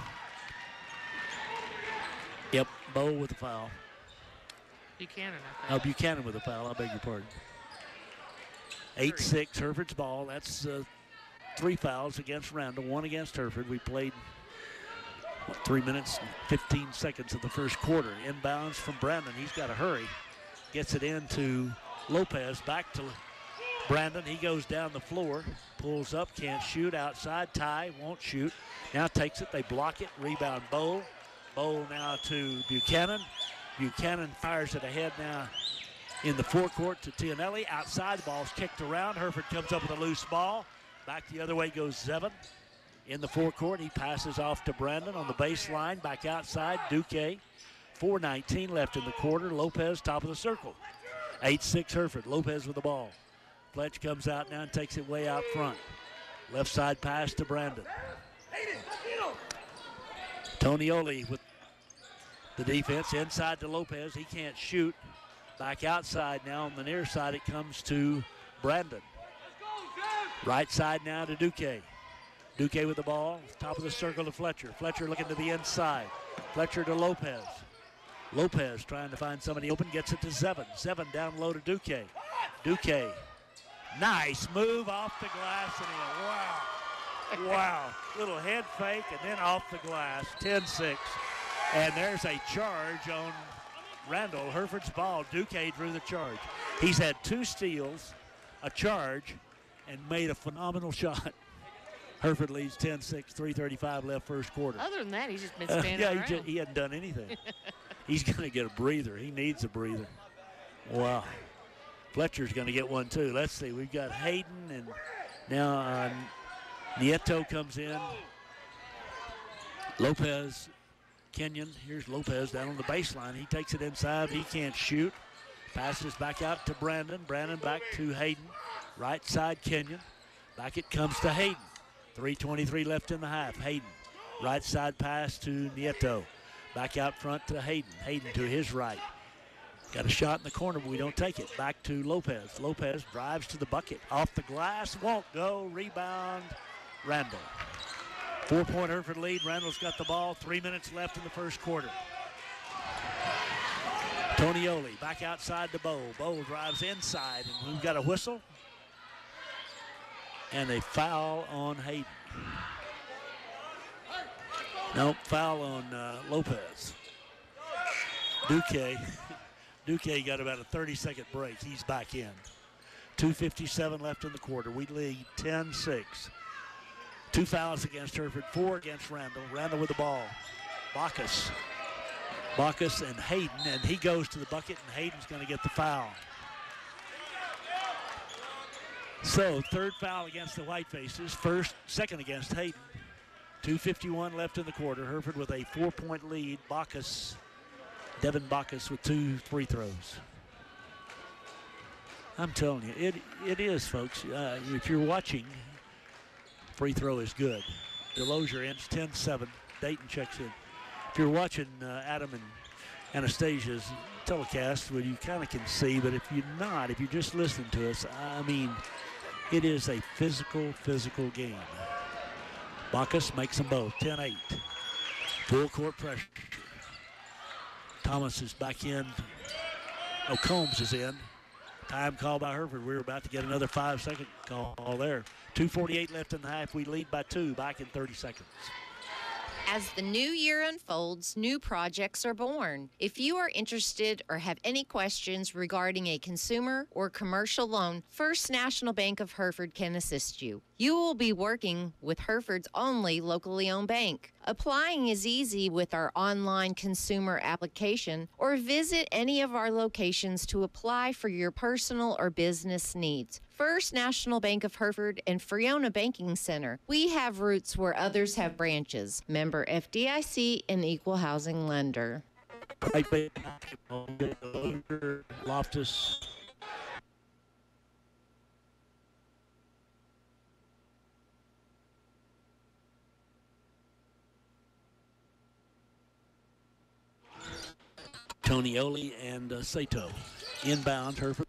Yep, Bowl with the foul. Buchanan, I think. Oh, Buchanan with a foul. I beg your pardon. 8-6, Hereford's ball. That's 3 fouls against Randall, 1 against Hereford. We played 3 minutes and 15 seconds of the first quarter. Inbounds from Brandon. He's got to hurry. Gets it into Lopez. Back to Brandon. He goes down the floor. Pulls up. Can't shoot. Outside. Ty won't shoot. Now takes it. They block it. Rebound Bowl. Bowl now to Buchanan. Buchanan fires it ahead now in the forecourt to Tionelli. Outside, the ball's kicked around. Hereford comes up with a loose ball. Back the other way goes Zevin. In the forecourt, he passes off to Brandon on the baseline. Back outside, Duque. 4:19 left in the quarter. Lopez, top of the circle. 8-6 Hereford. Lopez with the ball. Fletch comes out now and takes it way out front. Left side pass to Brandon. Tonioli with the defense inside to Lopez. He can't shoot. Back outside now on the near side. It comes to Brandon. Right side now to Duque. Duque with the ball. Top of the circle to Fletcher. Fletcher looking to the inside. Fletcher to Lopez. Lopez trying to find somebody open. Gets it to Zevin. Zevin down low to Duque. Duque. Nice move off the glass and in. Wow. Wow. Little head fake and then off the glass. 10-6. And there's a charge on Randall. Hereford's ball. Duque drew the charge. He's had 2 steals, a charge, and made a phenomenal shot. Hereford leads 10-6, 3:35 left first quarter. Other than that, he's just been standing around. He hadn't done anything. He's going to get a breather. He needs a breather. Wow. Fletcher's going to get one too. Let's see. We've got Hayden and now Nieto comes in. Lopez, Kenyon. Here's Lopez down on the baseline. He takes it inside. He can't shoot. Passes back out to Brandon. Brandon back to Hayden. Right side, Kenyon. Back it comes to Hayden. 3:23 left in the half. Hayden, right side pass to Nieto. Back out front to Hayden. Hayden to his right. Got a shot in the corner, but we don't take it. Back to Lopez. Lopez drives to the bucket. Off the glass, won't go. Rebound, Randall. 4-point Hereford lead. Randall's got the ball. 3 minutes left in the first quarter. Tonioli back outside to Bowl. Bowl drives inside, and we've got a whistle. And a foul on Hayden. Nope, foul on Lopez. Duque got about a 30-second break. He's back in. 2:57 left in the quarter. We lead 10-6. 2 fouls against Hereford, 4 against Randall. Randall with the ball. Bacchus and Hayden, and he goes to the bucket, and Hayden's going to get the foul. So, 3rd foul against the Whitefaces, second against Hayden. 2:51 left in the quarter. Hereford with a 4-point lead. Devin Bacchus with 2 free throws. I'm telling you, it is, folks. If you're watching, free throw is good. Delosier ends 10-7. Dayton checks in. If you're watching Adam and Anastasia's telecast, well, you kind of can see, but if you're not, if you're just listening to us, I mean, it is a physical game. Bacchus makes them both, 10-8. Full court pressure. Thomas is back in. Oh, Combs is in. Time call by Hereford. We're about to get another 5-second call there. 2:48 left in the half. We lead by 2, back in 30 seconds. As the new year unfolds, new projects are born. If you are interested or have any questions regarding a consumer or commercial loan, First National Bank of Hereford can assist you. You will be working with Hereford's only locally owned bank. Applying is easy with our online consumer application, or visit any of our locations to apply for your personal or business needs. First National Bank of Hereford and Friona Banking Center. We have roots where others have branches. Member FDIC and equal housing lender. Loftus. Tonioli and Sato. Inbound, Hereford.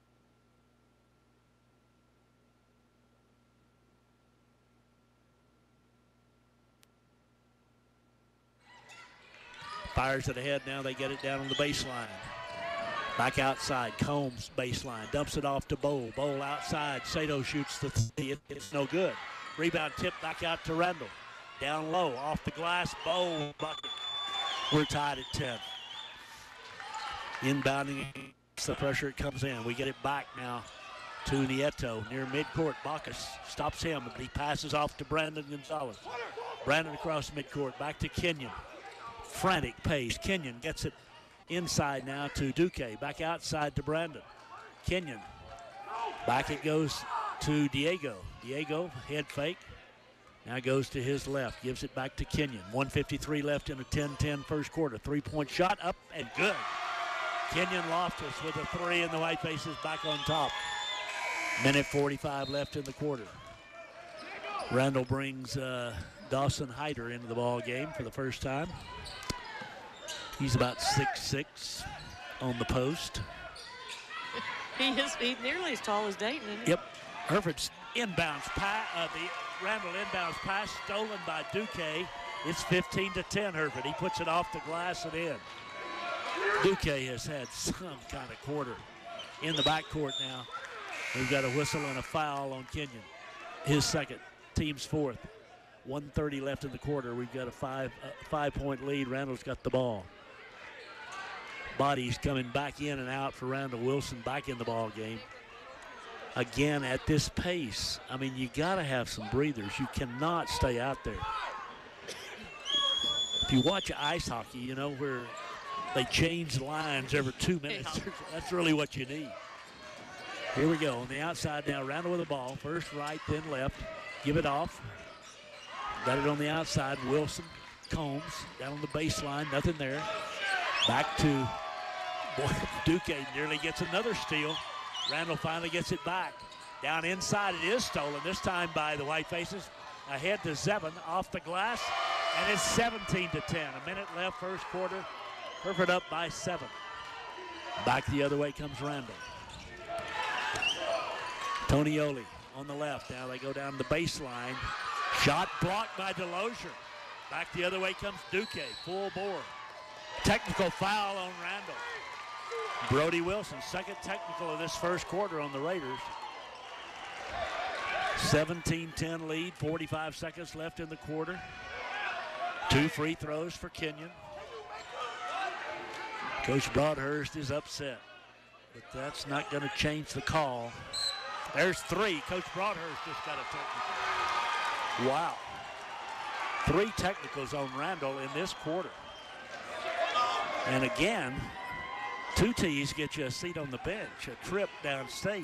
Fires it ahead now. They get it down on the baseline. Back outside. Combs baseline. Dumps it off to Bowl. Bowl outside. Sato shoots the 3. It's no good. Rebound tip back out to Randall. Down low. Off the glass. Bowl bucket. We're tied at 10. Inbounding the pressure. It comes in. We get it back now to Nieto near midcourt. Bacchus stops him, but he passes off to Brandon Gonzalez. Brandon across midcourt. Back to Kenyon. Frantic pace. Kenyon gets it inside now to Duque. Back outside to Brandon. Kenyon. Back it goes to Diego. Diego, head fake. Now goes to his left. Gives it back to Kenyon. 1:53 left in a 10-10 first quarter. 3-point shot up and good. Kenyon Loftus with a 3, and the Whitefaces back on top. Minute 45 left in the quarter. Randall brings Dawson Hyder into the ball game for the first time. He's about 6'6" on the post. He's nearly as tall as Dayton, isn't he? Yep. Hereford's inbounds pass, the Randall inbounds pass stolen by Duque. It's 15-10 Hereford. He puts it off the glass and in. Duque has had some kind of quarter. In the backcourt now. We've got a whistle and a foul on Kenyon. His second, team's 4th. 1:30 left in the quarter. We've got a 5-point lead. Randall's got the ball. Bodies coming back in and out for Randall. Wilson back in the ball game. Again, at this pace, I mean, you got to have some breathers. You cannot stay out there. If you watch ice hockey, you know, where they change lines every 2 minutes, that's really what you need. Here we go. On the outside now, Randall with the ball. First right, then left. Give it off. Got it on the outside. Wilson, Combs, down on the baseline. Nothing there. Back to Duque. Nearly gets another steal. Randall finally gets it back. Down inside, it is stolen, this time by the Whitefaces. Ahead to Zevin, off the glass, and it's 17-10. A minute left, first quarter. Hereford up by 7. Back the other way comes Randall. Tonioli on the left. Now they go down the baseline. Shot blocked by Delosier. Back the other way comes Duque, full bore. Technical foul on Randall. Brody Wilson, second technical of this first quarter on the Raiders. 17-10 lead, 45 seconds left in the quarter. 2 free throws for Kenyon. Coach Broadhurst is upset, but that's not going to change the call. There's 3. Coach Broadhurst just got a technical. Wow. 3 technicals on Randall in this quarter. And again, 2 tees get you a seat on the bench, a trip downstate.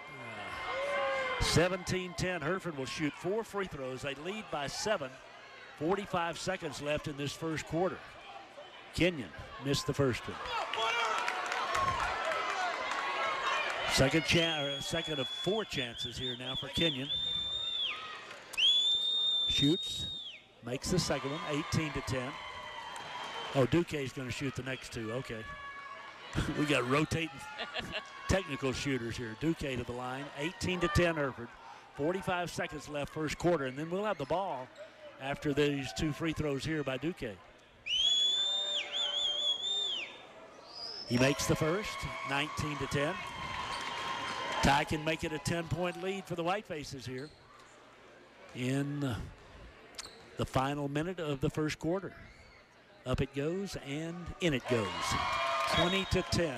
17-10, Hereford will shoot 4 free throws. They lead by 7. 45 seconds left in this first quarter. Kenyon missed the first one. Second of 4 chances here now for Kenyon. Shoots, makes the second one, 18-10. Oh, Duque's going to shoot the next 2. Okay. We got rotating technical shooters here. Duque to the line, 18-10 Hereford. 45 seconds left first quarter, and then we'll have the ball after these 2 free throws here by Duque. He makes the first, 19-10. Ty can make it a 10-point lead for the Whitefaces here in the final minute of the first quarter. Up it goes, and in it goes. 20-10.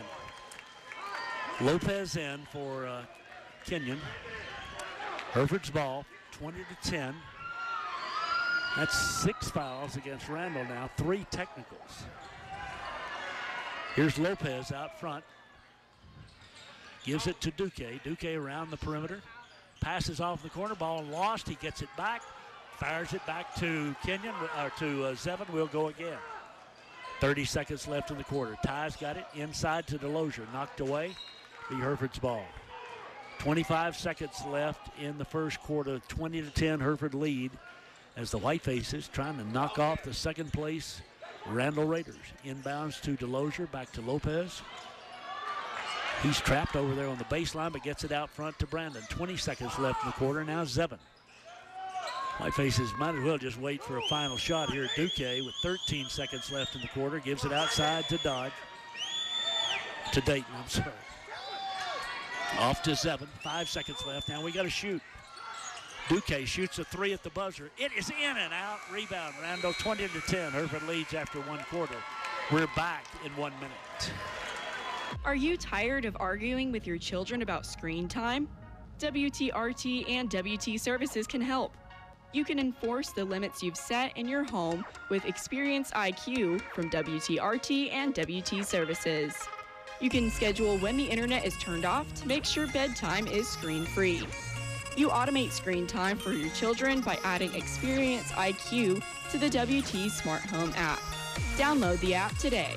Lopez in for Kenyon. Hereford's ball, 20-10. That's 6 fouls against Randall now, 3 technicals. Here's Lopez out front. Gives it to Duque. Duque around the perimeter. Passes off the corner. Ball lost. He gets it back. Fires it back to Kenyon, or to Zevin. We'll go again. 30 seconds left in the quarter. Ty's got it inside to Delosier. Knocked away. Be Hereford's ball. 25 seconds left in the first quarter. 20-10 Hereford lead as the Whitefaces trying to knock off the second place Randall Raiders. Inbounds to Delosier. Back to Lopez. He's trapped over there on the baseline, but gets it out front to Brandon. 20 seconds left in the quarter. Now Zevin. Whitefaces might as well just wait for a final shot here. Duque with 13 seconds left in the quarter. Gives it outside to Dodge. To Dayton, I'm sorry. Off to Zevin. 5 seconds left. Now we got to shoot. Duque shoots a 3 at the buzzer. It is in and out. Rebound, Randall. 20-10. Hereford leads after 1 quarter. We're back in 1 minute. Are you tired of arguing with your children about screen time? WTRT and WT Services can help. You can enforce the limits you've set in your home with Experience IQ from WTRT and WT Services. You can schedule when the internet is turned off to make sure bedtime is screen-free. You automate screen time for your children by adding Experience IQ to the WT Smart Home app. Download the app today.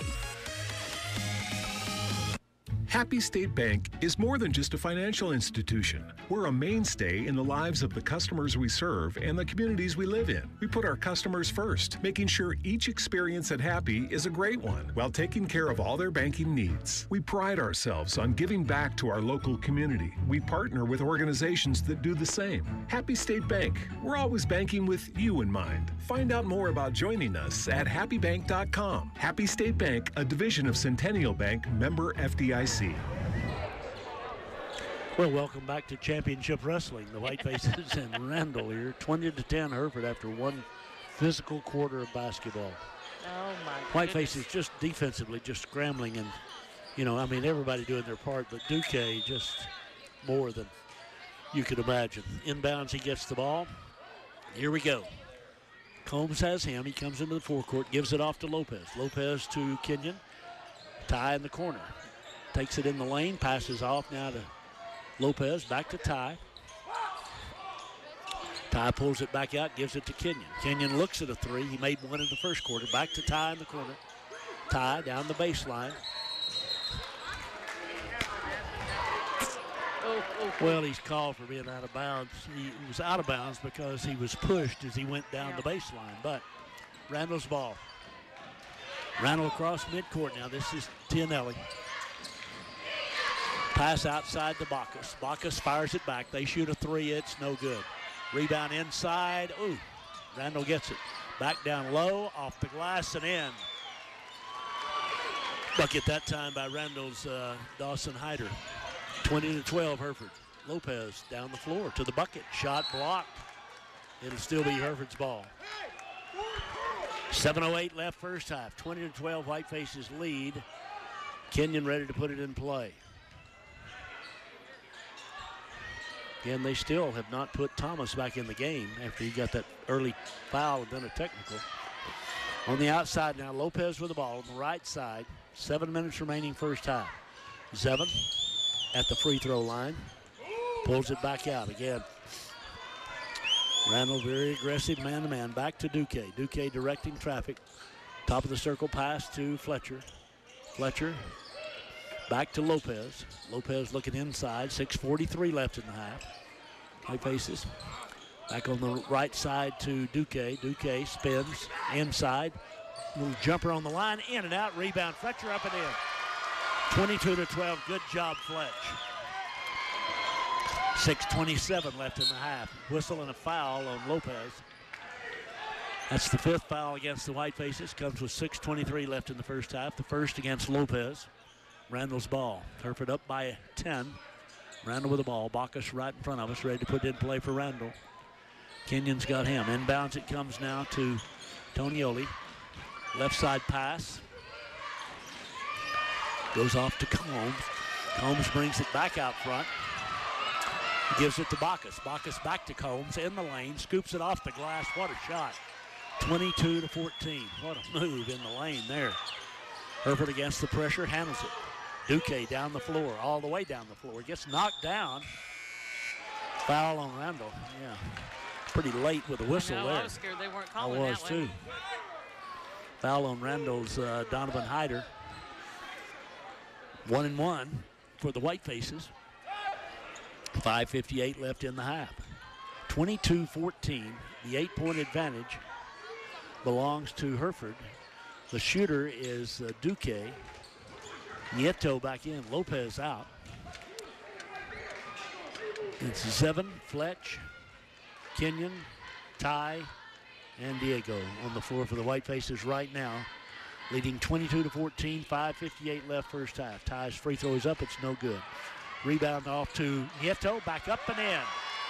Happy State Bank is more than just a financial institution. We're a mainstay in the lives of the customers we serve and the communities we live in. We put our customers first, making sure each experience at Happy is a great one while taking care of all their banking needs. We pride ourselves on giving back to our local community. We partner with organizations that do the same. Happy State Bank. We're always banking with you in mind. Find out more about joining us at happybank.com. Happy State Bank, a division of Centennial Bank, member FDIC. Well, welcome back to Championship Wrestling. The Whitefaces and Randall here. 20-10 Hereford after 1 physical quarter of basketball. Oh, my Whitefaces just defensively just scrambling and, I mean, everybody doing their part, but Duque just more than you could imagine. Inbounds, he gets the ball. Here we go. Combs has him. He comes into the forecourt, gives it off to Lopez. Lopez to Kenyon. Ty in the corner. Takes it in the lane, passes off now to Lopez, back to Ty. Ty pulls it back out, gives it to Kenyon. Kenyon looks at a 3. He made 1 in the first quarter. Back to Ty in the corner. Ty down the baseline. Well, he's called for being out of bounds. He was out of bounds because he was pushed as he went down the baseline. But Randall's ball. Randall across midcourt now. This is Tianelli. Pass outside to Bacchus. Bacchus fires it back. They shoot a three. It's no good. Rebound inside. Ooh, Randall gets it. Back down low, off the glass and in. Bucket that time by Randall's Dawson Hyder. 20-12 Hereford. Lopez down the floor to the bucket. Shot blocked. It'll still be Hereford's ball. 7:08 left first half. 20-12 Whitefaces lead. Kenyon ready to put it in play. Again, they still have not put Thomas back in the game after he got that early foul and then a technical. On the outside now, Lopez with the ball on the right side. 7 minutes remaining first half. Zevin at the free throw line. Pulls it back out again. Randall very aggressive man-to-man. Back to Duque. Duque directing traffic. Top of the circle pass to Fletcher. Fletcher back to Lopez. Lopez looking inside. 6:43 left in the half. Whitefaces back on the right side to Duque. Duque spins inside. Little jumper on the line. In and out. Rebound. Fletcher up and in. 22-12. Good job, Fletch. 6:27 left in the half. Whistle and a foul on Lopez. That's the fifth foul against the Whitefaces. Comes with 6:23 left in the first half. The first against Lopez. Randall's ball. Hereford up by 10. Randall with the ball. Bacchus right in front of us, ready to put it in play for Randall. Kenyon's got him. Inbounds it comes now to Tonioli. Left side pass. Goes off to Combs. Combs brings it back out front. Gives it to Bacchus. Bacchus back to Combs in the lane. Scoops it off the glass. What a shot. 22-14. What a move in the lane there. Hereford against the pressure. Handles it. Duque down the floor. All the way down the floor. Gets knocked down. Foul on Randall. Yeah. Pretty late with the whistle there. I was scared they weren't calling I was that too. one. Foul on Randall's Donovan Hyder. 1-1 for the Whitefaces. 5:58 left in the half. 22-14. The 8-point advantage belongs to Hereford. The shooter is Duque. Nieto back in. Lopez out. It's Zevin, Fletch, Kenyon, Ty, and Diego on the floor for the Whitefaces right now. Leading 22-14. 5:58 left first half. Ty's free throw is up. It's no good. Rebound off to Nieto. Back up and in.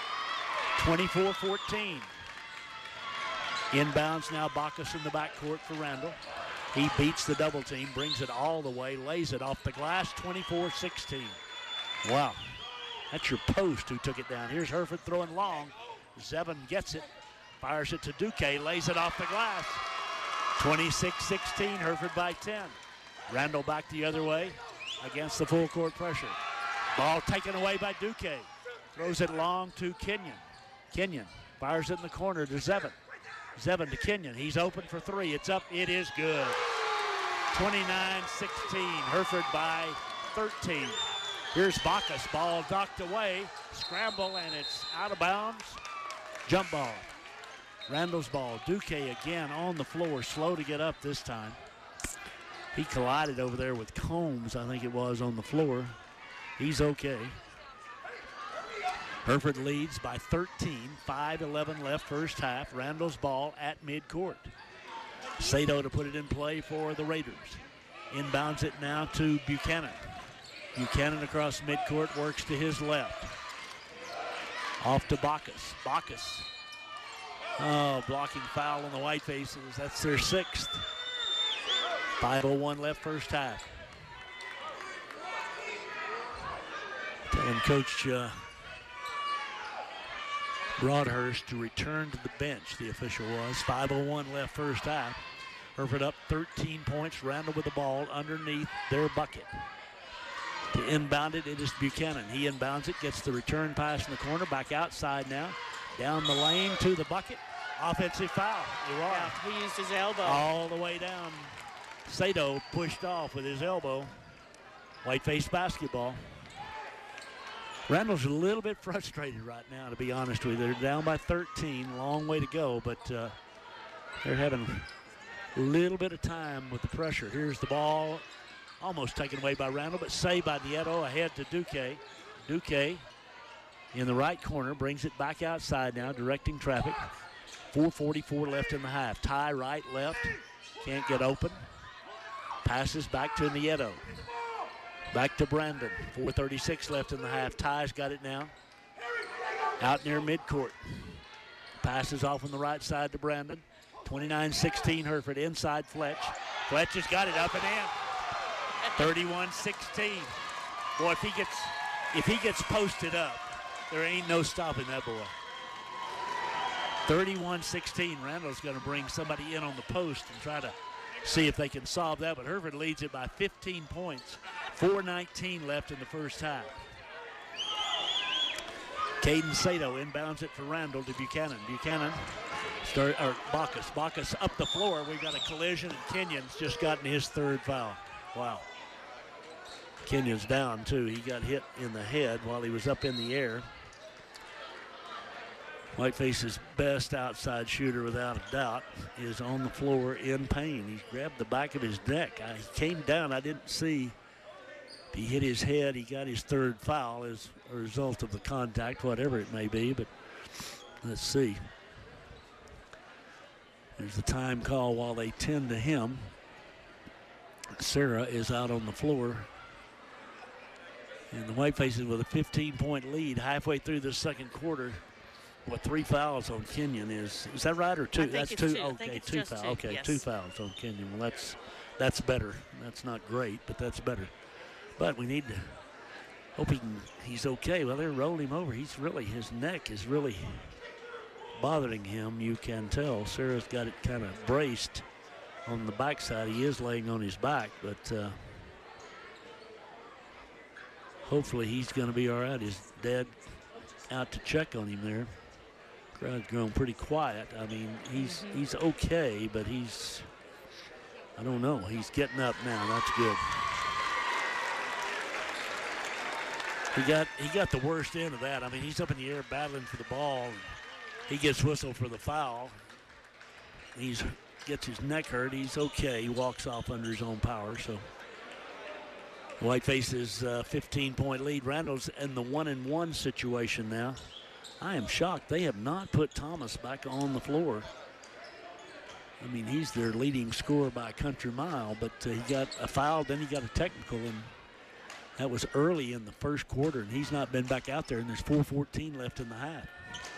24-14. Inbounds now. Bacchus in the backcourt for Randall. He beats the double team, brings it all the way, lays it off the glass. 24-16. Wow. That's your post who took it down. Here's Hereford throwing long. Zevin gets it. Fires it to Duque. Lays it off the glass. 26-16. Hereford by 10. Randall back the other way against the full court pressure. Ball taken away by Duque. Throws it long to Kenyon. Kenyon fires it in the corner to Zevin. Zevin to Kenyon. He's open for three. It's up. It is good. 29-16. Hereford by 13. Here's Bacchus. Ball knocked away. Scramble, and it's out of bounds. Jump ball. Randall's ball. Duque again on the floor. Slow to get up this time. He collided over there with Combs, I think it was, on the floor. He's okay. Hereford leads by 13. 5:11 left first half. Randall's ball at midcourt. Sato to put it in play for the Raiders. Inbounds it now to Buchanan. Buchanan across midcourt, works to his left. Off to Bacchus. Bacchus. Oh, blocking foul on the Whitefaces. That's their sixth. 5:01 left first half. Telling Coach Broadhurst to return to the bench, the official was. 5:01 left first half. Hereford up 13 points. Randall with the ball underneath their bucket. To inbound it, it is Buchanan. He inbounds it, gets the return pass in the corner. Back outside now. Down the lane to the bucket. Offensive foul. Yeah, he used his elbow. All the way down. Sato pushed off with his elbow. Whiteface basketball. Randall's a little bit frustrated right now, to be honest with you. They're down by 13, long way to go, but they're having a little bit of time with the pressure. Here's the ball, almost taken away by Randall, but saved by Nieto, ahead to Duque. Duque in the right corner, brings it back outside now, directing traffic. 4:44 left in the half. Ty right, left, can't get open. Passes back to Nieto. Back to Brandon. 4:36 left in the half. Ty's got it now. Out near midcourt. Passes off on the right side to Brandon. 29-16 Hereford. Inside Fletch. Fletch has got it up and in. 31-16. Boy, if he gets posted up, there ain't no stopping that boy. 31-16. Randall's going to bring somebody in on the post and try to see if they can solve that, but Hereford leads it by 15 points. 4:19 left in the first half. Caden Sato inbounds it for Randall to Buchanan. Buchanan, Bacchus. Bacchus up the floor. We've got a collision, and Kenyon's just gotten his third foul. Wow. Kenyon's down, too. He got hit in the head while he was up in the air. Whiteface's best outside shooter, without a doubt, is on the floor in pain. He grabbed the back of his neck. He came down. I didn't see. He hit his head. He got his third foul as a result of the contact, whatever it may be. But let's see. There's the time call while they tend to him. Sarah is out on the floor. And the Whitefaces with a 15-point lead halfway through the second quarter. What, 3 fouls on Kenyon is that right, or 2? I think that's it's 2. two. Okay, 2 fouls. Okay, yes. 2 fouls on Kenyon. Well, that's better. That's not great, but that's better. But we need to hope he's okay. Well, they're rolling him over. His neck is really bothering him. You can tell. Sarah's got it kind of braced on the backside. He is laying on his back, but hopefully he's going to be all right. His dad out to check on him there. Crowd's grown pretty quiet. I mean, he's okay, but I don't know. He's getting up now. That's good. He got the worst end of that. I mean, he's up in the air battling for the ball. And he gets whistled for the foul. Gets his neck hurt. He's okay. He walks off under his own power. So Whiteface's 15-point lead. Randall's in the 1-and-1 situation now. I am shocked they have not put Thomas back on the floor. I mean, he's their leading scorer by a country mile, but he got a foul, then he got a technical, and that was early in the first quarter, and he's not been back out there, and there's 4:14 left in the half.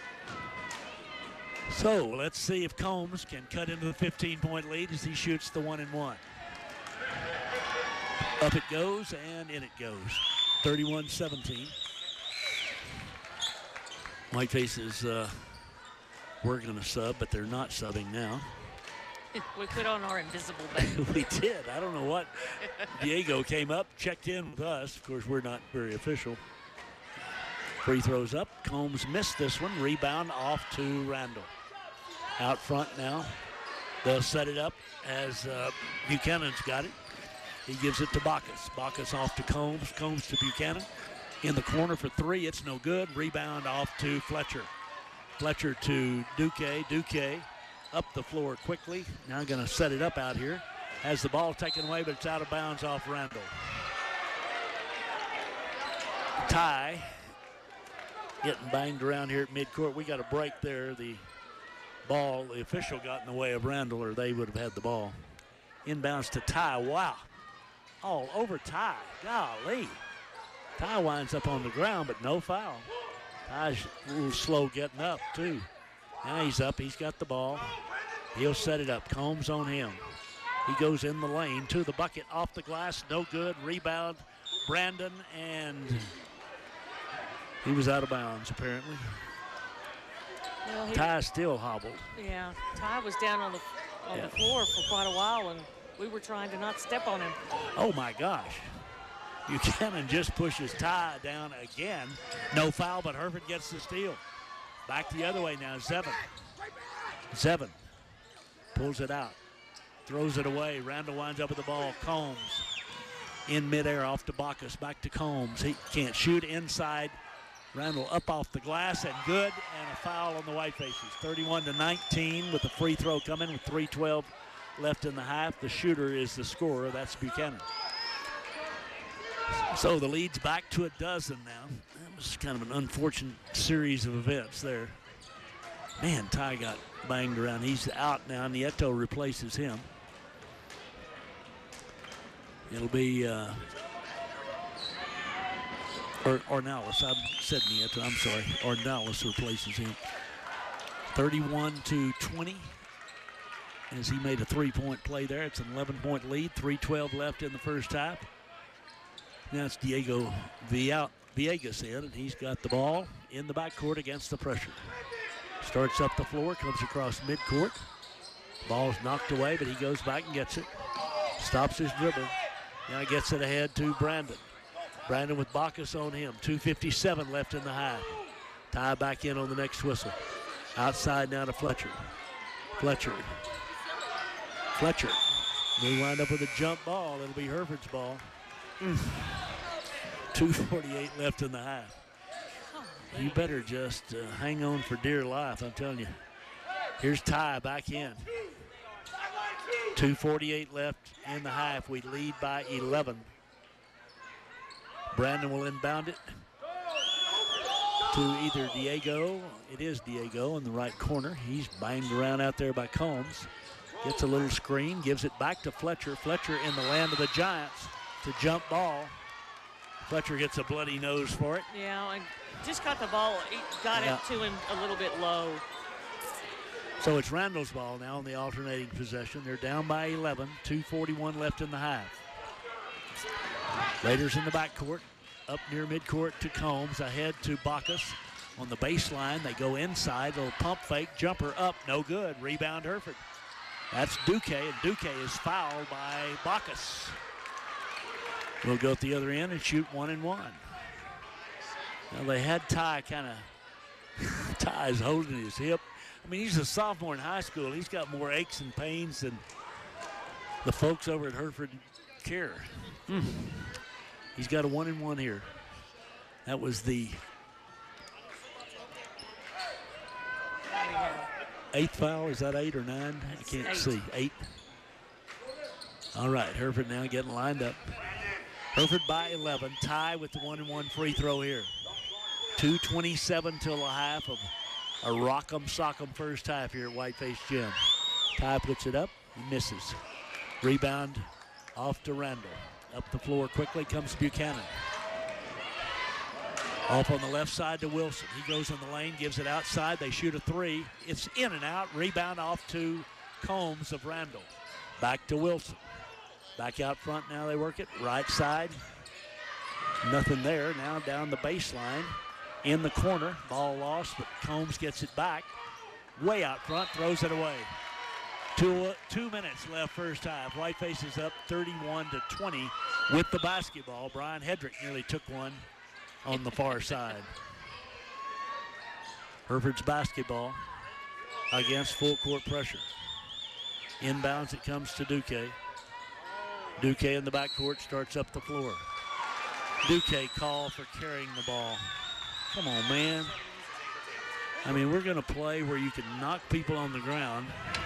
So let's see if Combs can cut into the 15-point lead as he shoots the 1-and-1. Up it goes, and in it goes. 31-17. Whitefaces were going to sub, but they're not subbing now. We put on our invisible band. We did. I don't know what. Diego came up, checked in with us. Of course, we're not very official. Free throws up. Combs missed this one. Rebound off to Randall. Out front now. They'll set it up as Buchanan's got it. He gives it to Bacchus. Bacchus off to Combs. Combs to Buchanan. In the corner for 3. It's no good. Rebound off to Fletcher. Fletcher to Duque. Duque up the floor quickly. Now going to set it up out here. Has the ball taken away, but it's out of bounds off Randall. Ty getting banged around here at midcourt. We got a break there. The official got in the way of Randall, or they would have had the ball. Inbounds to Ty. Wow. All over Ty. Golly. Ty winds up on the ground, but no foul. Ty's a little slow getting up, too. Now he's up. He's got the ball. He'll set it up. Combs on him. He goes in the lane to the bucket. Off the glass. No good. Rebound. Brandon, and he was out of bounds, apparently. Well, Ty still hobbled. Yeah, Ty was down on the floor for quite a while, and we were trying to not step on him. Oh, my gosh. Buchanan just pushes Ty down again. No foul, but Hereford gets the steal. Back the other way now, Zevin pulls it out, throws it away. Randall winds up with the ball. Combs in midair off to Bacchus, back to Combs. He can't shoot inside. Randall up off the glass and good, and a foul on the Whitefaces. 31-19 with the free throw coming with 3:12 left in the half. The shooter is the scorer. That's Buchanan. So the lead's back to a dozen now. That was kind of an unfortunate series of events there. Man, Ty got banged around. He's out now. Nieto replaces him. It'll be Ornelas. I said Nieto. I'm sorry. Ornelas replaces him. 31-20 as he made a three-point play there. It's an 11-point lead. 3:12 left in the first half. Now it's Diego Villegas in, and he's got the ball in the backcourt against the pressure. Starts up the floor, comes across midcourt. Ball's knocked away, but he goes back and gets it. Stops his dribble. Now he gets it ahead to Brandon. Brandon with Bacchus on him. 2:57 left in the half. Tie back in on the next whistle. Outside now to Fletcher. Fletcher. We wind up with a jump ball. It'll be Hereford's ball. 2:48 left in the half. You better just hang on for dear life, I'm telling you. Here's Ty back in. 2:48 left in the half. We lead by 11. Brandon will inbound it to either Diego. It is Diego in the right corner. He's banged around out there by Combs. Gets a little screen, gives it back to Fletcher. Fletcher in the land of the Giants. It's a jump ball. Fletcher gets a bloody nose for it. Yeah, I just got the ball. He got it to him a little bit low. So it's Randall's ball now on the alternating possession. They're down by 11. 2:41 left in the half. Raiders in the backcourt. Up near midcourt to Combs. Ahead to Bacchus. On the baseline, they go inside. Little pump fake. Jumper up. No good. Rebound Hereford. That's Duque, and Duque is fouled by Bacchus. We'll go at the other end and shoot 1-1. Now they had Ty Ty's holding his hip. I mean, he's a sophomore in high school. He's got more aches and pains than the folks over at Hereford care. He's got a 1-1 here. That was the 8th foul. Is that 8 or 9? I can't see. 8. All right, Hereford now getting lined up. Hereford by 11. Ty with the 1-1 free throw here. 2:27 till a half of a rock'em sock'em first half here at Whiteface Gym. Ty puts it up, he misses. Rebound off to Randall. Up the floor quickly comes Buchanan. Off on the left side to Wilson. He goes in the lane, gives it outside. They shoot a three. It's in and out. Rebound off to Combs of Randall. Back to Wilson. Back out front now they work it. Right side. Nothing there. Now down the baseline. In the corner. Ball lost, but Combs gets it back. Way out front. Throws it away. 2 minutes left first half. Whiteface is up 31-20 with the basketball. Brian Hedrick nearly took one on the far side. Hereford's basketball against full court pressure. Inbounds it comes to Duque. Duque in the backcourt starts up the floor. Duque call for carrying the ball. Come on, man. I mean, we're going to play where you can knock people on the ground.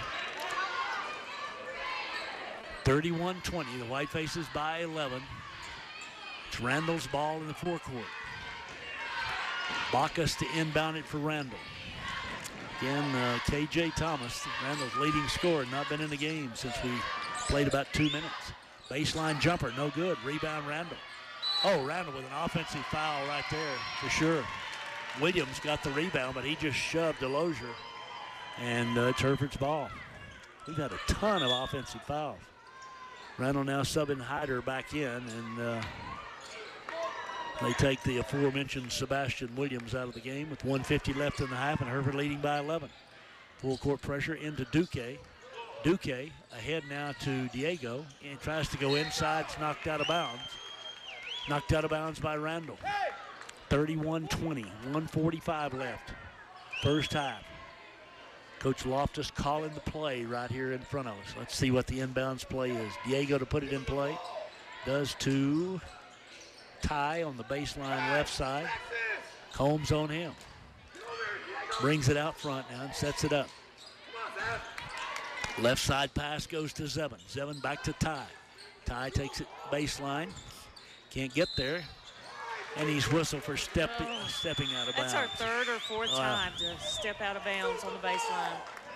31-20, the Whitefaces by 11. It's Randall's ball in the forecourt. Bacchus to inbound it for Randall. Again, K.J. Thomas, Randall's leading scorer, not been in the game since we played about 2 minutes. Baseline jumper, no good. Rebound Randall. Oh, Randall with an offensive foul right there for sure. Williams got the rebound, but he just shoved Delosier. And it's Hereford's ball. We've had a ton of offensive fouls. Randall now subbing Hyder back in, and they take the aforementioned Sebastian Williams out of the game with 1:50 left in the half, and Hereford leading by 11. Full court pressure into Duque. Duque ahead now to Diego, and tries to go inside. It's knocked out of bounds. Knocked out of bounds by Randall. 31-20, 1:45 left. First half. Coach Loftus calling the play right here in front of us. Let's see what the inbounds play is. Diego to put it in play. Does to Ty on the baseline left side. Combs on him. Brings it out front now and sets it up. Left side pass goes to Zevin. Zevin back to Ty. Ty takes it baseline. Can't get there. And he's whistled for stepping out of bounds. That's our third or fourth time to step out of bounds on the baseline.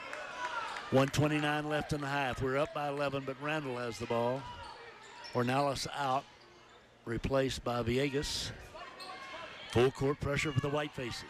1:29 left in the half. We're up by 11, but Randall has the ball. Ornelas out, replaced by Villegas. Full court pressure for the Whitefaces.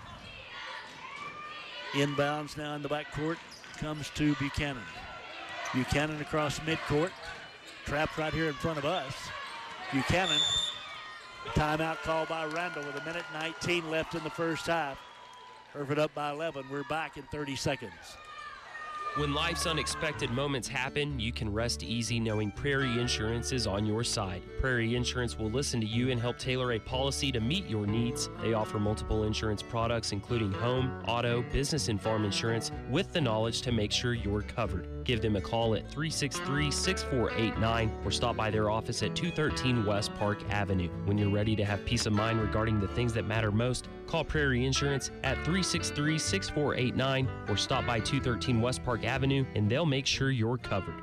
Inbounds now in the backcourt comes to Buchanan. Buchanan across midcourt. Trapped right here in front of us. Buchanan. Timeout called by Randall with 1:19 left in the first half. Hereford up by 11. We're back in 30 seconds. When life's unexpected moments happen, you can rest easy knowing Prairie Insurance is on your side. Prairie Insurance will listen to you and help tailor a policy to meet your needs. They offer multiple insurance products, including home, auto, business, and farm insurance, with the knowledge to make sure you're covered. Give them a call at 363-6489 or stop by their office at 213 West Park Avenue. When you're ready to have peace of mind regarding the things that matter most, call Prairie Insurance at 363-6489 or stop by 213 West Park Avenue, and they'll make sure you're covered.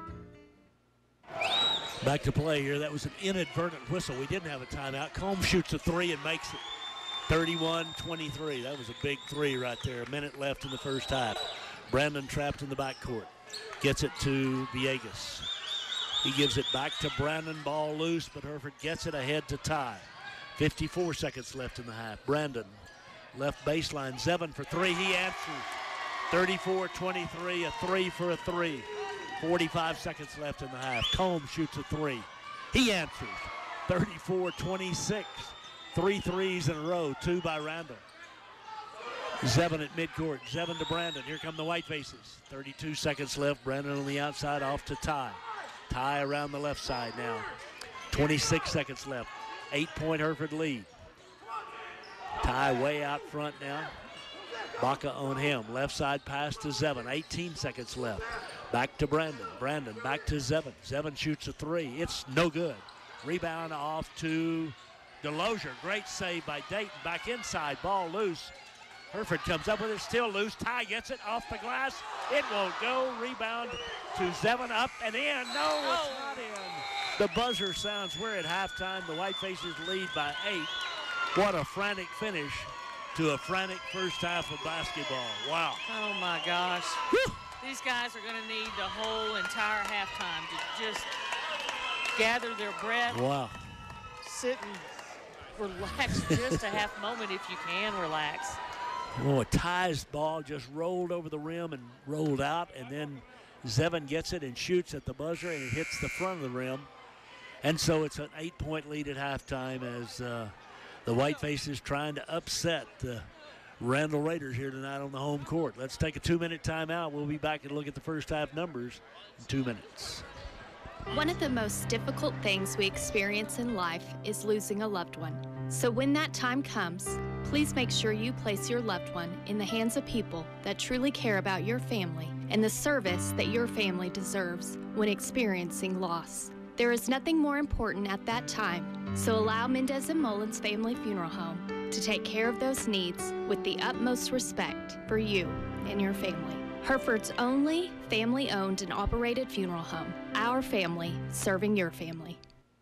Back to play here. That was an inadvertent whistle. We didn't have a timeout. Combs shoots a three and makes it 31-23. That was a big three right there. A minute left in the first half. Brandon trapped in the backcourt. Gets it to Villegas. He gives it back to Brandon. Ball loose, but Hereford gets it ahead to Ty. 54 seconds left in the half. Brandon, left baseline. Zevin for three. He answers. 34-23, a three for a three. 45 seconds left in the half. Combs shoots a three. He answers. 34-26. 3 threes in a row, 2 by Randall. Zevin at midcourt. Zevin to Brandon. Here come the Whitefaces. 32 seconds left. Brandon on the outside, off to Ty. Ty around the left side now. 26 seconds left. 8-point Hereford lead. Ty way out front now. Baca on him. Left side pass to Zevin. 18 seconds left. Back to Brandon. Brandon back to Zevin. Zevin shoots a three. It's no good. Rebound off to Delosier. Great save by Dayton. Back inside. Ball loose. Hereford comes up with it. Still loose. Ty gets it off the glass. It won't go. Rebound to Zevin. Up and in. No, it's not in. The buzzer sounds. We're at halftime. The Whitefaces lead by 8. What a frantic finish to a frantic first half of basketball. Wow. Oh, my gosh. Whew. These guys are going to need the whole entire halftime to just gather their breath. Wow. Sit and relax just a half moment if you can relax. Oh, Ty's ball just rolled over the rim and rolled out, and then Zevin gets it and shoots at the buzzer, and it hits the front of the rim. And so it's an 8-point lead at halftime as the Whitefaces trying to upset the Randall Raiders here tonight on the home court. Let's take a 2-minute timeout. We'll be back and look at the first half numbers in 2 minutes. One of the most difficult things we experience in life is losing a loved one. So when that time comes, please make sure you place your loved one in the hands of people that truly care about your family and the service that your family deserves when experiencing loss. There is nothing more important at that time, so allow Mendez and Mullins Family Funeral Home to take care of those needs with the utmost respect for you and your family. Hereford's only family-owned and operated funeral home. Our family serving your family.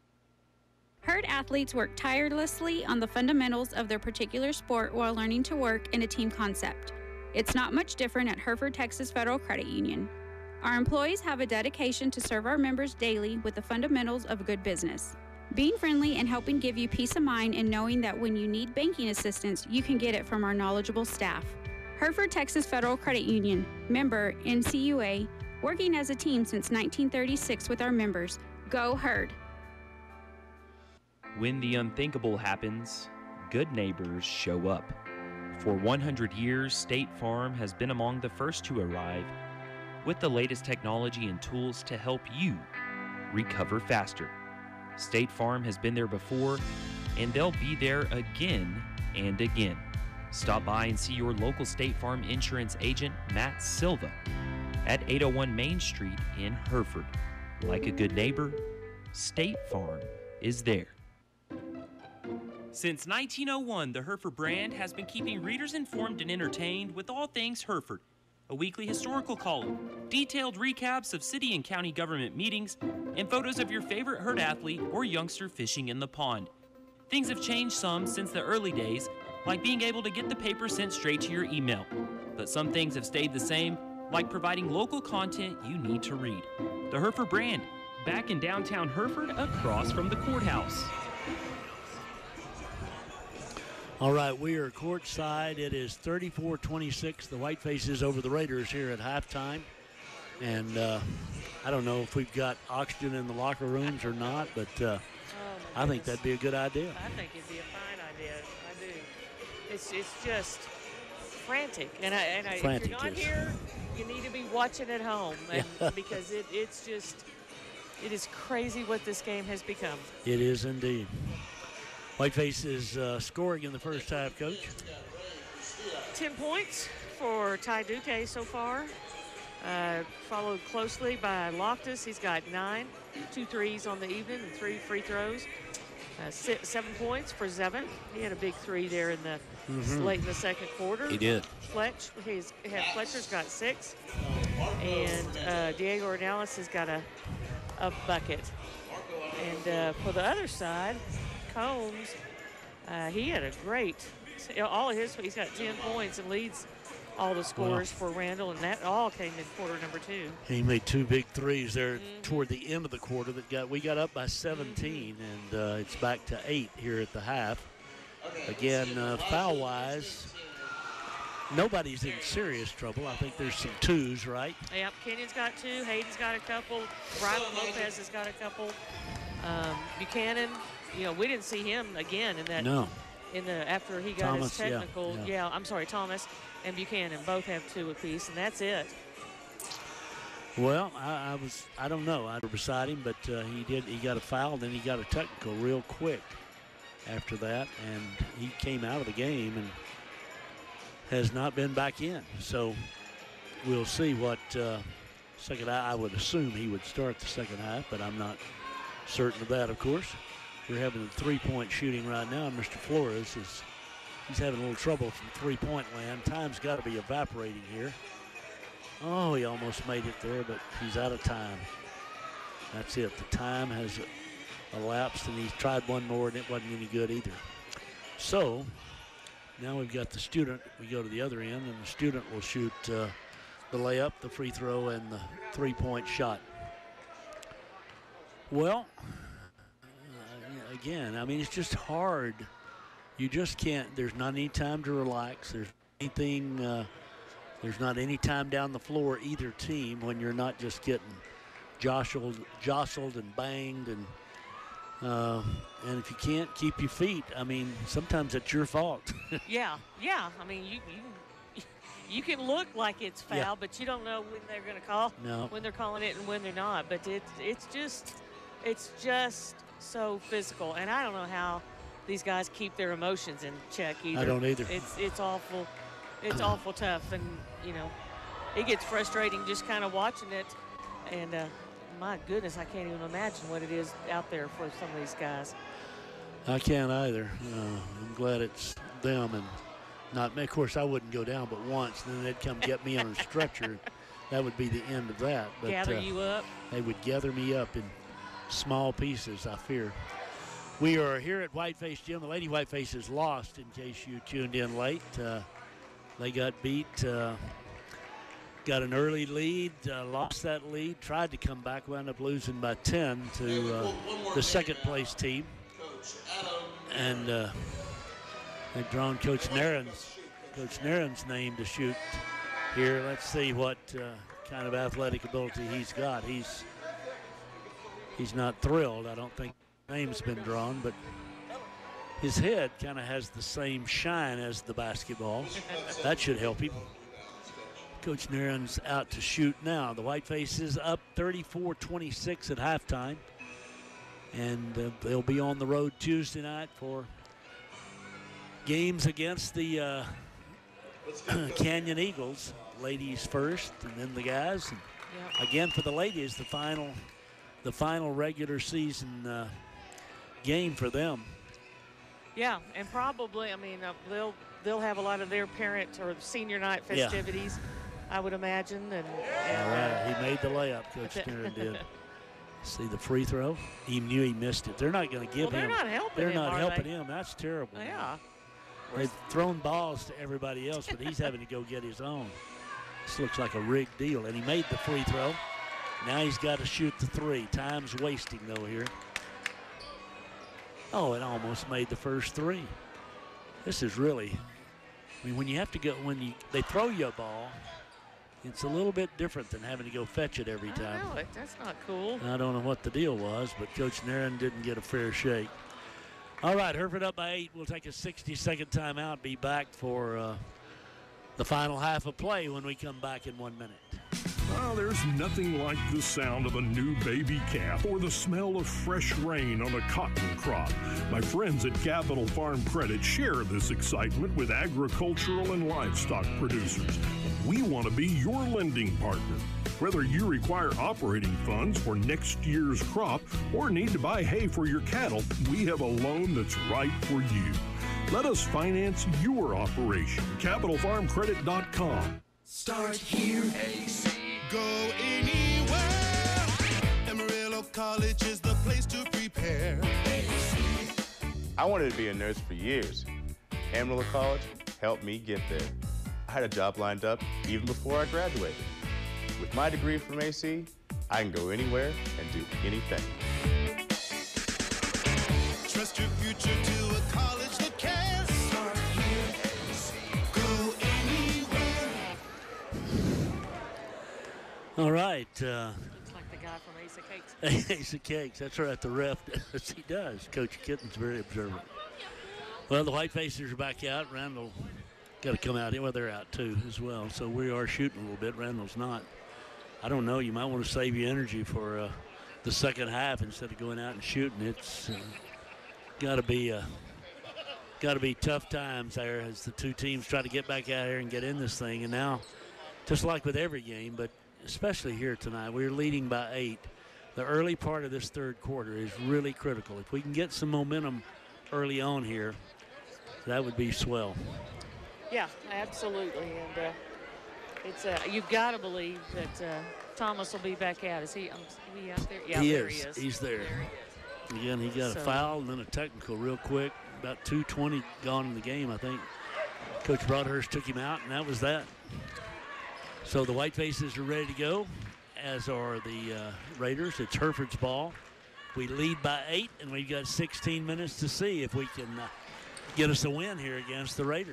Herd athletes work tirelessly on the fundamentals of their particular sport while learning to work in a team concept. It's not much different at Hereford Texas Federal Credit Union. Our employees have a dedication to serve our members daily with the fundamentals of good business. Being friendly and helping give you peace of mind and knowing that when you need banking assistance, you can get it from our knowledgeable staff. Hereford Texas Federal Credit Union, member NCUA, working as a team since 1936 with our members. Go Herd! When the unthinkable happens, good neighbors show up. For 100 years, State Farm has been among the first to arrive with the latest technology and tools to help you recover faster. State Farm has been there before, and they'll be there again and again. Stop by and see your local State Farm insurance agent, Matt Silva, at 801 Main Street in Hereford. Like a good neighbor, State Farm is there. Since 1901, the Hereford brand has been keeping readers informed and entertained with all things Hereford. A weekly historical column, detailed recaps of city and county government meetings, and photos of your favorite herd athlete or youngster fishing in the pond. Things have changed some since the early days, like being able to get the paper sent straight to your email. But some things have stayed the same, like providing local content you need to read. The Hereford brand, back in downtown Hereford, across from the courthouse. All right, we are courtside. It is 34-26, the Whitefaces over the Raiders here at halftime. And I don't know if we've got oxygen in the locker rooms or not, but I think that'd be a good idea. I think it'd be a fine idea. I do. It's just frantic. And Frantic, if you're not yes. here, you need to be watching at home. And because it is crazy what this game has become. It is indeed. Whiteface is scoring in the first half, Coach. 10 points for Ty Duque so far. Followed closely by Loftus. He's got 9, 2 threes on the evening and 3 free throws. 7 points for Zevin. He had a big 3 there in the late in the second quarter. He did. Fletcher's got 6. And Diego Ornelas has got a bucket. And for the other side, Combs, he had a great, he's got 10 points and leads all the scores for Randall, and that all came in quarter number 2. He made 2 big threes there toward the end of the quarter. We got up by 17, and it's back to 8 here at the half. Again, foul-wise, nobody's in serious trouble. I think there's some 2s, right? Yep, Kenyon's got 2, Hayden's got a couple, Rylan Lopez has got a couple. Buchanan, we didn't see him again in that. No. After he got Thomas, his technical, I'm sorry, Thomas and Buchanan both have 2 apiece, and that's it. Well, I don't know. I was beside him, but he got a foul, then he got a technical real quick after that, and he came out of the game and has not been back in. So we'll see what second. I would assume he would start the second half, but I'm not certain of that, of course. We're having the 3-point shooting right now. Mr. Flores he's having a little trouble from 3-point land. Time's got to be evaporating here. Oh, he almost made it there, but he's out of time. That's it. The time has elapsed, and he's tried one more, and it wasn't any good either. So now we've got the student. We go to the other end, and the student will shoot the layup, the free throw, and the 3-point shot. Well, again, I mean, it's just hard. You just can't. There's not any time to relax. There's not any time down the floor either team when you're not just getting jostled and banged, and if you can't keep your feet, I mean, sometimes it's your fault. Yeah. I mean, you can look like it's foul, but you don't know when they're going to call, when they're calling it and when they're not. But it's just so physical, and I don't know how these guys keep their emotions in check either. I don't either. It's awful. It's awful tough, and it gets frustrating just kind of watching it. And my goodness, I can't even imagine what it is out there for some of these guys. I can't either. I'm glad it's them and not me. Of course, I wouldn't go down but once, and then they'd come get me on a stretcher. That would be the end of that. But, gather you up? They would gather me up in small pieces, I fear. We are here at Whiteface Gym. The Lady Whitefaces lost, in case you tuned in late. They got beat, got an early lead, lost that lead, tried to come back, wound up losing by 10 to the second-place team. And they've drawn Coach Naren's name to shoot here. Let's see what kind of athletic ability he's got. He's not thrilled. I don't think name's been drawn, but his head kind of has the same shine as the basketball. That should help him. Coach Naren's out to shoot now. The Whitefaces up 34-26 at halftime. And they'll be on the road Tuesday night for games against the Canyon Eagles. Ladies first, and then the guys. And again, for the ladies, the final regular season game for them. Yeah, and probably, I mean, they'll have a lot of their parent or senior night festivities, I would imagine. And all right, he made the layup, Coach Snaren did. See the free throw? He knew he missed it. They're not going to give him. They're not helping They're him, not are helping they? him. That's terrible. Yeah. They've thrown balls to everybody else, but he's having to go get his own. This looks like a rigged deal, and he made the free throw. Now he's got to shoot the three. Time's wasting, though, here. Oh, it almost made the first three. This is really, I mean, when you have to go, they throw you a ball, it's a little bit different than having to go fetch it every time. I know it. That's not cool. I don't know what the deal was, but Coach Snaren didn't get a fair shake. All right, Hereford up by 8. We'll take a 60-second timeout. Be back for the final half of play when we come back in 1 minute. Well, there's nothing like the sound of a new baby calf or the smell of fresh rain on a cotton crop. My friends at Capital Farm Credit share this excitement with agricultural and livestock producers. We want to be your lending partner. Whether you require operating funds for next year's crop or need to buy hay for your cattle, we have a loan that's right for you. Let us finance your operation. CapitalFarmCredit.com. Start here. AC. Go anywhere. Amarillo College is the place to prepare. AC. I wanted to be a nurse for years. Amarillo College helped me get there. I had a job lined up even before I graduated. With my degree from AC, I can go anywhere and do anything. Trust your future to a college that cares. Start here. AC. Go anywhere. All right. Looks like the guy from Ace of Cakes. Ace of Cakes. That's right. The ref does. He does. Coach Kitten's very observant. Well, the Whitefaces are back out. Randall got to come out here. Well, they're out too as well. So we are shooting a little bit. Randall's not. I don't know. You might want to save your energy for the second half instead of going out and shooting. It's got to be tough times there as the two teams try to get back out here and get in this thing. And now, just like with every game, but especially here tonight, we're leading by 8. The early part of this third quarter is really critical. If we can get some momentum early on here, that would be swell. Yeah, absolutely. And it's you've got to believe that Thomas will be back out. Is he out there? Yeah, he there is. He is. He's there. He is. Again, he got a foul and then a technical real quick. About 2:20 gone in the game, I think. Coach Broadhurst took him out, and that was that. So the Whitefaces are ready to go, as are the Raiders. It's Hereford's ball. We lead by 8, and we've got 16 minutes to see if we can get us a win here against the Raiders.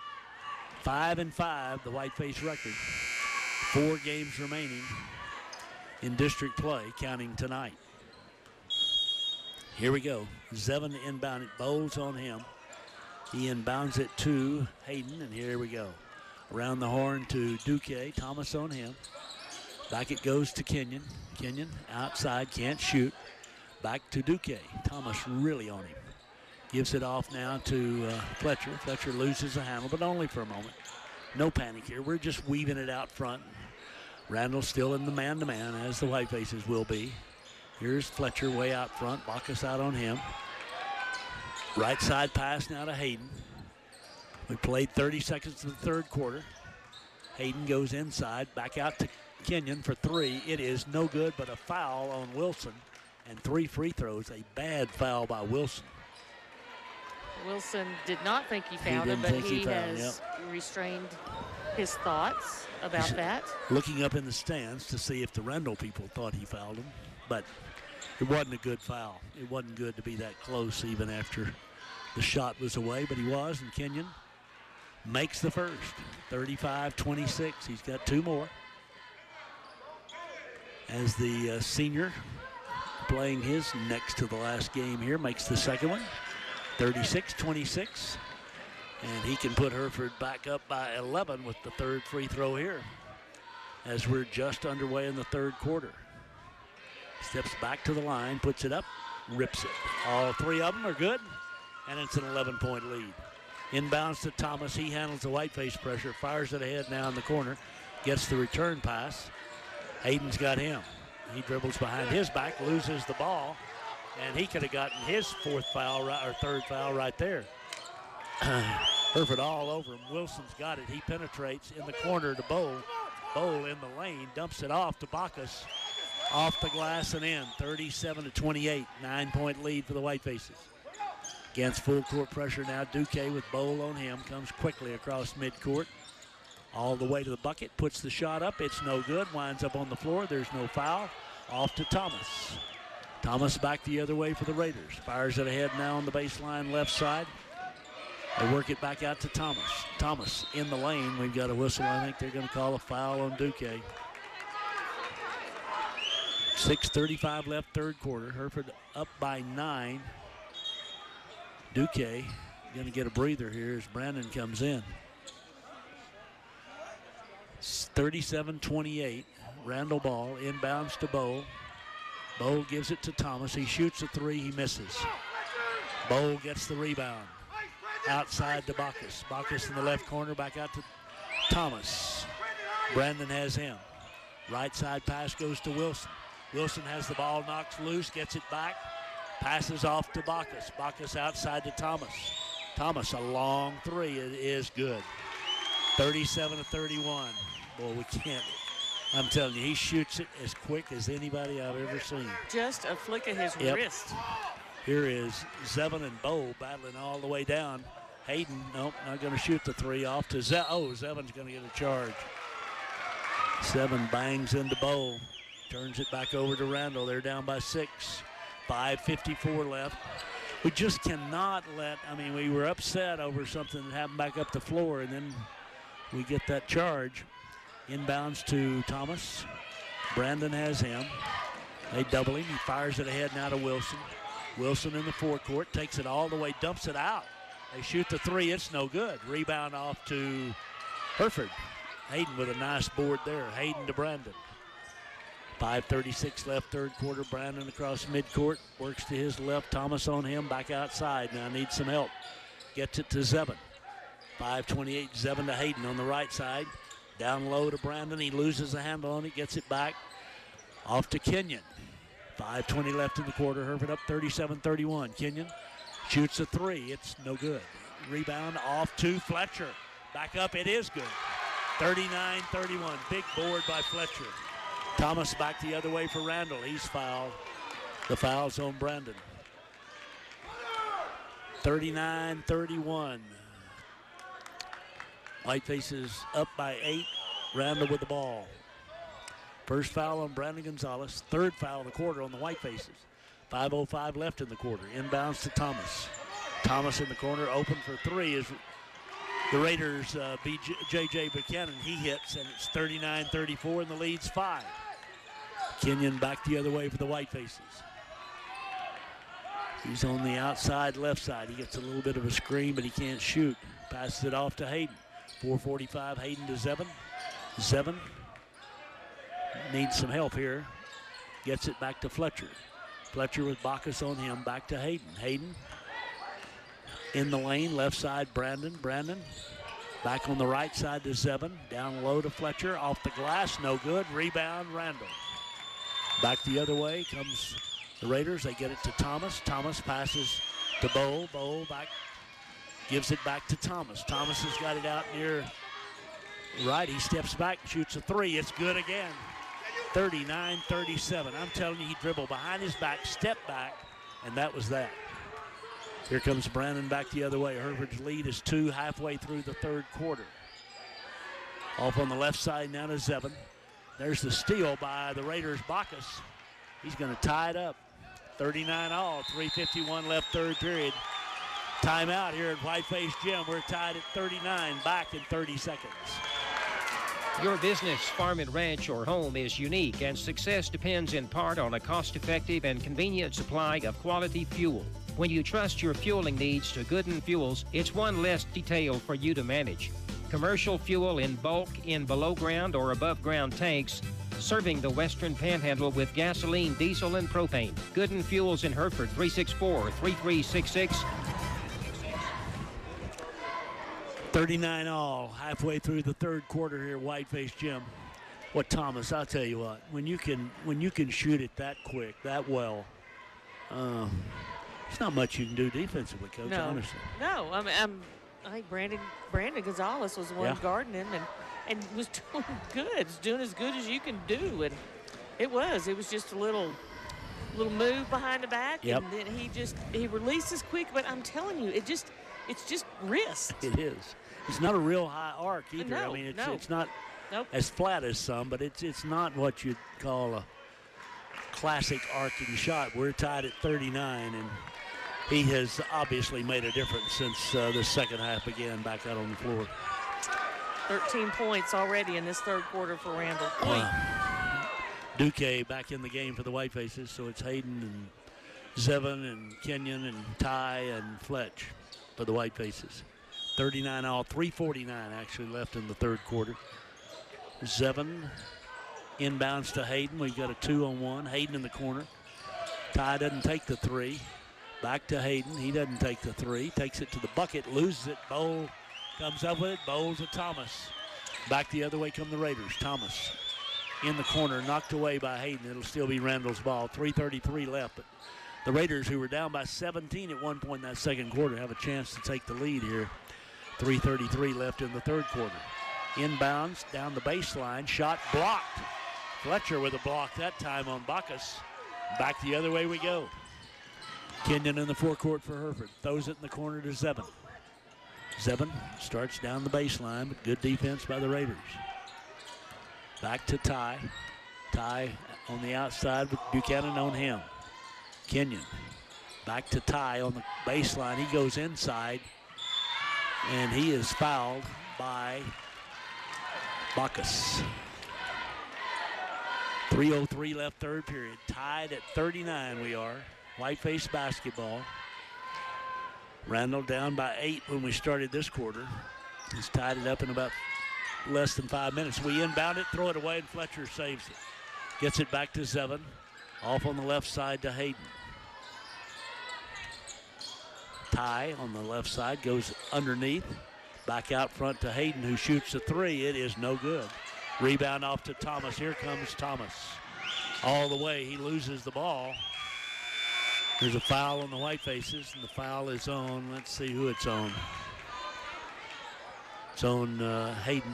5-5, the Whiteface record. 4 games remaining in district play, counting tonight. Here we go. Zevon inbound it. Bowles on him. He inbounds it to Hayden, and here we go. Around the horn to Duque. Thomas on him. Back it goes to Kenyon. Kenyon outside, can't shoot. Back to Duque. Thomas really on him. Gives it off now to Fletcher. Fletcher loses a handle, but only for a moment. No panic here. We're just weaving it out front. Randall still in the man-to-man, as the Whitefaces will be. Here's Fletcher way out front. Bacchus out on him. Right side pass now to Hayden. We played 30 seconds in the third quarter. Hayden goes inside. Back out to Kenyon for 3. It is no good, but a foul on Wilson. And 3 free throws. A bad foul by Wilson. Wilson did not think he fouled him, but he has restrained his thoughts about that. Looking up in the stands to see if the Randall people thought he fouled him, but it wasn't a good foul. It wasn't good to be that close even after the shot was away, but he was, and Kenyon makes the first. 35-26. He's got 2 more. As the senior playing his next to the last game here makes the second one. 36-26. And he can put Hereford back up by 11 with the 3rd free throw here as we're just underway in the 3rd quarter. Steps back to the line, puts it up, rips it. All 3 of them are good, and it's an 11-point lead. Inbounds to Thomas. He handles the Whiteface pressure, fires it ahead now in the corner, gets the return pass. Hayden's got him. He dribbles behind his back, loses the ball, and he could have gotten his 4th foul or 3rd foul right there. Hereford all over him. Wilson's got it. He penetrates in the corner to Bowl. Bowl in the lane, dumps it off to Bacchus. Off the glass and in. 37-28. 9-point lead for the Whitefaces. Against full court pressure now, Duque with Bowl on him. Comes quickly across midcourt. All the way to the bucket. Puts the shot up. It's no good. Winds up on the floor. There's no foul. Off to Thomas. Thomas back the other way for the Raiders. Fires it ahead now on the baseline left side. They work it back out to Thomas. Thomas in the lane. We've got a whistle. I think they're going to call a foul on Duque. 6:35 left, third quarter. Hereford up by 9. Duque going to get a breather here as Brandon comes in. 37-28. Randall ball inbounds to Bowl. Bowl gives it to Thomas. He shoots a three. He misses. Bowl gets the rebound. Outside to Bacchus. Bacchus in the left corner. Back out to Thomas. Brandon has him. Right side pass goes to Wilson. Wilson has the ball, knocks loose, gets it back. Passes off to Bacchus. Bacchus outside to Thomas. Thomas, a long three. It is good. 37-31. Boy, we can't. I'm telling you, he shoots it as quick as anybody I've ever seen. Just a flick of his wrist. Here is Zevin and Bow battling all the way down. Hayden, nope, not going to shoot the three. Off to Zevin's going to get a charge. Zevin bangs into Bow. Turns it back over to Randall. They're down by 6. 5:54 left. We just cannot let, we were upset over something that happened back up the floor, and then we get that charge. Inbounds to Thomas. Brandon has him. They double him. He fires it ahead now to Wilson. Wilson in the forecourt, takes it all the way, dumps it out. They shoot the three. It's no good. Rebound off to Hereford. Hayden with a nice board there. Hayden to Brandon. 5:36 left, third quarter. Brandon across midcourt. Works to his left. Thomas on him. Back outside. Now needs some help. Gets it to Zevin. 5:28. Zevin to Hayden on the right side. Down low to Brandon. He loses the handle on it. Gets it back. Off to Kenyon. 5:20 left in the quarter. Hereford up 37-31. Kenyon shoots a three. It's no good. Rebound off to Fletcher. Back up. It is good. 39-31. Big board by Fletcher. Thomas back the other way for Randall. He's fouled. The foul's on Brandon. 39-31. Whitefaces up by 8. Randall with the ball. First foul on Brandon Gonzalez. Third foul of the quarter on the Whitefaces. 5:05 left in the quarter. Inbounds to Thomas. Thomas in the corner, open for three as the Raiders beat J.J. Buchanan. He hits, and it's 39-34, and the lead's 5. Kenyon back the other way for the Whitefaces. He's on the outside left side. He gets a little bit of a screen, but he can't shoot. Passes it off to Hayden. 4:45, Hayden to Zevin. Zevin needs some help here. Gets it back to Fletcher. Fletcher with Bacchus on him. Back to Hayden. Hayden in the lane. Left side, Brandon. Brandon back on the right side to Zevin. Down low to Fletcher. Off the glass. No good. Rebound, Randall. Back the other way comes the Raiders. They get it to Thomas. Thomas passes to Bowl. Bowl back. Gives it back to Thomas. Thomas has got it out near right. He steps back, shoots a three. It's good again. 39-37. I'm telling you, he dribbled behind his back, stepped back, and that was that. Here comes Brandon back the other way. Hereford's lead is 2 halfway through the third quarter. Off on the left side now to Zevin. There's the steal by the Raiders' Bacchus. He's going to tie it up. 39 all. 3:51 left, third period. Timeout here at Whiteface Gym. We're tied at 39, back in 30 seconds. Your business, farm and ranch, or home is unique, and success depends in part on a cost-effective and convenient supply of quality fuel. When you trust your fueling needs to Gooden Fuels, it's one less detail for you to manage. Commercial fuel in bulk in below-ground or above-ground tanks, serving the Western Panhandle with gasoline, diesel, and propane. Gooden Fuels in Hereford, 364-3366. 39 all, halfway through the third quarter here at Whiteface Gym. What, Thomas, I'll tell you what, when you can shoot it that quick, that well, there's not much you can do defensively, Coach, honestly. No, I think Brandon Gonzalez was the one Yeah. guarding him and was doing good. Doing as good as you can do. And it was just a little move behind the back. Yep. And then he releases quick. But I'm telling you, it's just wrist. It is. It's not a real high arc either. No, I mean, no. it's not Nope. as flat as some, but it's not what you'd call a classic arcing shot. We're tied at 39, and he has obviously made a difference since the second half began back out on the floor. 13 points already in this third quarter for Randall. Duque back in the game for the Whitefaces, so it's Hayden and Zevin and Kenyon and Ty and Fletch for the Whitefaces. 39 all, 3:49 actually left in the third quarter. Zevin inbounds to Hayden. We've got a 2-on-1. Hayden in the corner. Ty doesn't take the three. Back to Hayden. He doesn't take the three. Takes it to the bucket, loses it. Bowl comes up with it. Bowles to Thomas. Back the other way come the Raiders. Thomas in the corner, knocked away by Hayden. It'll still be Randall's ball. 3:33 left. But the Raiders, who were down by 17 at one point in that second quarter, have a chance to take the lead here. 3:33 left in the third quarter. Inbounds down the baseline. Shot blocked. Fletcher with a block that time on Bacchus. Back the other way we go. Kenyon in the forecourt for Hereford. Throws it in the corner to Zevin. Zevin starts down the baseline, but good defense by the Raiders. Back to Ty. Ty on the outside with Buchanan on him. Kenyon back to Ty on the baseline. He goes inside, and he is fouled by Bacchus. 3:03 left third period. Tied at 39 we are. Whiteface basketball. Randall down by 8 when we started this quarter. He's tied it up in about less than 5 minutes. We inbound it, throw it away, and Fletcher saves it. Gets it back to Zevin. Off on the left side to Hayden. Ty on the left side goes underneath. Back out front to Hayden, who shoots a three. It is no good. Rebound off to Thomas. Here comes Thomas. All the way. He loses the ball. There's a foul on the Whitefaces, and the foul is on, let's see who it's on. It's on Hayden.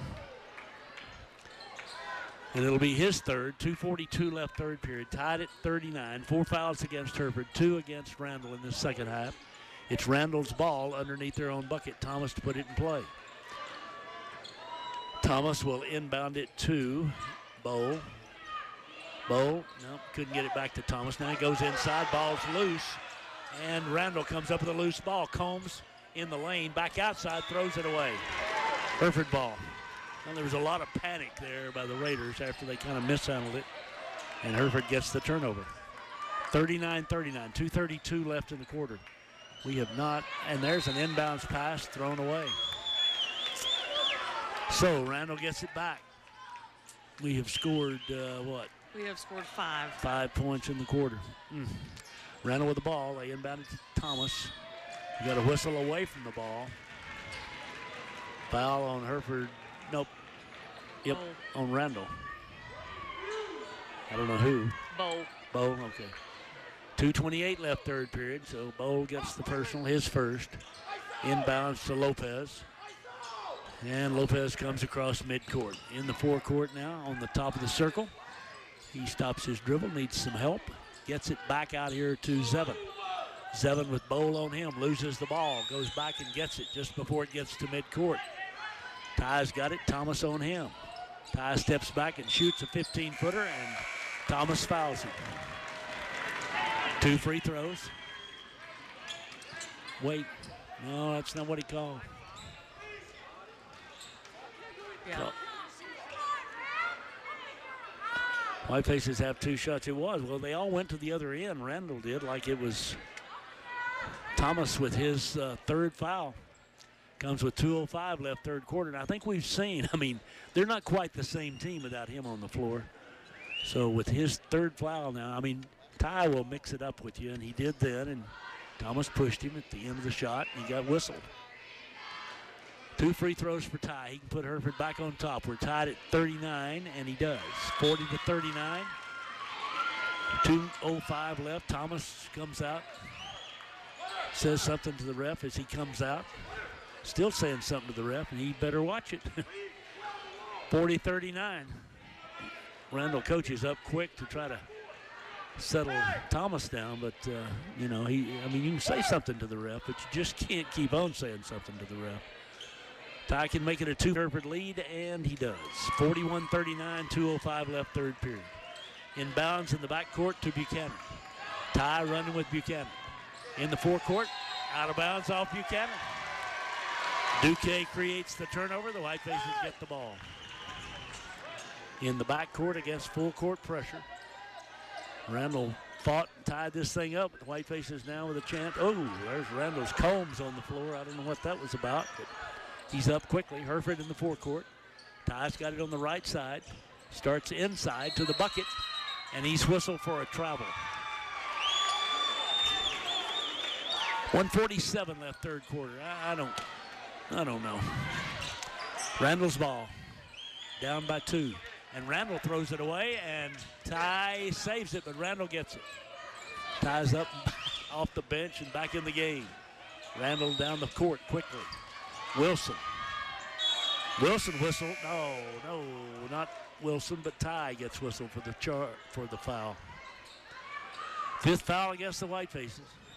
And it'll be his third. 2:42 left third period. Tied at 39. 4 fouls against Hereford, 2 against Randall in the second half. It's Randall's ball underneath their own bucket. Thomas to put it in play. Thomas will inbound it to Bowl. Bowl, no, couldn't get it back to Thomas. Now he goes inside, ball's loose, and Randall comes up with a loose ball. Combs in the lane, back outside, throws it away. Hereford ball. Well, there was a lot of panic there by the Raiders after they kind of mishandled it, and Hereford gets the turnover. 39-39, 2:32 left in the quarter. We have not, and there's an inbounds pass thrown away. So Randall gets it back. We have scored, what? We have scored 5. 5 points in the quarter. Randall with the ball. They inbounded to Thomas. He got a whistle away from the ball. Foul on Hereford. Nope. Yep, on Randall. I don't know who. Bowl. Bowl, okay. 2:28 left third period, so Bowl gets the personal, his first. Inbounds to Lopez. And Lopez comes across midcourt. In the forecourt now, on the top of the circle. He stops his dribble, needs some help. Gets it back out here to Zevin. Zevin with Bowl on him, loses the ball, goes back and gets it just before it gets to midcourt. Ty's got it, Thomas on him. Ty steps back and shoots a 15-footer, and Thomas fouls him. 2 free throws. Wait, no, that's not what he called. Yeah. Whitefaces have 2 shots. It was. Well, they all went to the other end. Randall did, like it was Thomas with his third foul. Comes with 2:05 left third quarter. And I think we've seen, I mean, they're not quite the same team without him on the floor. So with his third foul now, I mean, Ty will mix it up with you, and he did then. And Thomas pushed him at the end of the shot, and he got whistled. 2 free throws for Ty. He can put Hereford back on top. We're tied at 39, and he does. 40-39. 2:05 left. Thomas comes out. Says something to the ref as he comes out. still saying something to the ref, and he better watch it. 40-39. Randall coaches up quick to try to settle Thomas down, but, you know, you can say something to the ref, but you just can't keep on saying something to the ref. Ty can make it a 2 Hereford lead, and he does. 41-39, 2:05 left, third period. Inbounds in the backcourt to Buchanan. Ty running with Buchanan. In the forecourt, out of bounds off Buchanan. Duque creates the turnover. The Whitefaces get the ball. In the backcourt against full court pressure. Randall fought and tied this thing up. The Whitefaces now with a chance. Oh, there's Randall's combs on the floor. I don't know what that was about, but he's up quickly. Hereford in the forecourt. Ty's got it on the right side. Starts inside to the bucket, and he's whistled for a travel. 1:47 left, third quarter. I don't know. Randall's ball, down by 2. And Randall throws it away, and Ty saves it, but Randall gets it. Ty's up off the bench and back in the game. Randall down the court quickly. Wilson whistled. No, not Wilson, but Ty gets whistled for the foul. 5th foul against the Whitefaces.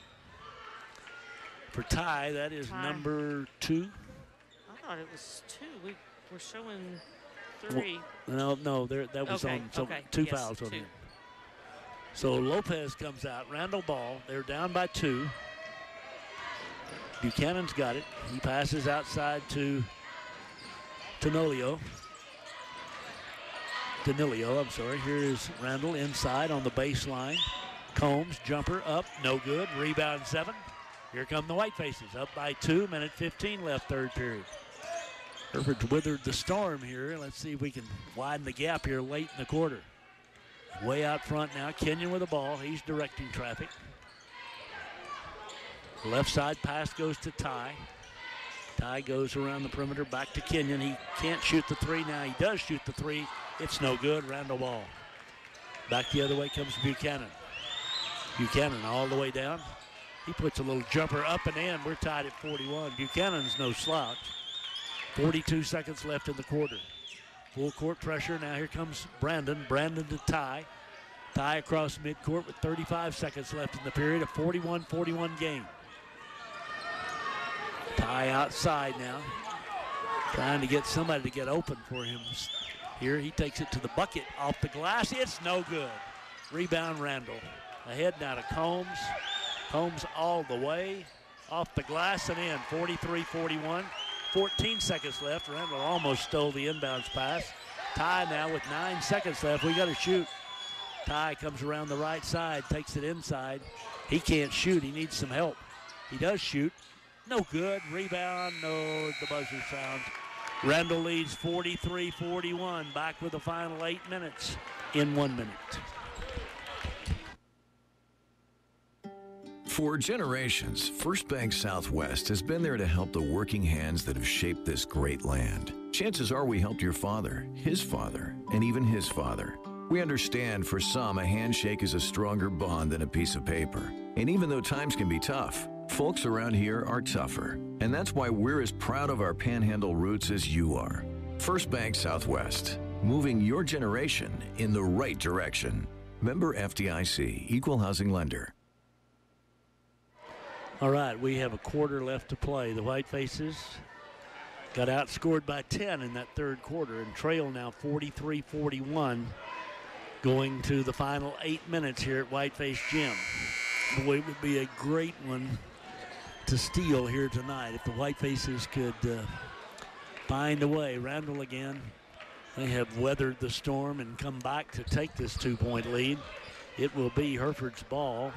For Ty, that is number 2. I thought it was 2. We were showing 3. Well, no, that was okay. on. So okay. 2 yes, fouls on 2. him. So Lopez comes out. Randall ball. They're down by 2. Buchanan's got it. He passes outside to Danilio. I'm sorry. Here is Randall inside on the baseline. Combs, jumper up, no good. Rebound 7. Here come the Whitefaces, up by 2. Minute 15 left, third period. Hereford's withered the storm here. Let's see if we can widen the gap here late in the quarter. Way out front now, Kenyon with the ball. He's directing traffic. Left side pass goes to Ty. Ty goes around the perimeter, back to Kenyon. He can't shoot the 3. Now he does shoot the 3. It's no good. Randall ball. Back the other way comes Buchanan. Buchanan all the way down. He puts a little jumper up and in. We're tied at 41. Buchanan's no slouch. 42 seconds left in the quarter. Full court pressure. Now here comes Brandon. Brandon to Ty. Ty across midcourt with 35 seconds left in the period. A 41-41 game. Ty outside now. Trying to get somebody to get open for him. Here he takes it to the bucket. Off the glass. It's no good. Rebound Randall. Ahead now to Combs. Combs all the way. Off the glass and in. 43-41. 14 seconds left. Randall almost stole the inbounds pass. Ty now with 9 seconds left. We got to shoot. Ty comes around the right side, takes it inside. He can't shoot. He needs some help. He does shoot. No good. Rebound. No, the buzzer sounds. Randall leads 43-41. Back with the final 8 minutes in 1 minute. For generations, First Bank Southwest has been there to help the working hands that have shaped this great land. Chances are we helped your father, his father, and even his father. We understand for some a handshake is a stronger bond than a piece of paper. And even though times can be tough, folks around here are tougher. And that's why we're as proud of our Panhandle roots as you are. First Bank Southwest, moving your generation in the right direction. Member FDIC, Equal Housing Lender. All right, we have a quarter left to play. The Whitefaces got outscored by 10 in that third quarter and trail now 43-41 going to the final 8 minutes here at Whiteface Gym. Boy, it would be a great one to steal here tonight if the Whitefaces could find a way. Randall again. They have weathered the storm and come back to take this 2-point lead. It will be Hereford's ball.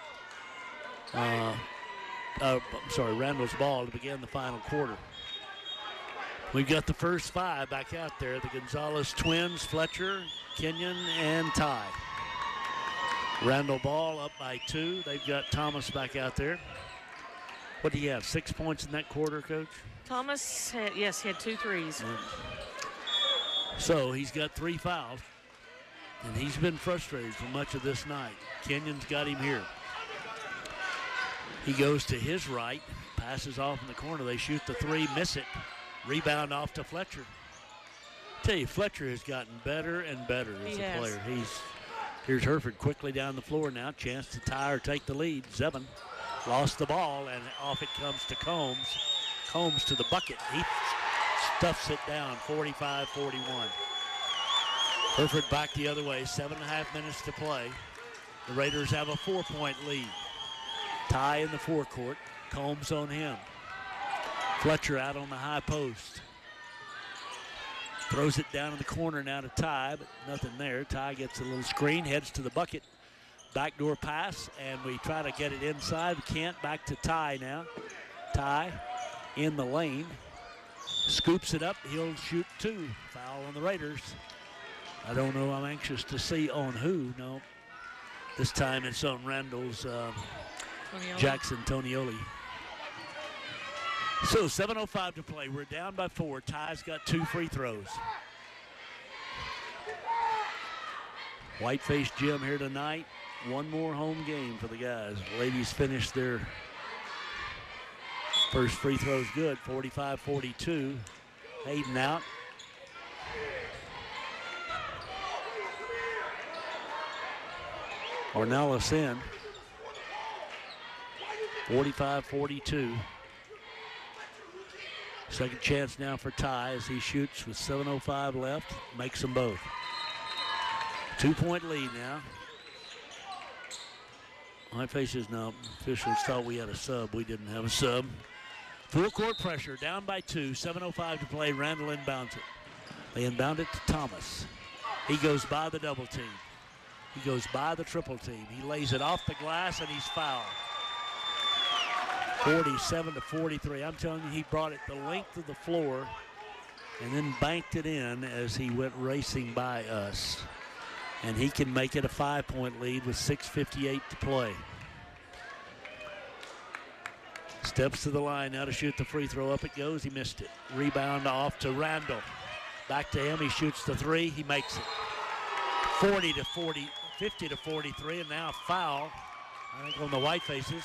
Randall's ball to begin the final quarter. We've got the first 5 back out there. The Gonzalez twins, Fletcher, Kenyon, and Ty. Randall ball up by 2. They've got Thomas back out there. What do you have, 6 points in that quarter, Coach? Thomas, he had 2 threes. Yeah. So he's got 3 fouls, and he's been frustrated for much of this night. Kenyon's got him here. He goes to his right, Passes off in the corner. They shoot the three, miss it. Rebound off to Fletcher. Tell you, Fletcher has gotten better and better as a player. Here's Hereford quickly down the floor now. Chance to tie or take the lead. Zevin lost the ball, and off it comes to Combs. Combs to the bucket. He stuffs it down, 45-41. Hereford back the other way, 7.5 minutes to play. The Raiders have a 4-point lead. Ty in the forecourt. Combs on him. Fletcher out on the high post. Throws it down in the corner now to Ty, but nothing there. Ty gets a little screen, heads to the bucket. Backdoor pass, and we try to get it inside. We can't. Back to Ty now. Ty in the lane. Scoops it up. He'll shoot two. Foul on the Raiders. I don't know. I'm anxious to see on who. No. This time it's on Randall's Jackson Tonioli. So 7:05 to play. We're down by 4. Ty's got 2 free throws. Whiteface Gym here tonight. One more home game for the guys. Ladies finished their first free throws good, 45-42. Hayden out. Ornelas in. 45-42. Second chance now for Ty as he shoots with 7:05 left. Makes them both. 2-point lead now. Whitefaces now. Officials thought we had a sub. We didn't have a sub. Full court pressure. Down by 2. 7:05 to play. Randall inbounds it. They inbound it to Thomas. He goes by the double team. He goes by the triple team. He lays it off the glass and he's fouled. 47-43. I'm telling you, he brought it the length of the floor and then banked it in as he went racing by us. And he can make it a 5-point lead with 6:58 to play. Steps to the line now to shoot the free throw. Up it goes. He missed it. Rebound off to Randall. Back to him. He shoots the three. He makes it. 50-43, and now a foul, I think, on the Whitefaces.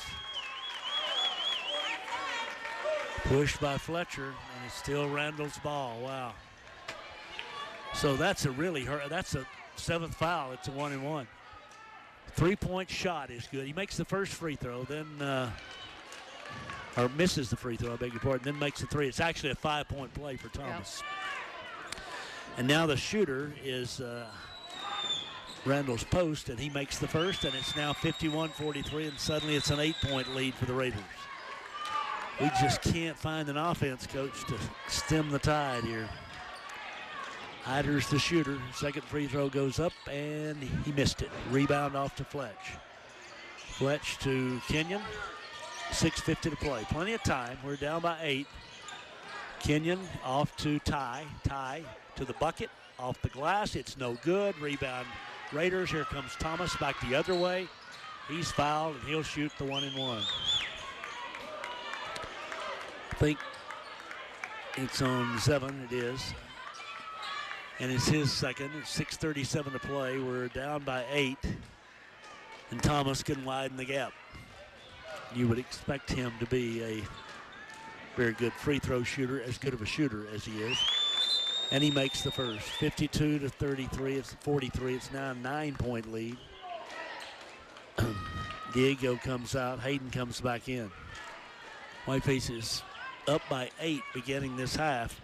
Pushed by Fletcher, and it's still Randall's ball. Wow. So that's a 7th foul. It's a 1-and-1. 3-point shot is good. He makes the first free throw, then or misses the free throw, I beg your pardon, then makes the three. It's actually a 5-point play for Thomas. Yep. And now the shooter is Randall's post, and he makes the first, and it's now 51-43, and suddenly it's an 8-point lead for the Raiders. We just can't find an offense, Coach, to stem the tide here. Hyder's the shooter. Second free throw goes up, and he missed it. Rebound off to Fletch. Fletch to Kenyon. 6:50 to play. Plenty of time. We're down by 8. Kenyon off to Ty. Ty to the bucket. Off the glass. It's no good. Rebound Raiders. Here comes Thomas back the other way. He's fouled, and he'll shoot the 1-and-1. I think it's on 7. It is. And it's his second. It's 6:37 to play. We're down by 8. And Thomas can widen the gap. You would expect him to be a very good free throw shooter, as good of a shooter as he is. And he makes the first. 52-33. It's 43. It's now a 9-point lead. Diego comes out. Hayden comes back in. Whiteface is up by 8 beginning this half.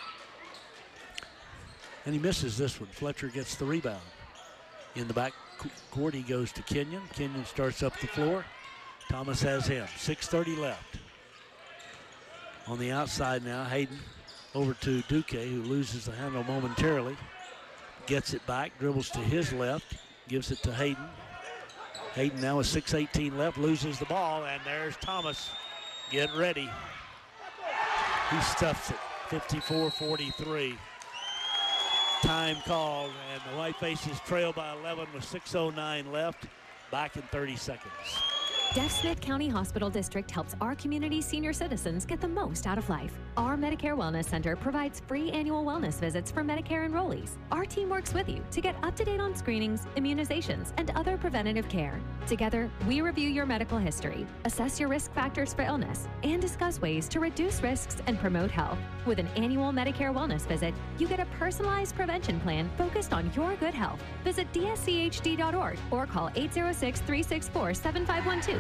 And he misses this one. Fletcher gets the rebound. In the back court, he goes to Kenyon. Kenyon starts up the floor. Thomas has him. 6:30 left. On the outside now, Hayden over to Duque, who loses the handle momentarily. Gets it back, dribbles to his left, gives it to Hayden. Hayden now with 6:18 left, loses the ball, and there's Thomas. Get ready. He stuffs it. 54-43. Time called, and the Whitefaces trail by 11 with 6:09 left. Back in 30 seconds. Deaf Smith County Hospital District helps our community senior citizens get the most out of life. Our Medicare Wellness Center provides free annual wellness visits for Medicare enrollees. Our team works with you to get up to date on screenings, immunizations, and other preventative care. Together, we review your medical history, assess your risk factors for illness, and discuss ways to reduce risks and promote health. With an annual Medicare Wellness visit, you get a personalized prevention plan focused on your good health. Visit dschd.org or call 806-364-7512.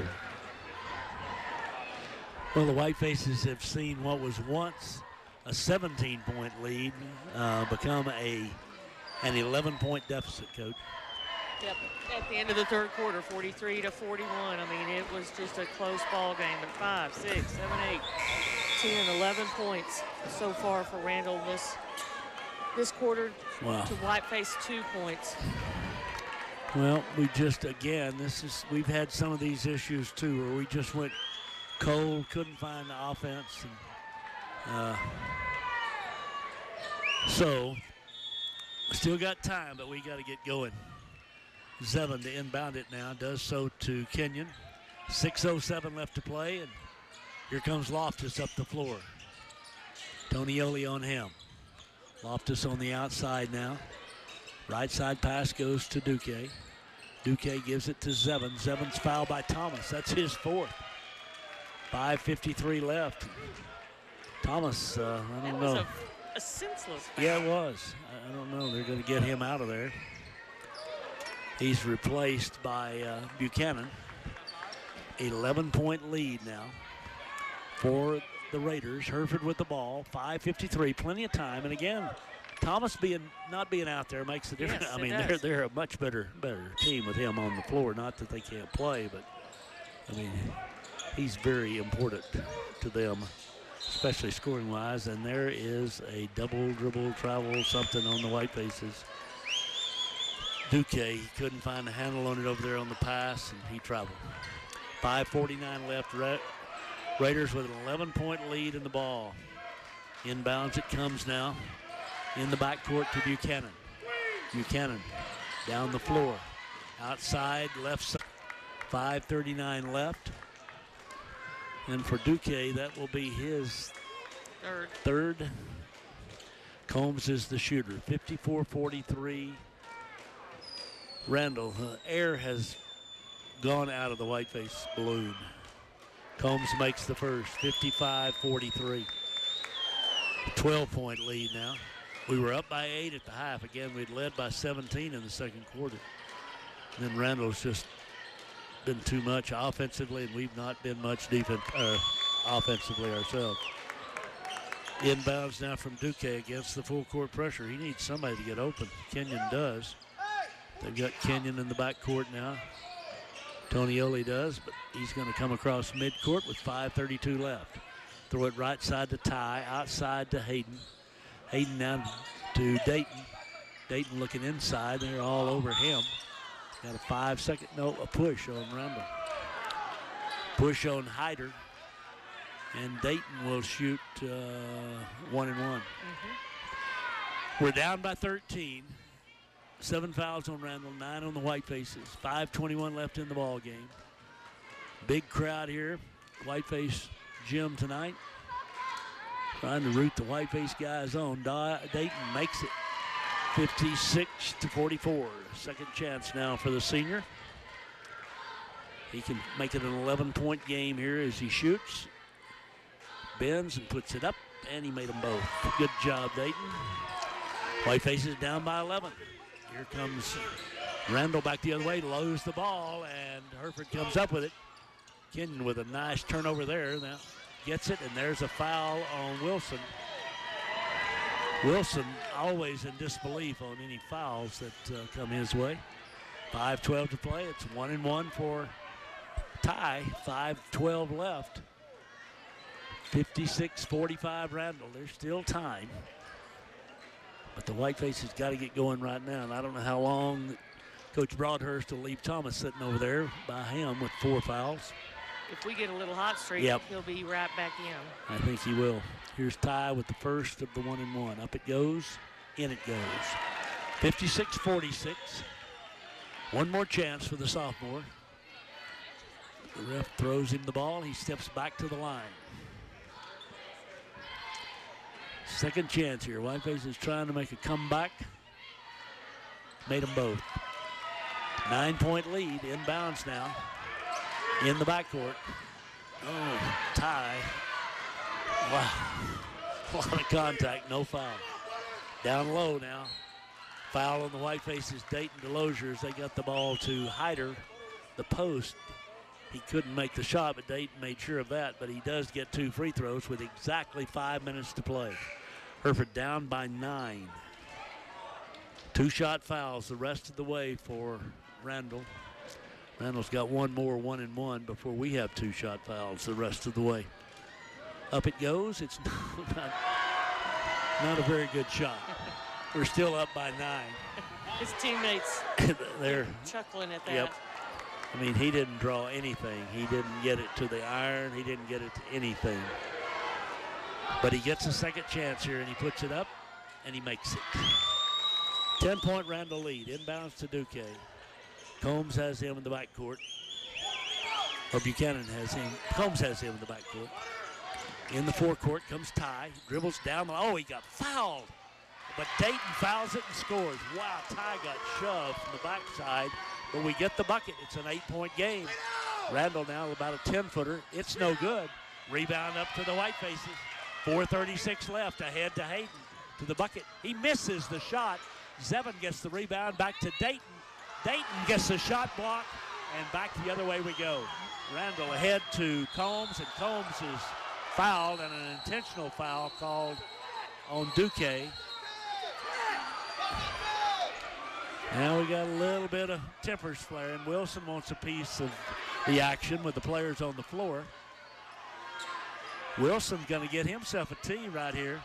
Well, the Whitefaces have seen what was once a 17-point lead become an 11-point deficit, Coach. Yep. At the end of the third quarter, 43-41. I mean, it was just a close ball game. But 5, 6, 7, 8, 10, 11 points so far for Randall this quarter. Wow. To Whiteface 2 points. Well, we just, again, we've had some of these issues too, where we just went cold, couldn't find the offense. And, so, still got time, but we got to get going. Zevon to inbound it now, does so to Kenyon. 6:07 left to play, and here comes Loftus up the floor. Tonioli on him. Loftus on the outside now. Right side pass goes to Duque. Duque gives it to Zevon. Zevon's fouled by Thomas. That's his fourth. 5:53 left. Thomas, I don't know. That was a senseless foul. Yeah, it was. I don't know. They're going to get him out of there. He's replaced by Buchanan. 11-point lead now for the Raiders. Hereford with the ball. 5:53, plenty of time. And again, Thomas not being out there makes a difference. Yes, I mean, they're a much better team with him on the floor. Not that they can't play, but I mean, he's very important to them, especially scoring-wise. And there is a double dribble travel something on the Whitefaces. Duque, he couldn't find a handle on it over there on the pass, and he traveled. 5:49 left. Raiders with an 11-point lead in the ball. Inbounds it comes now. In the backcourt to Buchanan. Buchanan down the floor. Outside, left side. 5:39 left. And for Duque, that will be his third. Combs is the shooter. 54-43. Randall, air has gone out of the Whiteface balloon. Combs makes the first, 55-43. 12-point lead now. We were up by 8 at the half. Again, we'd led by 17 in the second quarter. And then Randall's just been too much offensively, and we've not been much offensively ourselves. Inbounds now from Duque against the full court pressure. He needs somebody to get open. Kenyon does. They've got Kenyon in the backcourt now. Tonioli does, but he's going to come across midcourt with 5:32 left. Throw it right side to Ty, outside to Hayden. Hayden now to Dayton. Dayton looking inside. They're all over him. Got a 5-second a push on Randall. Push on Hyder. And Dayton will shoot 1 and 1. We're down by 13. 7 fouls on Randall, 9 on the Whitefaces. 5:21 left in the ball game. Big crowd here. Whiteface Gym tonight. Trying to root the Whiteface guys on. Dayton makes it 56-44. Second chance now for the senior. He can make it an 11-point game here as he shoots. Bends and puts it up, and he made them both. Good job, Dayton. Whitefaces down by 11. Here comes Randall back the other way, lows the ball, and Hereford comes up with it. Kenyon with a nice turnover there. Now gets it, and there's a foul on Wilson. Wilson always in disbelief on any fouls that come his way. 5:12 to play. It's 1 and 1 for Ty. 5:12 left. 56-45 Randall. There's still time. But the Whitefaces got to get going right now. And I don't know how long Coach Broadhurst will leave Thomas sitting over there by him with 4 fouls. If we get a little hot streak, he'll be right back in. I think he will. Here's Ty with the first of the 1 and 1. Up it goes, in it goes. 56-46. One more chance for the sophomore. The ref throws him the ball. He steps back to the line. Second chance here. Whiteface is trying to make a comeback. Made them both. 9-point lead. Inbounds now. In the backcourt. Oh, tie. Wow. A lot of contact. No foul. Down low now. Foul on the Whitefaces. Dayton Delosier as they got the ball to Hyder, the post. He couldn't make the shot, but Dayton made sure of that. But he does get 2 free throws with exactly 5 minutes to play. Hereford down by 9. 2-shot fouls the rest of the way for Randall. Randall's got one more 1-and-1 before we have 2-shot fouls the rest of the way. Up it goes. It's not a very good shot. We're still up by 9. His teammates they're chuckling at that. Yep. I mean, he didn't draw anything. He didn't get it to the iron. He didn't get it to anything. But he gets a second chance here, and he puts it up, and he makes it. 10-point Randall lead. Inbounds to Duque. Combs has him in the backcourt. Or Buchanan has him. Combs has him in the backcourt. In the forecourt comes Ty. Dribbles down. Oh, he got fouled. But Dayton fouls it and scores. Wow, Ty got shoved from the backside. But we get the bucket. It's an 8-point game. Randall now about a 10-footer. It's no good. Rebound up to the Whitefaces. 4:36 left. Ahead to Hayden. To the bucket. He misses the shot. Zevin gets the rebound back to Dayton. Dayton gets the shot block. And back the other way we go. Randall ahead to Combs. And Combs is fouled. And an intentional foul called on Duque. Now we got a little bit of tempers flaring. Wilson wants a piece of the action with the players on the floor. Wilson's going to get himself a tee right here.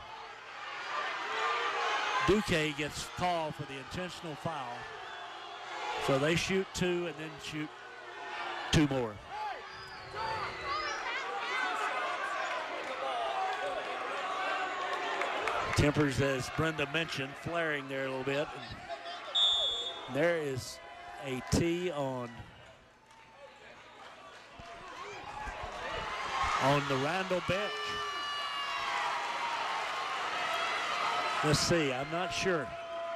Duque gets called for the intentional foul. So they shoot 2 and then shoot 2 more. Tempers, as Brenda mentioned, flaring there a little bit. And there is a tee on the Randall bench. Let's see, I'm not sure.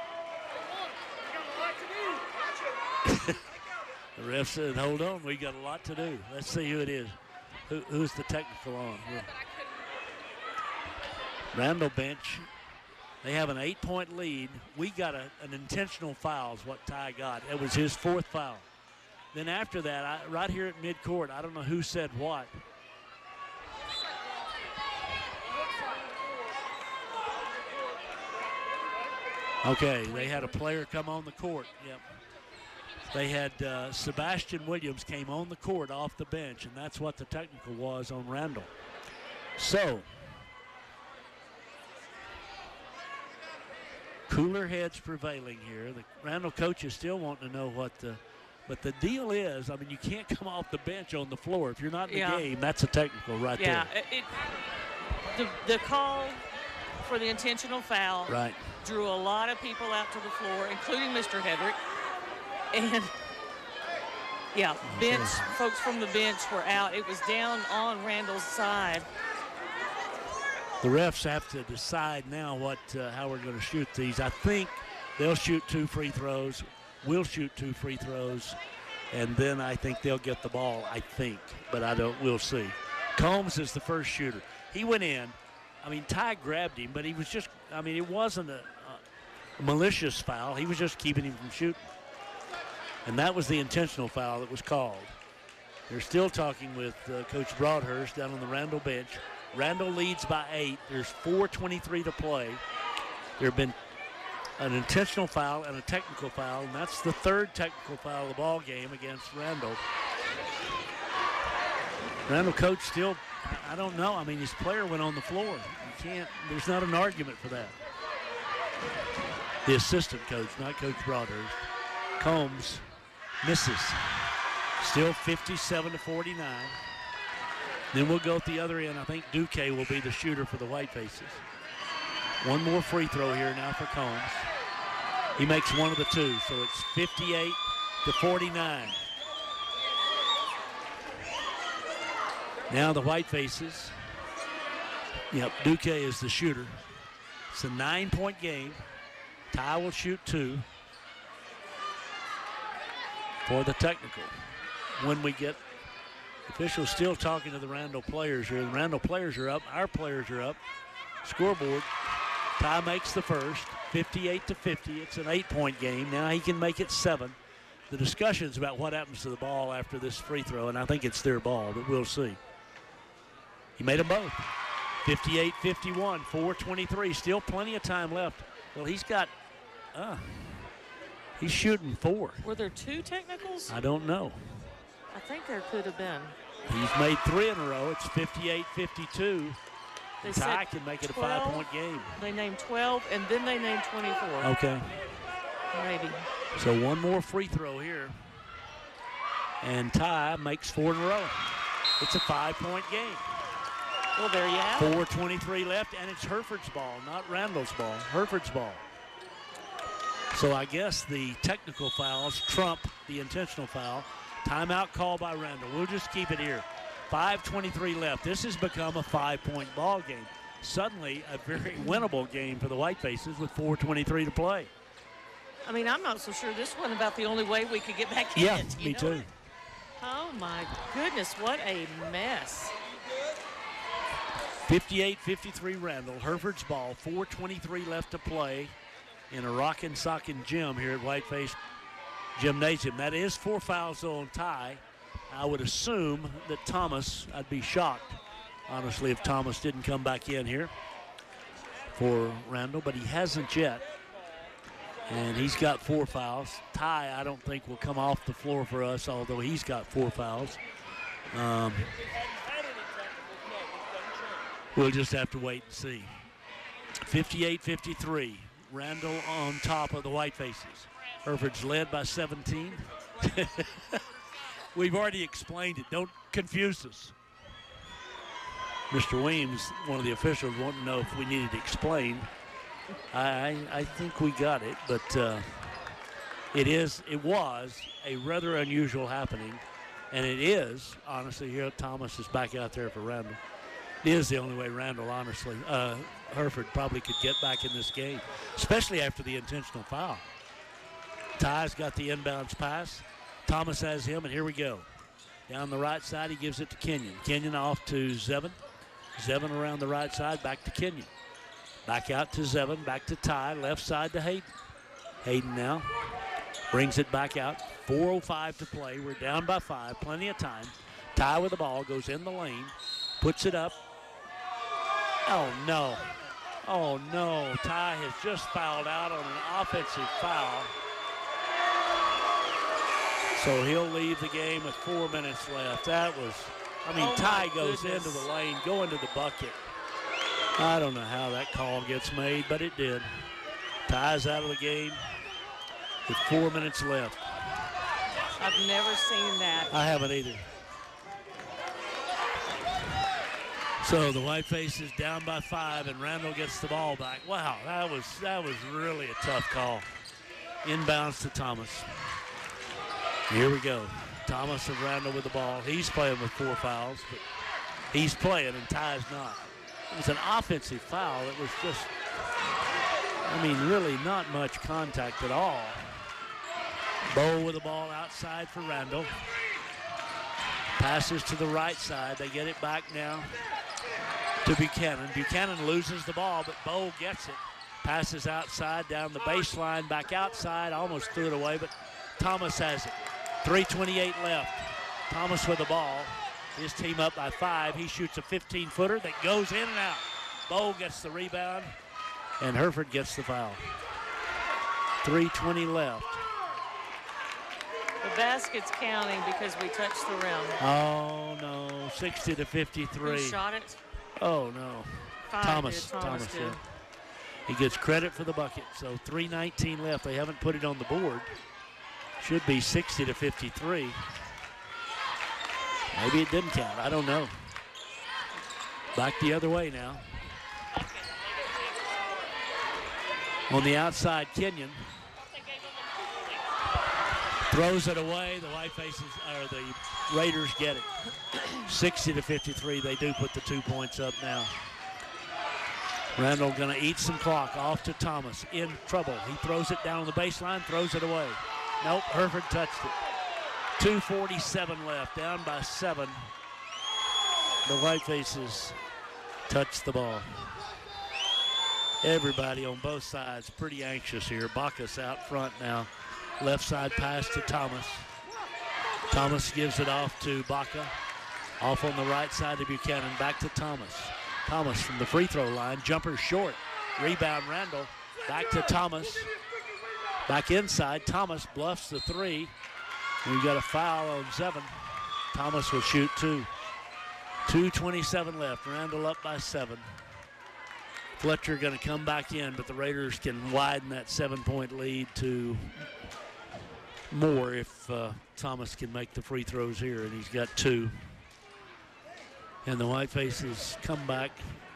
The ref said, hold on, we got a lot to do. Let's see who it is. Who's the technical on? Randall bench. They have an 8-point lead. We got an intentional foul is what Ty got. It was his 4th foul. Then after that, right here at midcourt, I don't know who said what. Okay, they had a player come on the court. Yep. They had Sebastian Williams came on the court off the bench, and that's what the technical was on Randall. So, cooler heads prevailing here. The Randall coaches still wanting to know but the deal is, I mean, you can't come off the bench on the floor. If you're not in the game, that's a technical right there. Yeah, the call for the intentional foul drew a lot of people out to the floor, including Mr. Hedrick. And, yeah, folks from the bench were out. It was down on Randall's side. The refs have to decide now how we're going to shoot these. I think they'll shoot 2 free throws. We'll shoot 2 free throws. And then I think they'll get the ball, I think. But we'll see. Combs is the first shooter. He went in. I mean, Ty grabbed him, but he was just, I mean, it wasn't a malicious foul. He was just keeping him from shooting. And that was the intentional foul that was called. They're still talking with Coach Broadhurst down on the Randall bench. Randall leads by 8. There's 4:23 to play. There have been an intentional foul and a technical foul, and that's the 3rd technical foul of the ball game against Randall. Randall coach still, I don't know. I mean, his player went on the floor. There's not an argument for that. The assistant coach, not Coach Broadhurst. Combs misses. Still 57-49. Then we'll go at the other end. I think Duque will be the shooter for the Whitefaces. One more free throw here now for Combs. He makes one of the 2, so it's 58-49. Now the Whitefaces. Yep, Duque is the shooter. It's a 9-point game. Ty will shoot 2 for the technical. When we get officials still talking to the Randall players here. The Randall players are up. Our players are up. Scoreboard. Ty makes the first, 58-50. It's an 8-point game. Now he can make it 7. The discussion's about what happens to the ball after this free throw, and I think it's their ball, but we'll see. He made them both. 58-51, 4:23. Still plenty of time left. Well, he's got, he's shooting 4. Were there 2 technicals? I don't know. I think there could have been. He's made 3 in a row. It's 58-52. Ty can make it a 5-point game. They named 12, and then they named 24. Okay. Maybe. So one more free throw here. And Ty makes 4 in a row. It's a 5-point game. Well, there you have it. 4:23 left, and it's Hereford's ball, not Randall's ball. Hereford's ball. So I guess the technical fouls trump the intentional foul. Timeout call by Randall. We'll just keep it here. 5:23 left. This has become a 5-point ball game. Suddenly, a very winnable game for the Whitefaces with 4:23 to play. I mean, I'm not so sure this wasn't about the only way we could get back in Yeah, it. me too. Oh, my goodness, what a mess. 58-53 Randall. Hereford's ball. 4:23 left to play in a rockin' sockin' gym here at Whiteface Gymnasium. That is 4 fouls on Ty. I would assume that Thomas, I'd be shocked, honestly, if Thomas didn't come back in here for Randall, but he hasn't yet. And he's got 4 fouls. Ty, I don't think, will come off the floor for us, although he's got 4 fouls. We'll just have to wait and see. 58-53. Randall on top of the Whitefaces. Hereford's led by 17. We've already explained it. Don't confuse us. Mr. Weems, one of the officials, wanted to know if we needed to explain. I think we got it, but it was a rather unusual happening, and it is, honestly, here Thomas is back out there for Randall. It is the only way Randall, honestly, Hereford probably could get back in this game, especially after the intentional foul. Ty's got the inbounds pass. Thomas has him, and here we go. Down the right side, he gives it to Kenyon. Kenyon off to Zevin. Zevin around the right side, back to Kenyon. Back out to Zevin, back to Ty, left side to Hayden. Hayden now brings it back out. 4:05 to play. We're down by 5, plenty of time. Ty with the ball, goes in the lane, puts it up. Oh, no. Oh, no. Ty has just fouled out on an offensive foul. So he'll leave the game with 4 minutes left. That was, Ty goes into the lane, going to the bucket. I don't know how that call gets made, but it did. Ty's out of the game with 4 minutes left. I've never seen that. I haven't either. So the Whiteface is down by 5, and Randall gets the ball back. Wow, that was really a tough call. Inbounds to Thomas. Here we go. Thomas and Randall with the ball. He's playing with 4 fouls, but he's playing and Ty's not. It was an offensive foul. It was just, really not much contact at all. Bowl with the ball outside for Randall. Passes to the right side. They get it back now to Buchanan. Buchanan loses the ball, but Bowl gets it. Passes outside, down the baseline, back outside. Almost threw it away, but Thomas has it. 3:28 left. Thomas with the ball. His team up by 5. He shoots a 15-footer that goes in and out. Bowl gets the rebound, and Hereford gets the foul. 3:20 left. The basket's counting because we touched the rim. Oh, no. 60-53. Who shot it? Oh, no. Thomas did. yeah. He gets credit for the bucket. So 3:19 left. They haven't put it on the board. Should be 60-53. Maybe it didn't count. I don't know. Back the other way now. On the outside, Kenyon. Throws it away. The Whitefaces, or the Raiders get it. 60-53. They do put the 2 points up now. Randall going to eat some clock. Off to Thomas. In trouble. He throws it down on the baseline, throws it away. Nope, Hereford touched it. 2:47 left, down by 7. The Whitefaces touch the ball. Everybody on both sides pretty anxious here. Bacchus out front now. Left side pass to Thomas. Thomas gives it off to Baca. Off on the right side to Buchanan. Back to Thomas. Thomas from the free throw line. Jumper short. Rebound Randall. Back to Thomas. Back inside. Thomas bluffs the 3. We got a foul on Zevin. Thomas will shoot 2. 2:27 left. Randall up by 7. Fletcher going to come back in, but the Raiders can widen that 7-point lead to more if Thomas can make the free throws here, and he's got 2. And the Whitefaces comeback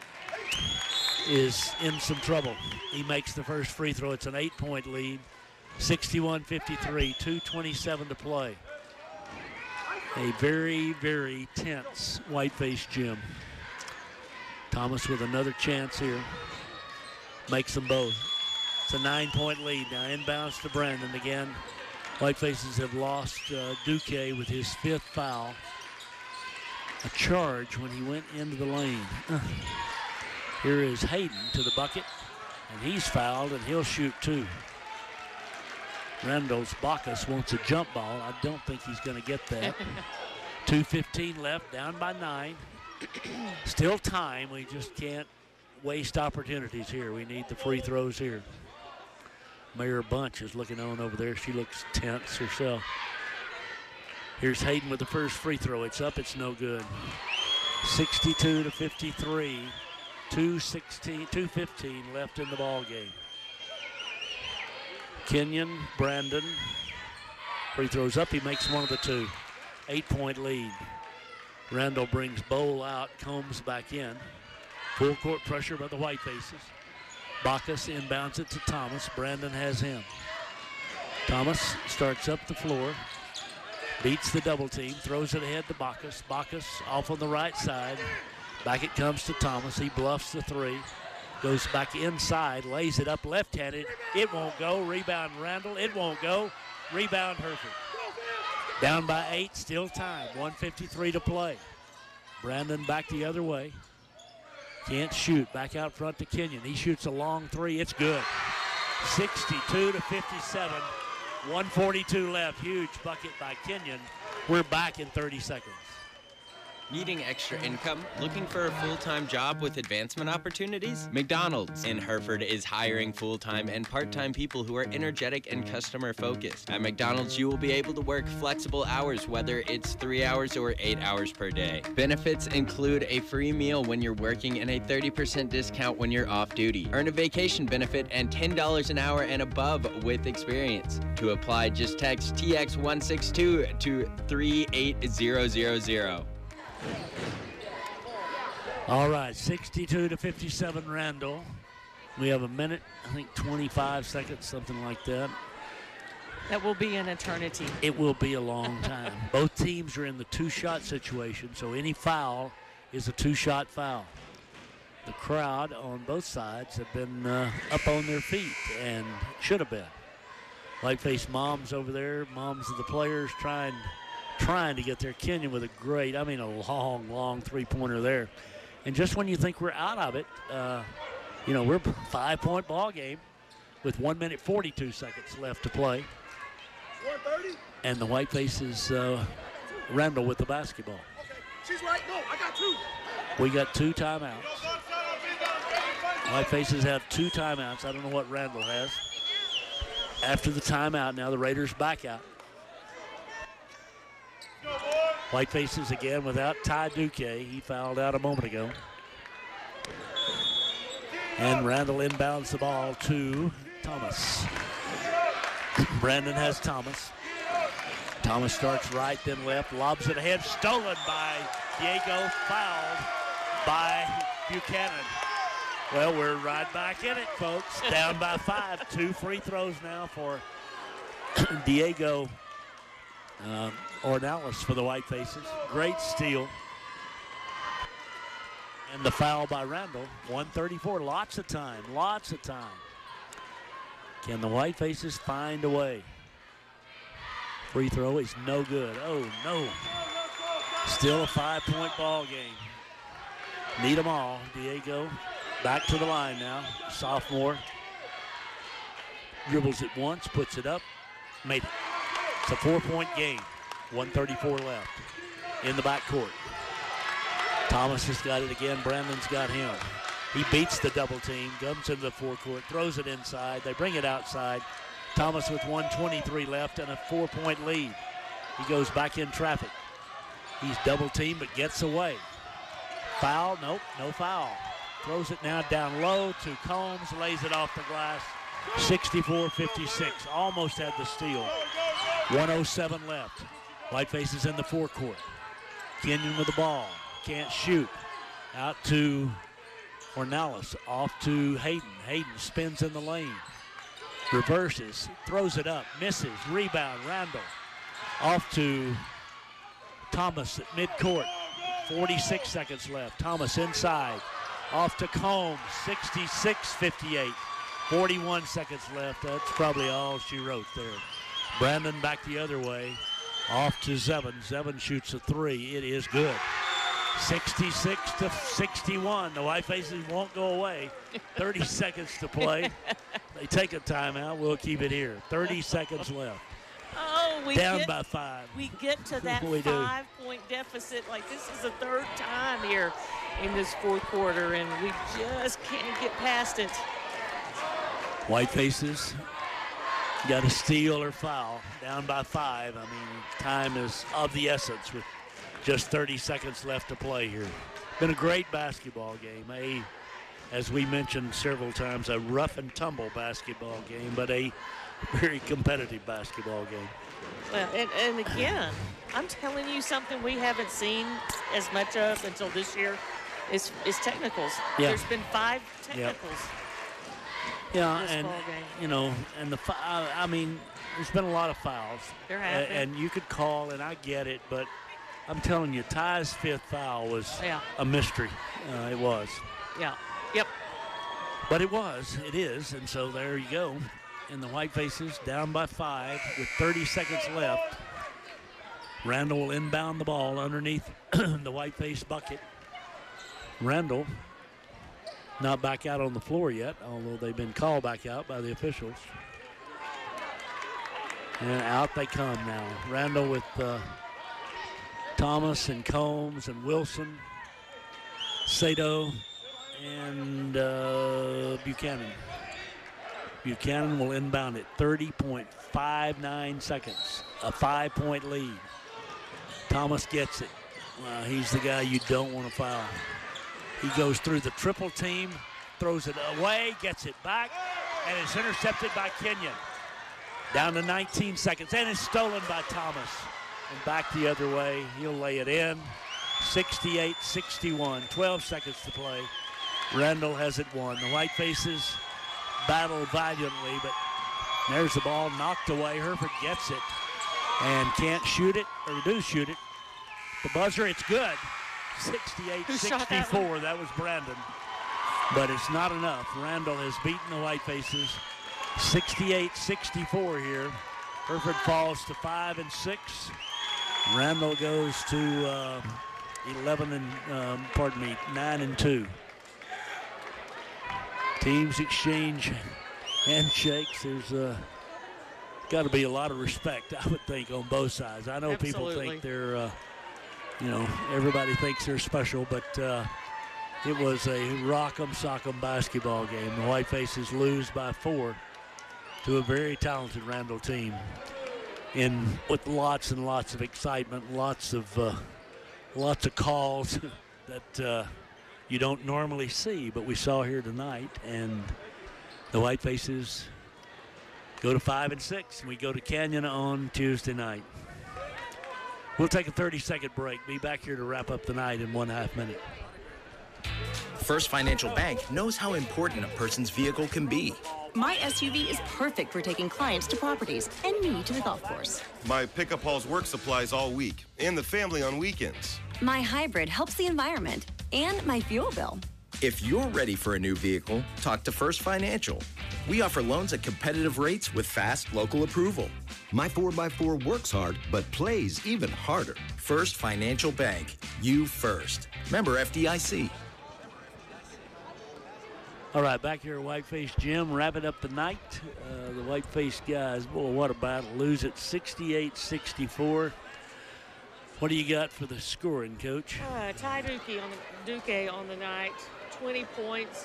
is in some trouble. He makes the first free throw. It's an 8-point lead. 61-53, 2:27 to play. A very, very tense Whiteface Gym. Thomas with another chance here. Makes them both. It's a 9-point lead. Now inbounds to Brandon again. Whitefaces have lost Duque with his 5th foul. A charge when he went into the lane. Here is Hayden to the bucket, and he's fouled, and he'll shoot 2. Randall's Bacchus wants a jump ball. I don't think he's going to get that. 2:15 left, down by 9. Still time. We just can't waste opportunities here. We need the free throws here. Mayor Bunch is looking on over there. She looks tense herself. Here's Hayden with the first free throw. It's up. It's no good. 62-53. 2:15 left in the ball game. Kenyon, Brandon. Free throws up. He makes one of the 2. 8-point lead. Randall brings Bowl out. Combs back in. Full court pressure by the Whitefaces. Bacchus inbounds it to Thomas. Brandon has him. Thomas starts up the floor. Beats the double team. Throws it ahead to Bacchus. Bacchus off on the right side. Back it comes to Thomas. He bluffs the 3. Goes back inside. Lays it up left-handed. It won't go. Rebound Randall. It won't go. Rebound Hereford. Down by 8. Still time. 1:53 to play. Brandon back the other way. Can't shoot. Back out front to Kenyon. He shoots a long 3. It's good. 62-57. 1:42 left. Huge bucket by Kenyon. We're back in 30 seconds. Needing extra income? Looking for a full-time job with advancement opportunities? McDonald's in Hereford is hiring full-time and part-time people who are energetic and customer-focused. At McDonald's, you will be able to work flexible hours, whether it's 3 hours or 8 hours per day. Benefits include a free meal when you're working and a 30% discount when you're off duty. Earn a vacation benefit and $10 an hour and above with experience. To apply, just text TX162 to 38000. All right, 62-57 Randall. We have a minute, I think 25 seconds, something like that. That will be an eternity. It will be a long time. Both teams are in the 2-shot situation, so any foul is a 2-shot foul. The crowd on both sides have been up on their feet and should have been. Whiteface moms over there, moms of the players trying to get there. Kenyon with a great, a long 3-pointer there. And just when you think we're out of it, we're a 5-point ball game with 1 minute 42 seconds left to play. And the Whitefaces, Randall with the basketball. Okay, she's right. No, I got 2. We got 2 timeouts. Whitefaces have 2 timeouts. I don't know what Randall has. After the timeout, now the Raiders back out. Whitefaces again without Ty Duque. He fouled out a moment ago. And Randall inbounds the ball to Thomas. Brandon has Thomas. Thomas starts right, then left, lobs it ahead, stolen by Diego, fouled by Buchanan. Well, we're right back in it, folks. Down by 5. 2 free throws now for Diego Ornelas for the Whitefaces. Great steal. And the foul by Randall. 1:34. Lots of time. Lots of time. Can the Whitefaces find a way? Free throw is no good. Oh, no. Still a 5-point ball game. Need them all. Diego back to the line now. Sophomore. Dribbles it once, puts it up, made it. It's a 4-point game. 1:34 left in the backcourt. Thomas has got it again. Brandon's got him. He beats the double team, comes into the forecourt, throws it inside. They bring it outside. Thomas with 1:23 left and a 4-point lead. He goes back in traffic. He's double teamed but gets away. Foul? Nope, no foul. Throws it now down low to Combs, lays it off the glass. 64-56, almost had the steal. 1:07 left. Whitefaces in the forecourt. Kenyon with the ball, can't shoot. Out to Ornelas, off to Hayden. Hayden spins in the lane. Reverses, throws it up, misses, rebound, Randall. Off to Thomas at midcourt. 46 seconds left. Thomas inside. Off to Combs, 66-58. 41 seconds left. That's probably all she wrote there. Brandon back the other way. Off to Zevin. Zevin shoots a three. It is good. 66-61. The Whitefaces won't go away. 30 seconds to play. They take a timeout. We'll keep it here. 30 seconds left. Oh, Down by 5. We get to that 5-point deficit. Like, this is the third time here in this fourth quarter, and we just can't get past it. Whitefaces got a steal or foul. Down by 5. I mean, time is of the essence with just 30 seconds left to play here. Been a great basketball game. As we mentioned several times, a rough and tumble basketball game, but a very competitive basketball game. Well, and again, I'm telling you something we haven't seen as much of until this year is technicals. Yeah. There's been 5 technicals. Yeah, this and ball game. you know, and I mean, there's been a lot of fouls. There have been. And you could call, and I get it, but I'm telling you, Ty's 5th foul was a mystery. It was. Yeah. Yep. But it is, and so there you go. And the Whitefaces down by 5 with 30 seconds left. Randall will inbound the ball underneath the Whiteface bucket. Randall not back out on the floor yet, although they've been called back out by the officials. And out they come now. Randall with Thomas and Combs and Wilson, Sato, and Buchanan. Buchanan will inbound it. 30.59 seconds. A 5-point lead. Thomas gets it. He's the guy you don't want to foul. He goes through the triple team, throws it away, gets it back, and it's intercepted by Kenyon. Down to 19 seconds, and it's stolen by Thomas. And back the other way, he'll lay it in. 68-61, 12 seconds to play. Randall has it won. The Whitefaces battle valiantly, but there's the ball knocked away. Hereford gets it and can't shoot it, or do shoot it. The buzzer, it's good. 68-64, that was Brandon. But it's not enough. Randall has beaten the Whitefaces 68-64 here. Hereford falls to 5-6. Randall goes to 9-2. Teams exchange handshakes. There's got to be a lot of respect, I would think, on both sides. I know people think they're, everybody thinks they're special, but it was a rock'em sock'em basketball game. The Whitefaces lose by 4 to a very talented Randall team, with lots and lots of excitement, lots of calls that you don't normally see, but we saw here tonight. And the Whitefaces go to 5-6, and we go to Canyon on Tuesday night. We'll take a 30-second break. Be back here to wrap up the night in 1/2 minute. First Financial Bank knows how important a person's vehicle can be. My SUV is perfect for taking clients to properties and me to the golf course. My pickup hauls work supplies all week and the family on weekends. My hybrid helps the environment and my fuel bill. If you're ready for a new vehicle, talk to First Financial. We offer loans at competitive rates with fast local approval. My 4x4 works hard, but plays even harder. First Financial Bank. You first. Member FDIC. All right, back here at Whiteface Gym, wrapping up the night. The Whiteface guys, boy, what a battle. Lose it 68-64. What do you got for the scoring, Coach? Ty Duque on the night, 20 points.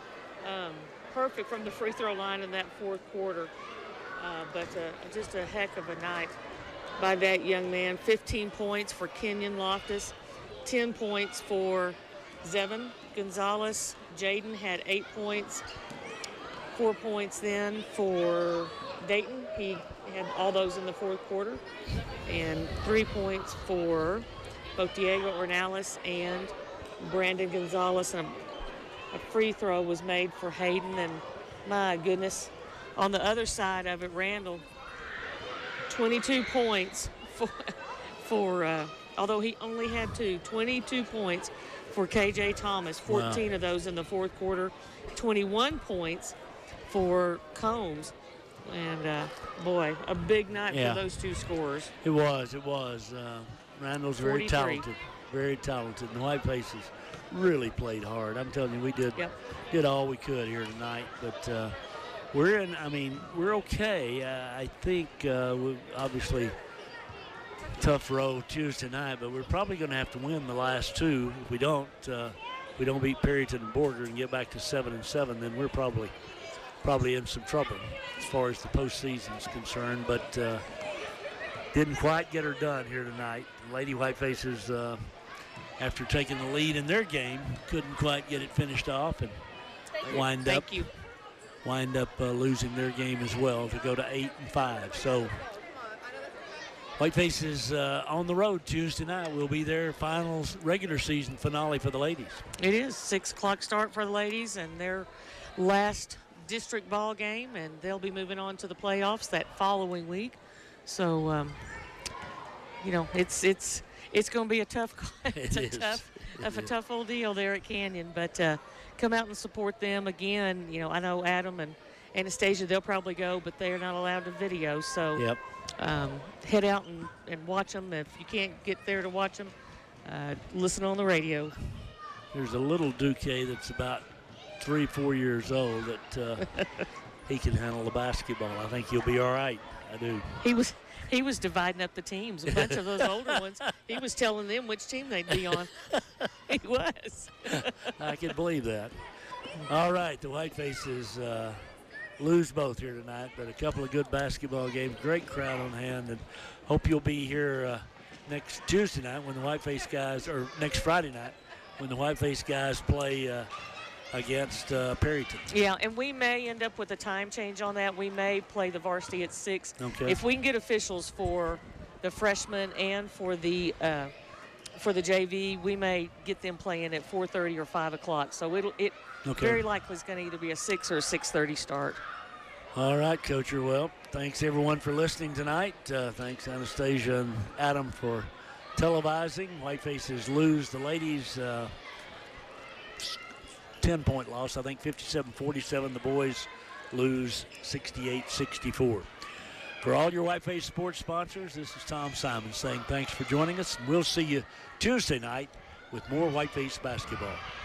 Perfect from the free throw line in that fourth quarter. But just a heck of a night by that young man. 15 points for Kenyon Loftus, 10 points for Zevin Gonzalez. Jaden had 8 points, 4 points then for Dayton. He had all those in the fourth quarter. And 3 points for both Diego Ornelas and Brandon Gonzalez. And a free throw was made for Hayden. And my goodness, on the other side of it, Randall, 22 points for although he only had 22 points for KJ Thomas, 14 of those in the fourth quarter, 21 points for Combs. And, boy, a big night for those two scorers. It was. Randall's very 43. talented, very talented. And the Whitefaces really played hard. I'm telling you, we did all we could here tonight. But we're okay. I think, obviously, tough road Tuesday night, but we're probably going to have to win the last two. If we don't beat Perryton and Borger and get back to 7-7, then we're probably in some trouble as far as the postseason is concerned. But didn't quite get her done here tonight. The Lady Whitefaces, after taking the lead in their game, couldn't quite get it finished off and wind up losing their game as well to go to 8-5. So Whitefaces on the road Tuesday night. We'll be there. Finals, regular season finale for the ladies. It is 6 o'clock start for the ladies and their last district ball game, and they'll be moving on to the playoffs that following week. So, it's going to be a tough, a tough old deal there at Canyon. But come out and support them again. I know Adam and Anastasia, they'll probably go, but they're not allowed to video. So head out and watch them. If you can't get there to watch them, listen on the radio. There's a little Duque that's about 3-4 years old that he can handle the basketball. I think he'll be all right. I do. He was dividing up the teams. A bunch of those older ones, he was telling them which team they'd be on. He was. I can believe that. All right, the Whitefaces lose both here tonight, but a couple of good basketball games. Great crowd on hand, and hope you'll be here next Tuesday night when the Whiteface guys, or next Friday night when the Whiteface guys play against Perryton. Yeah, and we may end up with a time change on that. We may play the varsity at 6. Okay. If we can get officials for the freshmen and for the JV, we may get them playing at 4:30 or 5 o'clock. So it very likely is going to either be a 6 or a 6:30 start. All right, Coach. Well, thanks everyone for listening tonight. Thanks Anastasia and Adam for televising. Whitefaces lose the ladies. 10-point loss, I think 57-47. The boys lose 68-64. For all your Whiteface sports sponsors, this is Tom Simon saying thanks for joining us. We'll see you Tuesday night with more Whiteface basketball.